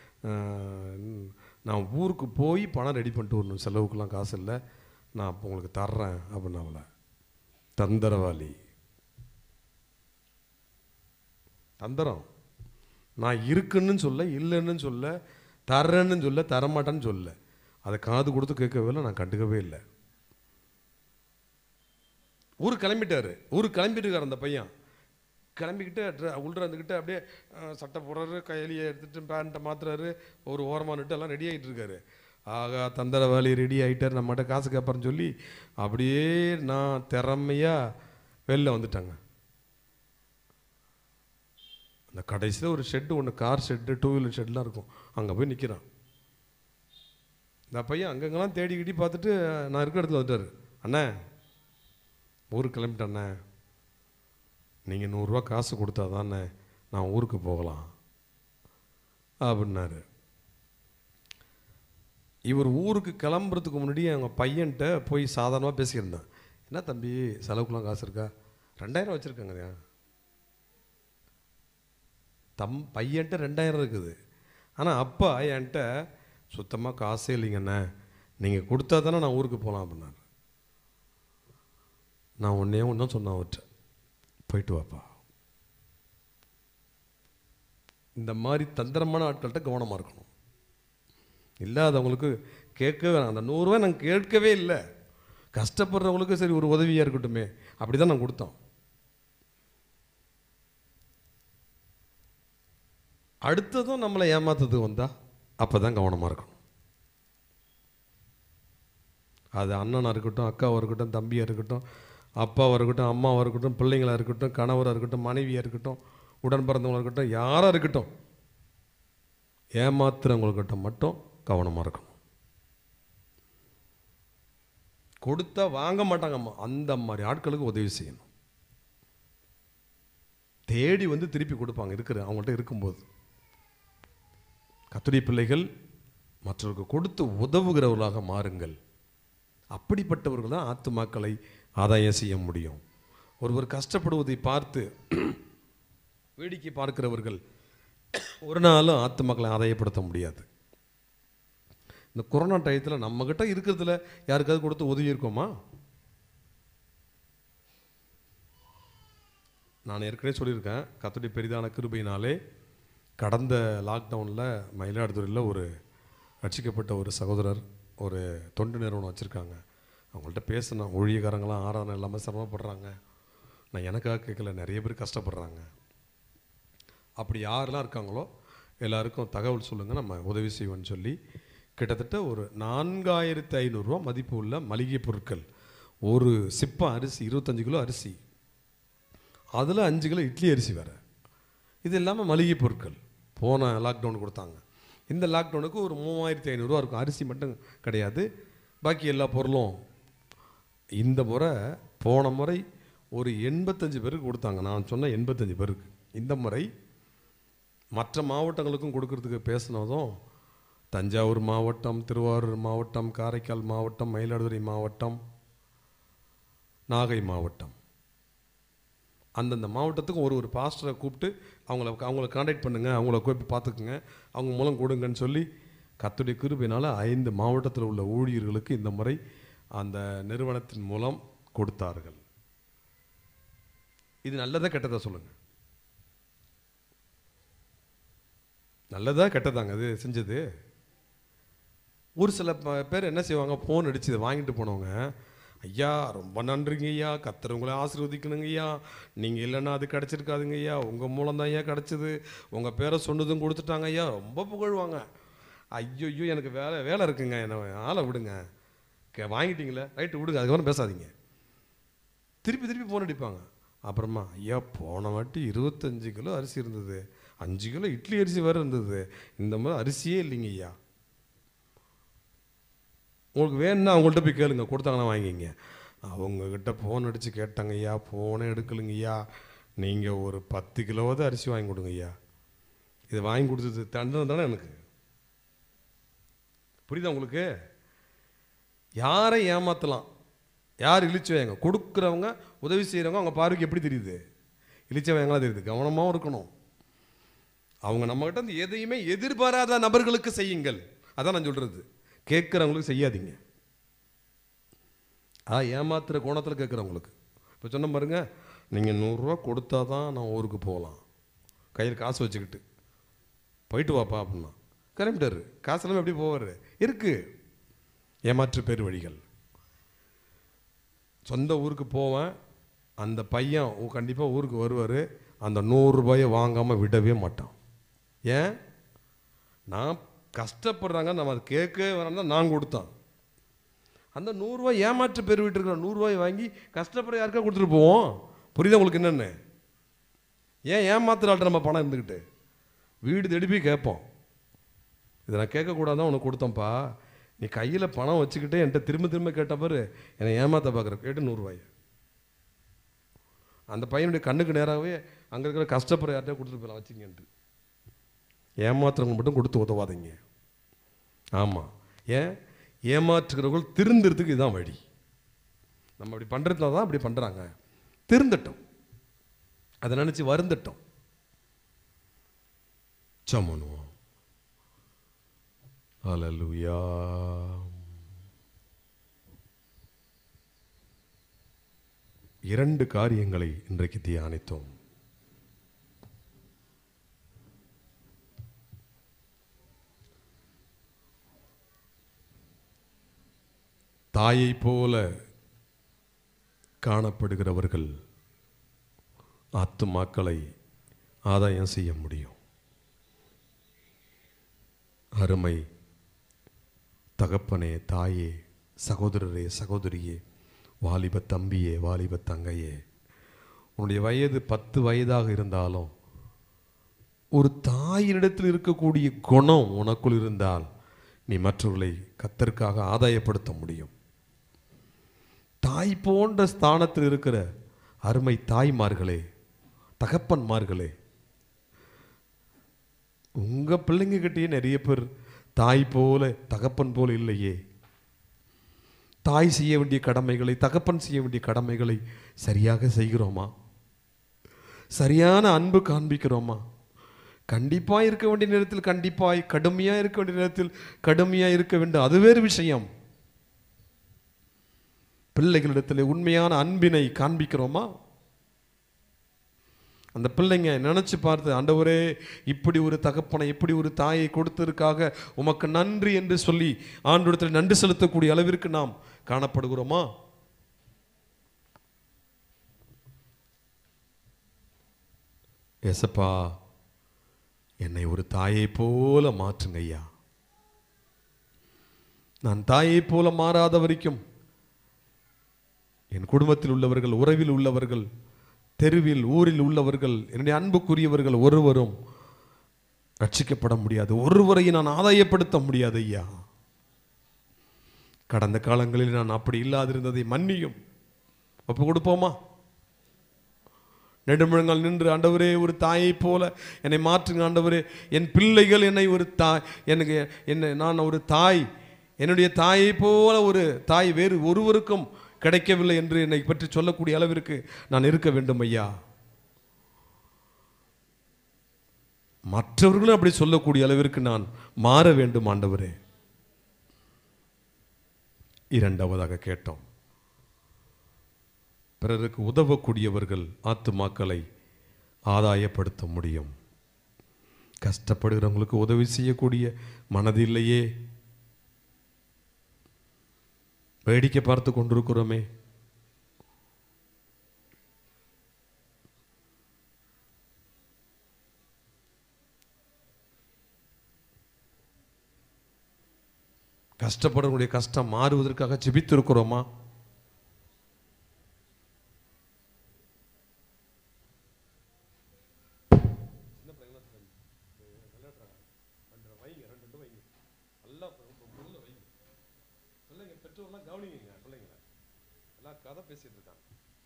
நான் ஊருக்கு போய் பணம் ரெடி பண்ணிட்டு வரணும், செலவுக்கெல்லாம் காசு இல்லை, நான் அப்போ உங்களுக்கு தர்றேன் அப்படின்னு. அவளை தந்திரவாளி, தந்திரம். நான் இருக்குன்னு சொல்ல, இல்லைன்னு சொல்ல, தர்றேன்னு சொல்ல, தரமாட்டேன்னு சொல்ல, அதை காது கொடுத்து கேட்கவே இல்லை, நான் கண்டுக்கவே இல்லை. ஊருக்கு கிளம்பிட்டாரு. ஊருக்கு கிளம்பிட்டு இருக்கார் அந்த பையன். கிளம்பிக்கிட்டு உள்ள இருந்துக்கிட்டு அப்படியே சட்டை போடுறாரு, கையிலேயே எடுத்துகிட்டு பேண்ட்டை மாற்றுறாரு, ஒரு ஓரமாக நிட்டு எல்லாம் ரெடி ஆகிட்டு இருக்காரு. ஆகா தந்திரவாளி ரெடி ஆகிட்டார், நம்மகிட்ட காசு கேட்பாருன்னு சொல்லி அப்படியே நான் திறமையாக வெளில வந்துட்டாங்க. அந்த கடைசியில் ஒரு ஷெட்டு ஒன்று, கார் ஷெட்டு, டூ வீலர் ஷெட்லாம் இருக்கும், அங்கே போய் நிற்கிறான். இந்த பையன் அங்கங்கெல்லாம் தேடிக்கிட்டி பார்த்துட்டு நான் இருக்கிற இடத்துல வந்துட்டார். அண்ணே ஊருக்கு கிளம்பிட்டேண்ணே, நீங்கள் நூறுரூவா காசு கொடுத்தா தானே நான் ஊருக்கு போகலாம் அப்படின்னாரு. இவர் ஊருக்கு கிளம்புறதுக்கு முன்னாடி அவங்க பையன்கிட்ட போய் சாதாரணமாக பேசியிருந்தேன். என்ன தம்பி செலவுக்குலாம் காசு இருக்கா? ரெண்டாயிரம் வச்சுருக்காங்கய்யா. தம் பையன்ட்ட ரெண்டாயிரம் இருக்குது. ஆனால் அப்பா என்கிட்ட சுத்தமாக காசே இல்லைங்கண்ணே, நீங்கள் கொடுத்தா தானே நான் ஊருக்கு போகலாம் அப்படின்னாரு. நான் ஒன்றே ஒன்று தான் சொன்னேன் அவர்கிட்ட, போயிட்டு வாப்பா, இந்த மாதிரி தந்திரமான ஆட்கள்கிட்ட கவனமாக இருக்கணும். இல்லாதவங்களுக்கு கேட்கவே வேணாம். அந்த நூறுரூவா நாங்கள் கேட்கவே இல்லை, கஷ்டப்படுறவங்களுக்கு சரி ஒரு உதவியாக இருக்கட்டுமே அப்படி தான் நாங்கள் கொடுத்தோம். அடுத்ததும் நம்மளை ஏமாத்துறதுக்கு வந்தால் அப்போ தான் கவனமாக இருக்கணும். அது அண்ணனாக இருக்கட்டும், அக்காவாக இருக்கட்டும், தம்பியாக இருக்கட்டும், அப்பாவாக இருக்கட்டும், அம்மாவாக இருக்கட்டும், பிள்ளைங்களாக இருக்கட்டும், கணவராக இருக்கட்டும், மனைவியாக இருக்கட்டும், உடன் பிறந்தவங்களாக இருக்கட்டும், யாராக இருக்கட்டும், ஏமாத்துறவங்கக்கிட்ட மட்டும் கவனமாக இருக்கணும். கொடுத்தா வாங்க மாட்டாங்கம்மா, அந்த மாதிரி ஆட்களுக்கு உதவி செய்யணும். தேடி வந்து திருப்பி கொடுப்பாங்க இருக்கிற அவங்கள்ட்ட இருக்கும்போது. கர்த்தருடைய பிள்ளைகள் மற்றவர்களுக்கு கொடுத்து உதவுகிறவர்களாக மாறுங்கள். அப்படிப்பட்டவர்கள் தான் ஆத்துமாக்களை ஆதாயம் செய்ய முடியும். ஒருவர் கஷ்டப்படுவதை பார்த்து வேடிக்கை பார்க்கிறவர்கள் ஒரு நாளும் ஆத்துமாக்களை ஆதாயப்படுத்த முடியாது. இந்த கொரோனா டயத்தில் நம்மக்கிட்ட இருக்கிறதுல யாருக்காவது கொடுத்து உதவி இருக்கோமா? நான் ஏற்கனவே சொல்லியிருக்கேன், கர்த்தருடைய பெரிதான கிருபையினாலே கடந்த லாக்டவுனில் மயிலாடுதுறையில் ஒரு ரட்சிக்கப்பட்ட ஒரு சகோதரர் ஒரு தொண்டு நிறுவனம் வச்சுருக்காங்க. அவங்கள்ட்ட பேசினேன். ஊழியக்காரங்களாம் ஆராதனை இல்லாமல் சிரமப்படுறாங்க. நான் எனக்காக கேட்கல, நிறைய பேர் கஷ்டப்படுறாங்க. அப்படி யாரெல்லாம் இருக்காங்களோ எல்லாருக்கும் தகவல் சொல்லுங்கள், நம்ம உதவி செய்வோன்னு சொல்லி கிட்டத்தட்ட ஒரு நான்காயிரத்து ஐநூறுரூவா மதிப்பு உள்ள மளிகை பொருட்கள், ஒரு சிப்பம் அரிசி, இருபத்தஞ்சி கிலோ அரிசி, அதில் அஞ்சு கிலோ இட்லி அரிசி வேறு, இது இல்லாமல் மளிகை பொருட்கள் போன லாக்டவுன் கொடுத்தாங்க. இந்த லாக்டவுனுக்கு ஒரு மூவாயிரத்தி ஐநூறுரூவா இருக்கும். அரிசி மட்டும் கிடையாது, பாக்கி எல்லா பொருளும். இந்த முறை போன முறை ஒரு எண்பத்தஞ்சு பேருக்கு கொடுத்தாங்க. நான் சொன்ன எண்பத்தஞ்சு பேருக்கு. இந்த முறை மற்ற மாவட்டங்களுக்கும் கொடுக்கறதுக்கு பேசினதும் தஞ்சாவூர் மாவட்டம், திருவாரூர் மாவட்டம், காரைக்கால் மாவட்டம், மயிலாடுதுறை மாவட்டம், நாகை மாவட்டம், அந்தந்த மாவட்டத்துக்கு ஒரு ஒரு பாஸ்டரை கூப்பிட்டு அவங்கள அவங்கள கான்டாக்ட் பண்ணுங்கள், அவங்கள போய் பார்த்துக்குங்க, அவங்க மூலம் கொடுங்கன்னு சொல்லி கர்த்தருடைய கிருபையினால் ஐந்து மாவட்டத்தில் உள்ள ஊழியர்களுக்கு இந்த முறை அந்த நிறுவனத்தின் மூலம் கொடுத்தார்கள். இது நல்லதா கெட்டதா சொல்லுங்கள்? நல்லதா கெட்டதாங்க அது செஞ்சது? ஒரு சில பேர் என்ன செய்வாங்க, ஃபோன் அடிச்சு இதை வாங்கிட்டு போனவங்க, ஐயா ரொம்ப நன்றிங்க ஐயா, கர்த்தர் உங்களை ஆசீர்வதிக்கணுங்க ஐயா, நீங்கள் இல்லைன்னா அது கிடச்சிருக்காதுங்க ஐயா, உங்கள் மூலம் தான் ஐயா கிடச்சிது, உங்கள் பேரை சொன்னதும் கொடுத்துட்டாங்க ஐயா, ரொம்ப புகழ்வாங்க. ஐயோ ஐயோ எனக்கு வேலை வேலை இருக்குங்க, என்ன ஆளை விடுங்க, கே வாங்கிட்டீங்களே ரைட்டு விடுங்க, அதுக்கப்புறம் பேசாதீங்க. திருப்பி திருப்பி ஃபோன் அடிப்பாங்க. அப்புறமா ஐயா போன வாட்டி இருபத்தஞ்சி கிலோ அரிசி இருந்தது, அஞ்சு கிலோ இட்லி அரிசி வேறு இருந்தது, இந்த மாதிரி அரிசியே இல்லைங்க ஐயா, உங்களுக்கு வேணும்னா அவங்கள்ட்ட போய் கேளுங்க, கொடுத்தாங்கன்னா வாங்கிங்க. அவங்கக்கிட்ட ஃபோன் அடித்து கேட்டாங்க ஐயா, ஃபோனே எடுக்கலுங்க ஐயா, நீங்கள் ஒரு பத்து கிலோவாவது அரிசி வாங்கி கொடுங்க ஐயா. இதை வாங்கி கொடுத்தது தண்டனை தானே எனக்கு. புரியுதா உங்களுக்கு? யாரை ஏமாற்றலாம், யார் இழிச்சவைங்க? கொடுக்குறவங்க, உதவி செய்கிறவங்க அவங்க பார்வைக்கு எப்படி தெரியுது? இழிச்சவைங்களாம் தெரியுது. கவனமாகவும் இருக்கணும். அவங்க நம்மகிட்ட வந்து எதையுமே எதிர்பாராத நபர்களுக்கு செய்யுங்கள், அதான் நான் சொல்கிறது. கேட்குறவங்களுக்கு செய்யாதீங்க. ஆ ஏமாத்துகிற கோணத்தில் கேட்குறவங்களுக்கு. இப்போ சொன்ன பாருங்க, நீங்கள் நூறுரூவா கொடுத்தா தான் நான் ஊருக்கு போகலாம், கையில் காசு வச்சுக்கிட்டு போயிட்டு வாப்பா அப்படின்னா கிளம்பிட்டாரு. காசு எல்லாமே எப்படி போவார்? இருக்குது ஏமாற்று பேர் வழிகள். சொந்த ஊருக்கு போவேன், அந்த பையன் கண்டிப்பாக ஊருக்கு வருவார், அந்த நூறுரூபாயை வாங்காமல் விடவே மாட்டான். ஏன்? நான் கஷ்டப்படுறாங்க, நம்ம அதை கேட்கவே வேணாம் தான் நான் கொடுத்தான். அந்த நூறுரூவா ஏமாற்று பேர் வீட்டு இருக்கிற நூறுரூவாயை வாங்கி கஷ்டப்படுற யாருக்கா கொடுத்துட்டு போவோம். புரியுதா உங்களுக்கு என்னென்னு? ஏன் ஏமாத்துறாள்கிட்ட நம்ம பணம் இருந்துக்கிட்டு வீடு தேடி போய் கேட்போம், இதை நான் கேட்கக்கூடாதான் உனக்கு கொடுத்தேன்ப்பா, நீ கையில் பணம் வச்சுக்கிட்டே என்கிட்ட திரும்ப திரும்ப கேட்ட பாரு, என்னை ஏமாற்ற பார்க்குற, கேட்டு நூறுரூவாய் அந்த பையனுடைய கண்ணுக்கு நேராகவே அங்கே இருக்கிற கஷ்டப்படுற யார்கிட்ட கொடுத்துட்டு போகலாம் வச்சுங்கன்ட்டு. ஏமாத்துறவங்க மட்டும் கொடுத்து உதவாதீங்க. ஆமாம், ஏன் ஏமாற்றுகிறவர்கள் திருந்துறதுக்கு இதுதான் வழி. நம்ம அப்படி பண்ணுறதுனால தான் அப்படி பண்ணுறாங்க. திருந்தட்டும், அதை நினச்சி வருந்தட்டும். சமனுவோம். ஹல்லேலூயா. இரண்டு காரியங்களை இன்றைக்கு தியானித்தோம். தாயை போல காணப்படுகிறவர்கள் ஆத்துமாக்களை ஆதாயம் செய்ய முடியும். அருமை தகப்பனே, தாயே, சகோதரரே, சகோதரியே, வாலிப தம்பியே, வாலிப தங்கையே, உன்னுடைய வயது பத்து வயதாக இருந்தாலும் ஒரு தாயினிடத்தில் இருக்கக்கூடிய குணம் உனக்குள் இருந்தால் நீ மற்றவர்களை கர்த்தருக்காக ஆதாயப்படுத்த முடியும். தாய் போன்ற ஸ்தானத்தில் இருக்கிற அருமை தாய்மார்களே, தகப்பன்மார்களே, உங்க பிள்ளைங்க கிட்டேயே நிறைய பேர் தாய் போல தகப்பன் போல இல்லையே. தாய் செய்ய வேண்டிய கடமைகளை, தகப்பன் செய்ய வேண்டிய கடமைகளை சரியாக செய்கிறோமா? சரியான அன்பு காண்பிக்கிறோமா? கண்டிப்பாக இருக்க வேண்டிய நேரத்தில் கண்டிப்பாய், கடுமையாக இருக்க வேண்டிய நேரத்தில் கடுமையாக இருக்க வேண்டும், அது வேறு விஷயம். பிள்ளைகளிடத்தில் உண்மையான அன்பினை காண்பிக்கிறோமா? அந்த பிள்ளைங்க நினச்சி பார்த்து, ஆண்டவரே இப்படி ஒரு தகப்பனை, இப்படி ஒரு தாயை கொடுத்ததற்காக உமக்கு நன்றி என்று சொல்லி ஆண்டவரிடத்தில் நன்றி செலுத்தக்கூடிய அளவிற்கு நாம் காணப்படுகிறோமா? ஏசப்பா, என்னை ஒரு தாயை போல மாற்றுங்க ஐயா. நான் தாயை போல மாறாத வரைக்கும் என் குடும்பத்தில் உள்ளவர்கள், உறவில் உள்ளவர்கள், தெருவில் ஊரில் உள்ளவர்கள், என்னுடைய அன்புக்குரியவர்கள் ஒருவரும் ரட்சிக்கப்பட முடியாது. ஒருவரையும் நான் ஆதாயப்படுத்த முடியாது ஐயா. கடந்த காலங்களில் நான் அப்படி இல்லாதிருந்ததை மன்னியும். ஒப்பு கொடுப்போமா? நெடுமுழங்கால் நின்று, ஆண்டவரே ஒரு தாயை போல என்னை மாற்றுங்க ஆண்டவரே. என் பிள்ளைகள் என்னை ஒரு தாய், எனக்கு என்னை நான் ஒரு தாய், என்னுடைய தாயை போல ஒரு தாய் வேறு ஒருவருக்கும் கிடைக்கவில்லை என்று என்னை பற்றி சொல்லக்கூடிய அளவிற்கு நான் இருக்க வேண்டும் ஐயா. மற்றவர்களும் அப்படி சொல்லக்கூடிய அளவிற்கு நான் மாற வேண்டும் ஆண்டவரே. இரண்டாவதாக கேட்டோம், பிறருக்கு உதவக்கூடியவர்கள் ஆத்துமாக்களை ஆதாயப்படுத்த முடியும். கஷ்டப்படுகிறவங்களுக்கு உதவி செய்யக்கூடிய மனது இல்லையே, வேடிக்கை பார்த்து கொண்டிருக்கிறோமே. கஷ்டப்படுறவங்களுடைய கஷ்டம் மாறுவதற்காக ஜெபித்திருக்கிறோமா? கவனிங்க பிள்ளைங்கள எல்லாம் கதை பேசிட்டு இருக்காங்க.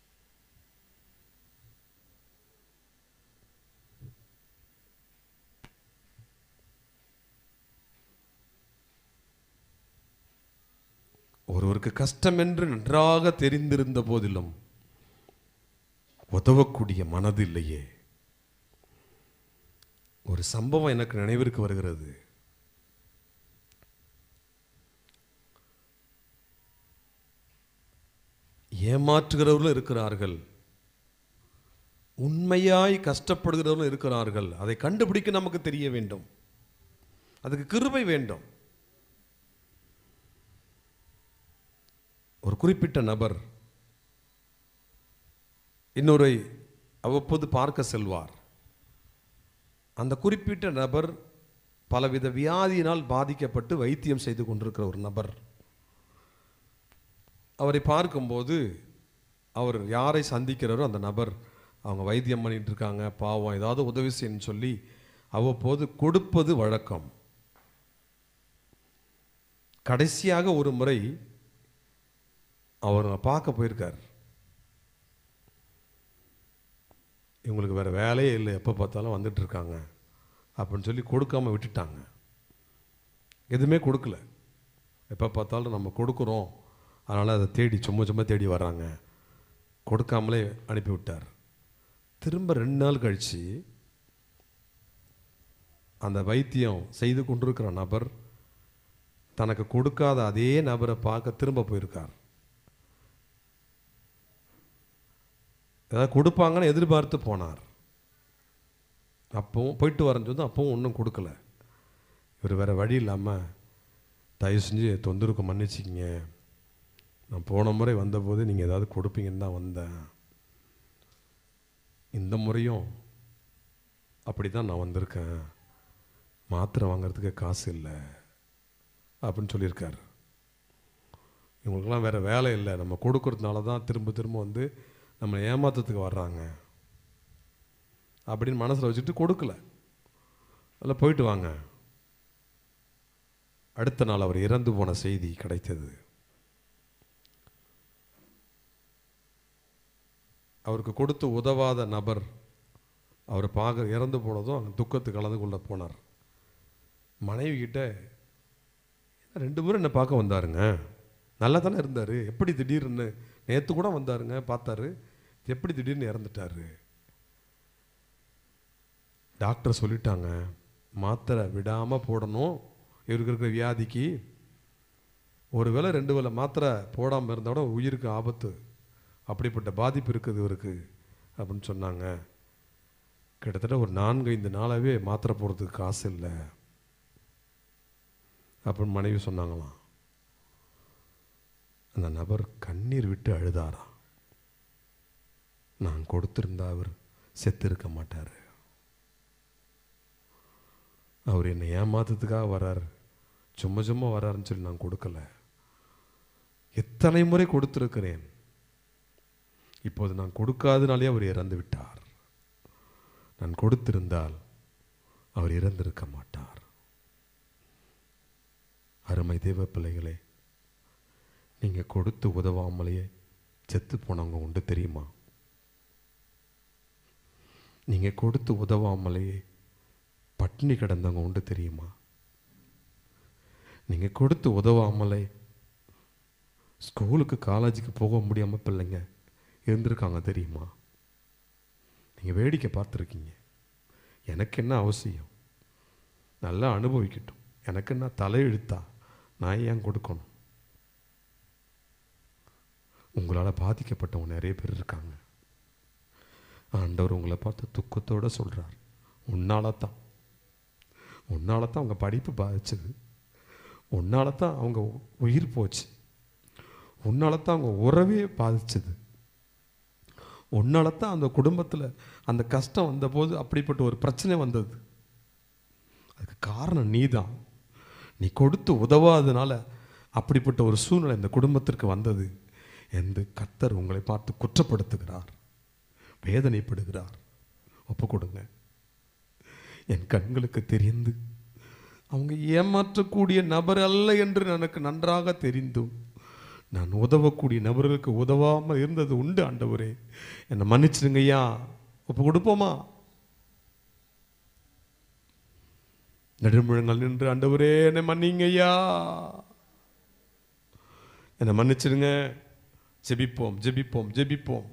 ஒருவருக்கு கஷ்டம் என்று நன்றாக தெரிந்திருந்த போதிலும் உதவக்கூடிய மனது இல்லையே. ஒரு சம்பவம் எனக்கு நினைவிற்கு வருகிறது. ஏமாற்றுகிறவர்களும் இருக்கிறார்கள், உண்மையாய் கஷ்டப்படுகிறவர்களும் இருக்கிறார்கள். அதை கண்டுபிடிக்க நமக்கு தெரிய வேண்டும், அதுக்கு கிருபை வேண்டும். ஒரு குறிப்பிட்ட நபர் இன்னொரு அவ்வப்போது பார்க்க செல்வார். அந்த குறிப்பிட்ட நபர் பலவித வியாதியினால் பாதிக்கப்பட்டு வைத்தியம் செய்து கொண்டிருக்கிற ஒரு நபர். அவரை பார்க்கும்போது அவர் யாரை சந்திக்கிறாரோ அந்த நபர் அவங்க வைத்தியம் பண்ணிட்டு இருக்காங்க, பாவம், ஏதாவது உதவி செய்யணும்னு சொல்லி அவ்வப்போது கொடுப்பது வழக்கம். கடைசியாக ஒரு முறை அவர் பார்க்க போயிருக்கார். இவங்களுக்கு வேறு வேலையே இல்லை, எப்போ பார்த்தாலும் வந்துட்டு இருக்காங்க அப்படின்னு சொல்லி கொடுக்காம விட்டுட்டாங்க. எதுவுமே கொடுக்கல, எப்போ பார்த்தாலும் நம்ம கொடுக்குறோம் அதனால் அதை தேடி சும்மா சும்மா தேடி வர்றாங்க, கொடுக்காமலே அனுப்பிவிட்டார். திரும்ப ரெண்டு நாள் கழித்து அந்த வைத்தியம் செய்து கொண்டிருக்கிற நபர் தனக்கு கொடுக்காத அதே நபரை பார்க்க திரும்ப போயிருக்கார். ஏதாவது கொடுப்பாங்கன்னு எதிர்பார்த்து போனார். அப்பவும் போயிட்டு வரேன்னு சொல்லி அப்பவும் ஒன்றும் கொடுக்கல. இவர் வேறு வழி இல்லாமல், தயவு செஞ்சு தொந்தரவுக்கு மன்னிச்சிக்கிங்க, நான் போன முறை வந்தபோது நீங்கள் ஏதாவது கொடுப்பீங்கன்னு தான் வந்தேன், இந்த முறையும் அப்படி தான் நான் வந்திருக்கேன், மாத்திரை வாங்கிறதுக்கு காசு இல்லை அப்படின்னு சொல்லியிருக்காரு. இவங்களுக்கெல்லாம் வேறு வேலை இல்லை, நம்ம கொடுக்கறதுனால தான் திரும்ப திரும்ப வந்து நம்மளை ஏமாற்றத்துக்கு வர்றாங்க அப்படின்னு மனசில் வச்சுட்டு கொடுக்கல. அதில் போயிட்டு வாங்க. அடுத்த நாள் அவர் இறந்து போன செய்தி கிடைத்தது. அவருக்கு கொடுத்து உதவாத நபர் அவர் பார்க்க இறந்து போனதும் அங்கே துக்கத்துக்கு கலந்து கொள்ள போனார். மனைவி கிட்ட ரெண்டு முறை என்னை பார்க்க வந்தாருங்க, நல்லா தானே இருந்தார், எப்படி திடீர்னு நேற்று கூட வந்தாருங்க பார்த்தாரு, எப்படி திடீர்னு இறந்துட்டாரு? டாக்டர் சொல்லிட்டாங்க மாத்திரை விடாமல் போடணும், இவருக்கு இருக்கிற வியாதிக்கு ஒரு வேளை ரெண்டு வேளை மாத்திரை போடாமல் இருந்தால் கூட உயிருக்கு ஆபத்து, அப்படிப்பட்ட பாதிப்பு இருக்குது இவருக்கு அப்படின்னு சொன்னாங்க. கிட்டத்தட்ட ஒரு நான்கு ஐந்து நாளாகவே மாத்திரை போடுறதுக்கு காசு இல்லை அப்படின்னு மனைவி சொன்னாங்களாம். அந்த நபர் கண்ணீர் விட்டு அழுதாராம். நான் கொடுத்திருந்தா அவர் செத்து இருக்க மாட்டார், அவர் என்னை ஏமாத்துறதுக்காக வர்றார், சும்மா சும்மா வர்றாருன்னு சொல்லி நான் கொடுக்கல, எத்தனை முறை கொடுத்துருக்கிறேன், இப்போது நான் கொடுக்காதனாலே அவர் இறந்து விட்டார், நான் கொடுத்திருந்தால் அவர் இறந்திருக்க மாட்டார். அருமை தேவ பிள்ளைகளே, நீங்கள் கொடுத்து உதவாமலேயே செத்து போனவங்க உண்டு தெரியுமா? நீங்கள் கொடுத்து உதவாமலேயே பட்டினி கிடந்தவங்க உண்டு தெரியுமா? நீங்கள் கொடுத்து உதவாமலே ஸ்கூலுக்கு காலேஜுக்கு போக முடியாமல் பிள்ளைங்க இருந்திருக்காங்க தெரியுமா? நீங்கள் வேடிக்கை பார்த்துருக்கீங்க. எனக்கு என்ன அவசியம், நல்லா அனுபவிக்கட்டும், எனக்கு என்ன தலையெழுத்தா, நான் ஏன் கொடுக்கணும்? உங்களால் பாதிக்கப்பட்டவங்க நிறைய பேர் இருக்காங்க. ஆண்டவர் உங்களை பார்த்து துக்கத்தோடு சொல்கிறார், உன்னால தான் உன்னால தான் அவங்க படிப்பு பாதிச்சது, உன்னால தான் அவங்க உயிர் போச்சு, உன்னால தான் அவங்க உறவே பாதிச்சது, உன்னால தான் அந்த குடும்பத்தில் அந்த கஷ்டம் வந்தபோது அப்படிப்பட்ட ஒரு பிரச்சனை வந்தது. அதுக்கு காரணம் நீ தான். நீ கொடுத்து உதவாதனால அப்படிப்பட்ட ஒரு சூழ்நிலை இந்த குடும்பத்திற்கு வந்தது என்று கர்த்தர் உங்களை பார்த்து குற்றப்படுத்துகிறார், வேதனைப்படுகிறார். ஒப்பு கொடுங்க. என் கண்களுக்கு தெரிந்து அவங்க ஏமாற்றக்கூடிய நபர் அல்ல என்று எனக்கு நன்றாக தெரிந்தும் நான் உதவக்கூடிய நபர்களுக்கு உதவாமல் இருந்தது உண்டு. ஆண்டவரே என்னை மன்னிச்சிருங்கய்யா. ஒப்பு கொடுப்போமா? நெடுமுழங்கள் நின்று ஆண்டவரே என்னை மன்னிங்கய்யா, என்னை மன்னிச்சிருங்க. ஜெபிப்போம் ஜெபிப்போம் ஜெபிப்போம்.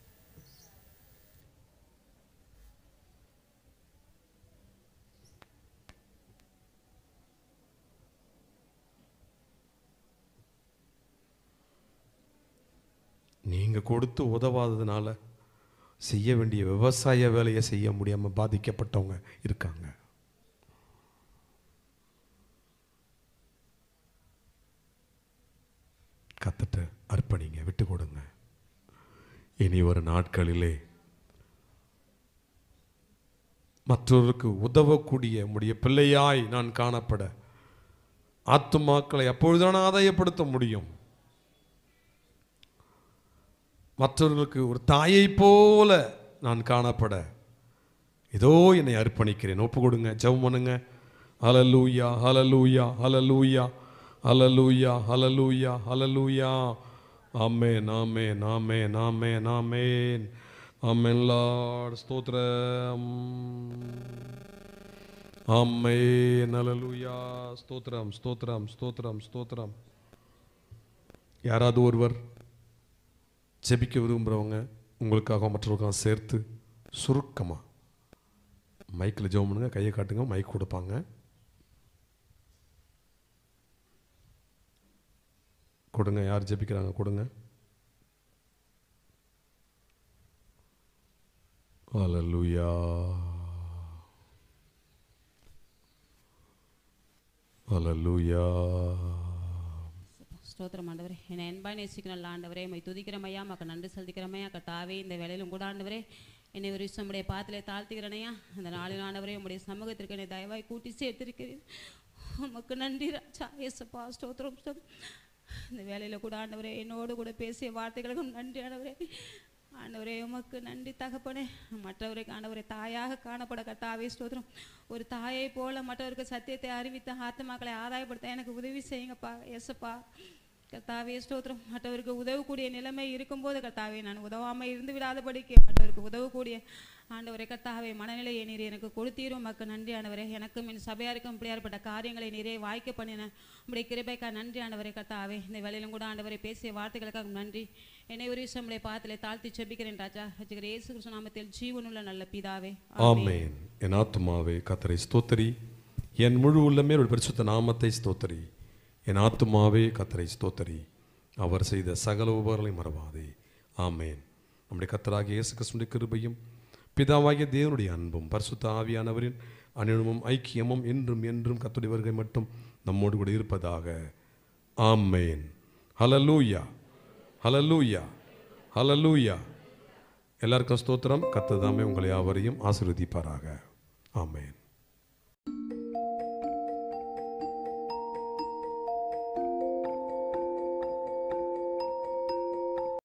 நீங்கள் கொடுத்து உதவாததுனால செய்ய வேண்டிய விவசாய வேலையை செய்ய முடியாமல் பாதிக்கப்பட்டவங்க இருக்காங்க. கர்த்தர்ட்ட அர்ப்பணிங்க, விட்டு கொடுங்க. இனி ஒரு நாட்களிலே மற்றவருக்கு உதவக்கூடிய உம்முடைய பிள்ளையாய் நான் காணப்பட ஆத்துமாக்களை அப்பொழுதுதான் ஆதாயப்படுத்த முடியும். மற்றவர்களுக்கு ஒரு தாயை போல நான் காணப்பட இதோ என்னை அர்ப்பணிக்கிறேன். ஒப்பு கொடுங்க, ஜெபம் பண்ணுங்க. ஹல்லேலூயா ஹல்லேலூயா ஹல்லேலூயா ஹல்லேலூயா ஹல்லேலூயா ஹல்லேலூயா. ஆமென் ஆமென் ஆமென் ஆமென் ஆமென் ஆமென் லார்ட். ஸ்தோத்திரம். ஆமென் ஹல்லேலூயா. ஸ்தோத்திரம் ஸ்தோத்திரம் ஸ்தோத்திரம் ஸ்தோத்திரம். யாராவது ஒருவர் ஜெபிக்க விரும்புகிறவங்க உங்களுக்காக மற்றவர்களுக்காக சேர்த்து சுருக்கமாக மைக்கில் ஜெபம் பண்ணுங்க. கையை காட்டுங்க, மைக் கொடுப்பாங்க. கொடுங்க. யார் ஜெபிக்கிறாங்க கொடுங்க. ஹல்லேலூயா ஹல்லேலூயா. ஸ்தோத்திரம் ஆண்டவரே. என்னை என்பாய் நேசிக்கிற நல்ல ஆண்டவரே, உம்மை துதிக்கிறமையா, மக்கள் நன்றி செலுத்திக்கிறமையா கர்த்தாவே. இந்த வேலையிலும் கூட ஆண்டவரே என்னை ஒரு விஷயம் உடைய பாத்திலே தாழ்த்துகிறனையா. அந்த நாளில் ஆண்டவரே உம்முடைய சமூகத்திற்கு என்னை தயவாய் கூட்டி சேர்த்திருக்கிறேன். உமக்கு நன்றி ராஜா ஏசப்பா. ஸ்தோத்திரம் ஸ்தோத்திரம். இந்த வேலையில் கூட ஆண்டவரே என்னோடு கூட பேசிய வார்த்தைகளுக்கும் நன்றி ஆண்டவரே. ஆண்டவரே உமக்கு நன்றி தகப்பனே. மற்றவருக்கு ஆண்டவரை தாயாக காணப்பட கர்த்தாவே ஸ்தோத்திரம். ஒரு தாயை போல மற்றவருக்கு சத்தியத்தை அறிவித்த ஆத்மாக்களை ஆதாயப்படுத்த எனக்கு உதவி செய்யுங்கப்பா ஏசப்பா. கர்த்தாவே ஸ்தோத்திரம். மற்றவருக்கு உதவக்கூடிய நிலைமை இருக்கும்போது கர்த்தாவே நான் உதவாமல் இருந்து விடாதபடிக்கு மற்றவருக்கு உதவக்கூடிய ஆண்டவரை கர்த்தாவே மனநிலையை நீர் எனக்கு கொடுத்தீரும். மக்கள் நன்றி ஆண்டவரே. எனக்கும் என் சபையாருக்கும் இப்படியாற்பட்ட காரியங்களை நீரே வாய்க்க பண்ணின உடைய கிருபைக்கா நன்றி ஆண்டவரை கர்த்தாவே. இந்த வேலையிலும் கூட ஆண்டவரை பேசிய வார்த்தைகளுக்காக நன்றி. என்னை ஒரு விஷயமுடைய பாத்திலே தாழ்த்தி செபிக்கிறேன் ராஜா. ரட்சகர் இயேசு கிறிஸ்து நாமத்தில் ஜீவனுள்ள நல்ல பிதாவே ஆமென். என் ஆத்துமாவே கர்த்தரை ஸ்தோத்திரி, என் முழு உள்ளமே அவருடைய பரிசுத்த நாமத்தை ஸ்தோத்திரி. என் ஆத்துமாவே கர்த்தரை ஸ்தோத்திரி, அவர் செய்த சகல உபகாரங்களையும் மறவாதே. ஆமென். நம்முடைய கர்த்தராகிய இயேசு கிறிஸ்துவின் கிருபையும் பிதாவாகிய தேவனுடைய அன்பும் பரிசுத்த ஆவியானவரின் அனுபவமும் ஐக்கியமும் என்றும் என்றும் கர்த்தருடைய வருகை மட்டும் நம்மோடு கூட இருப்பதாக. ஆமென். ஹல்லேலூயா, ஹல்லேலூயா, ஹல்லேலூயா. எல்லாருக்கும் ஸ்தோத்திரம். கர்த்தர் தாமே உங்களை யாவரையும் ஆசீர்வதிப்பாராக. ஆமென்.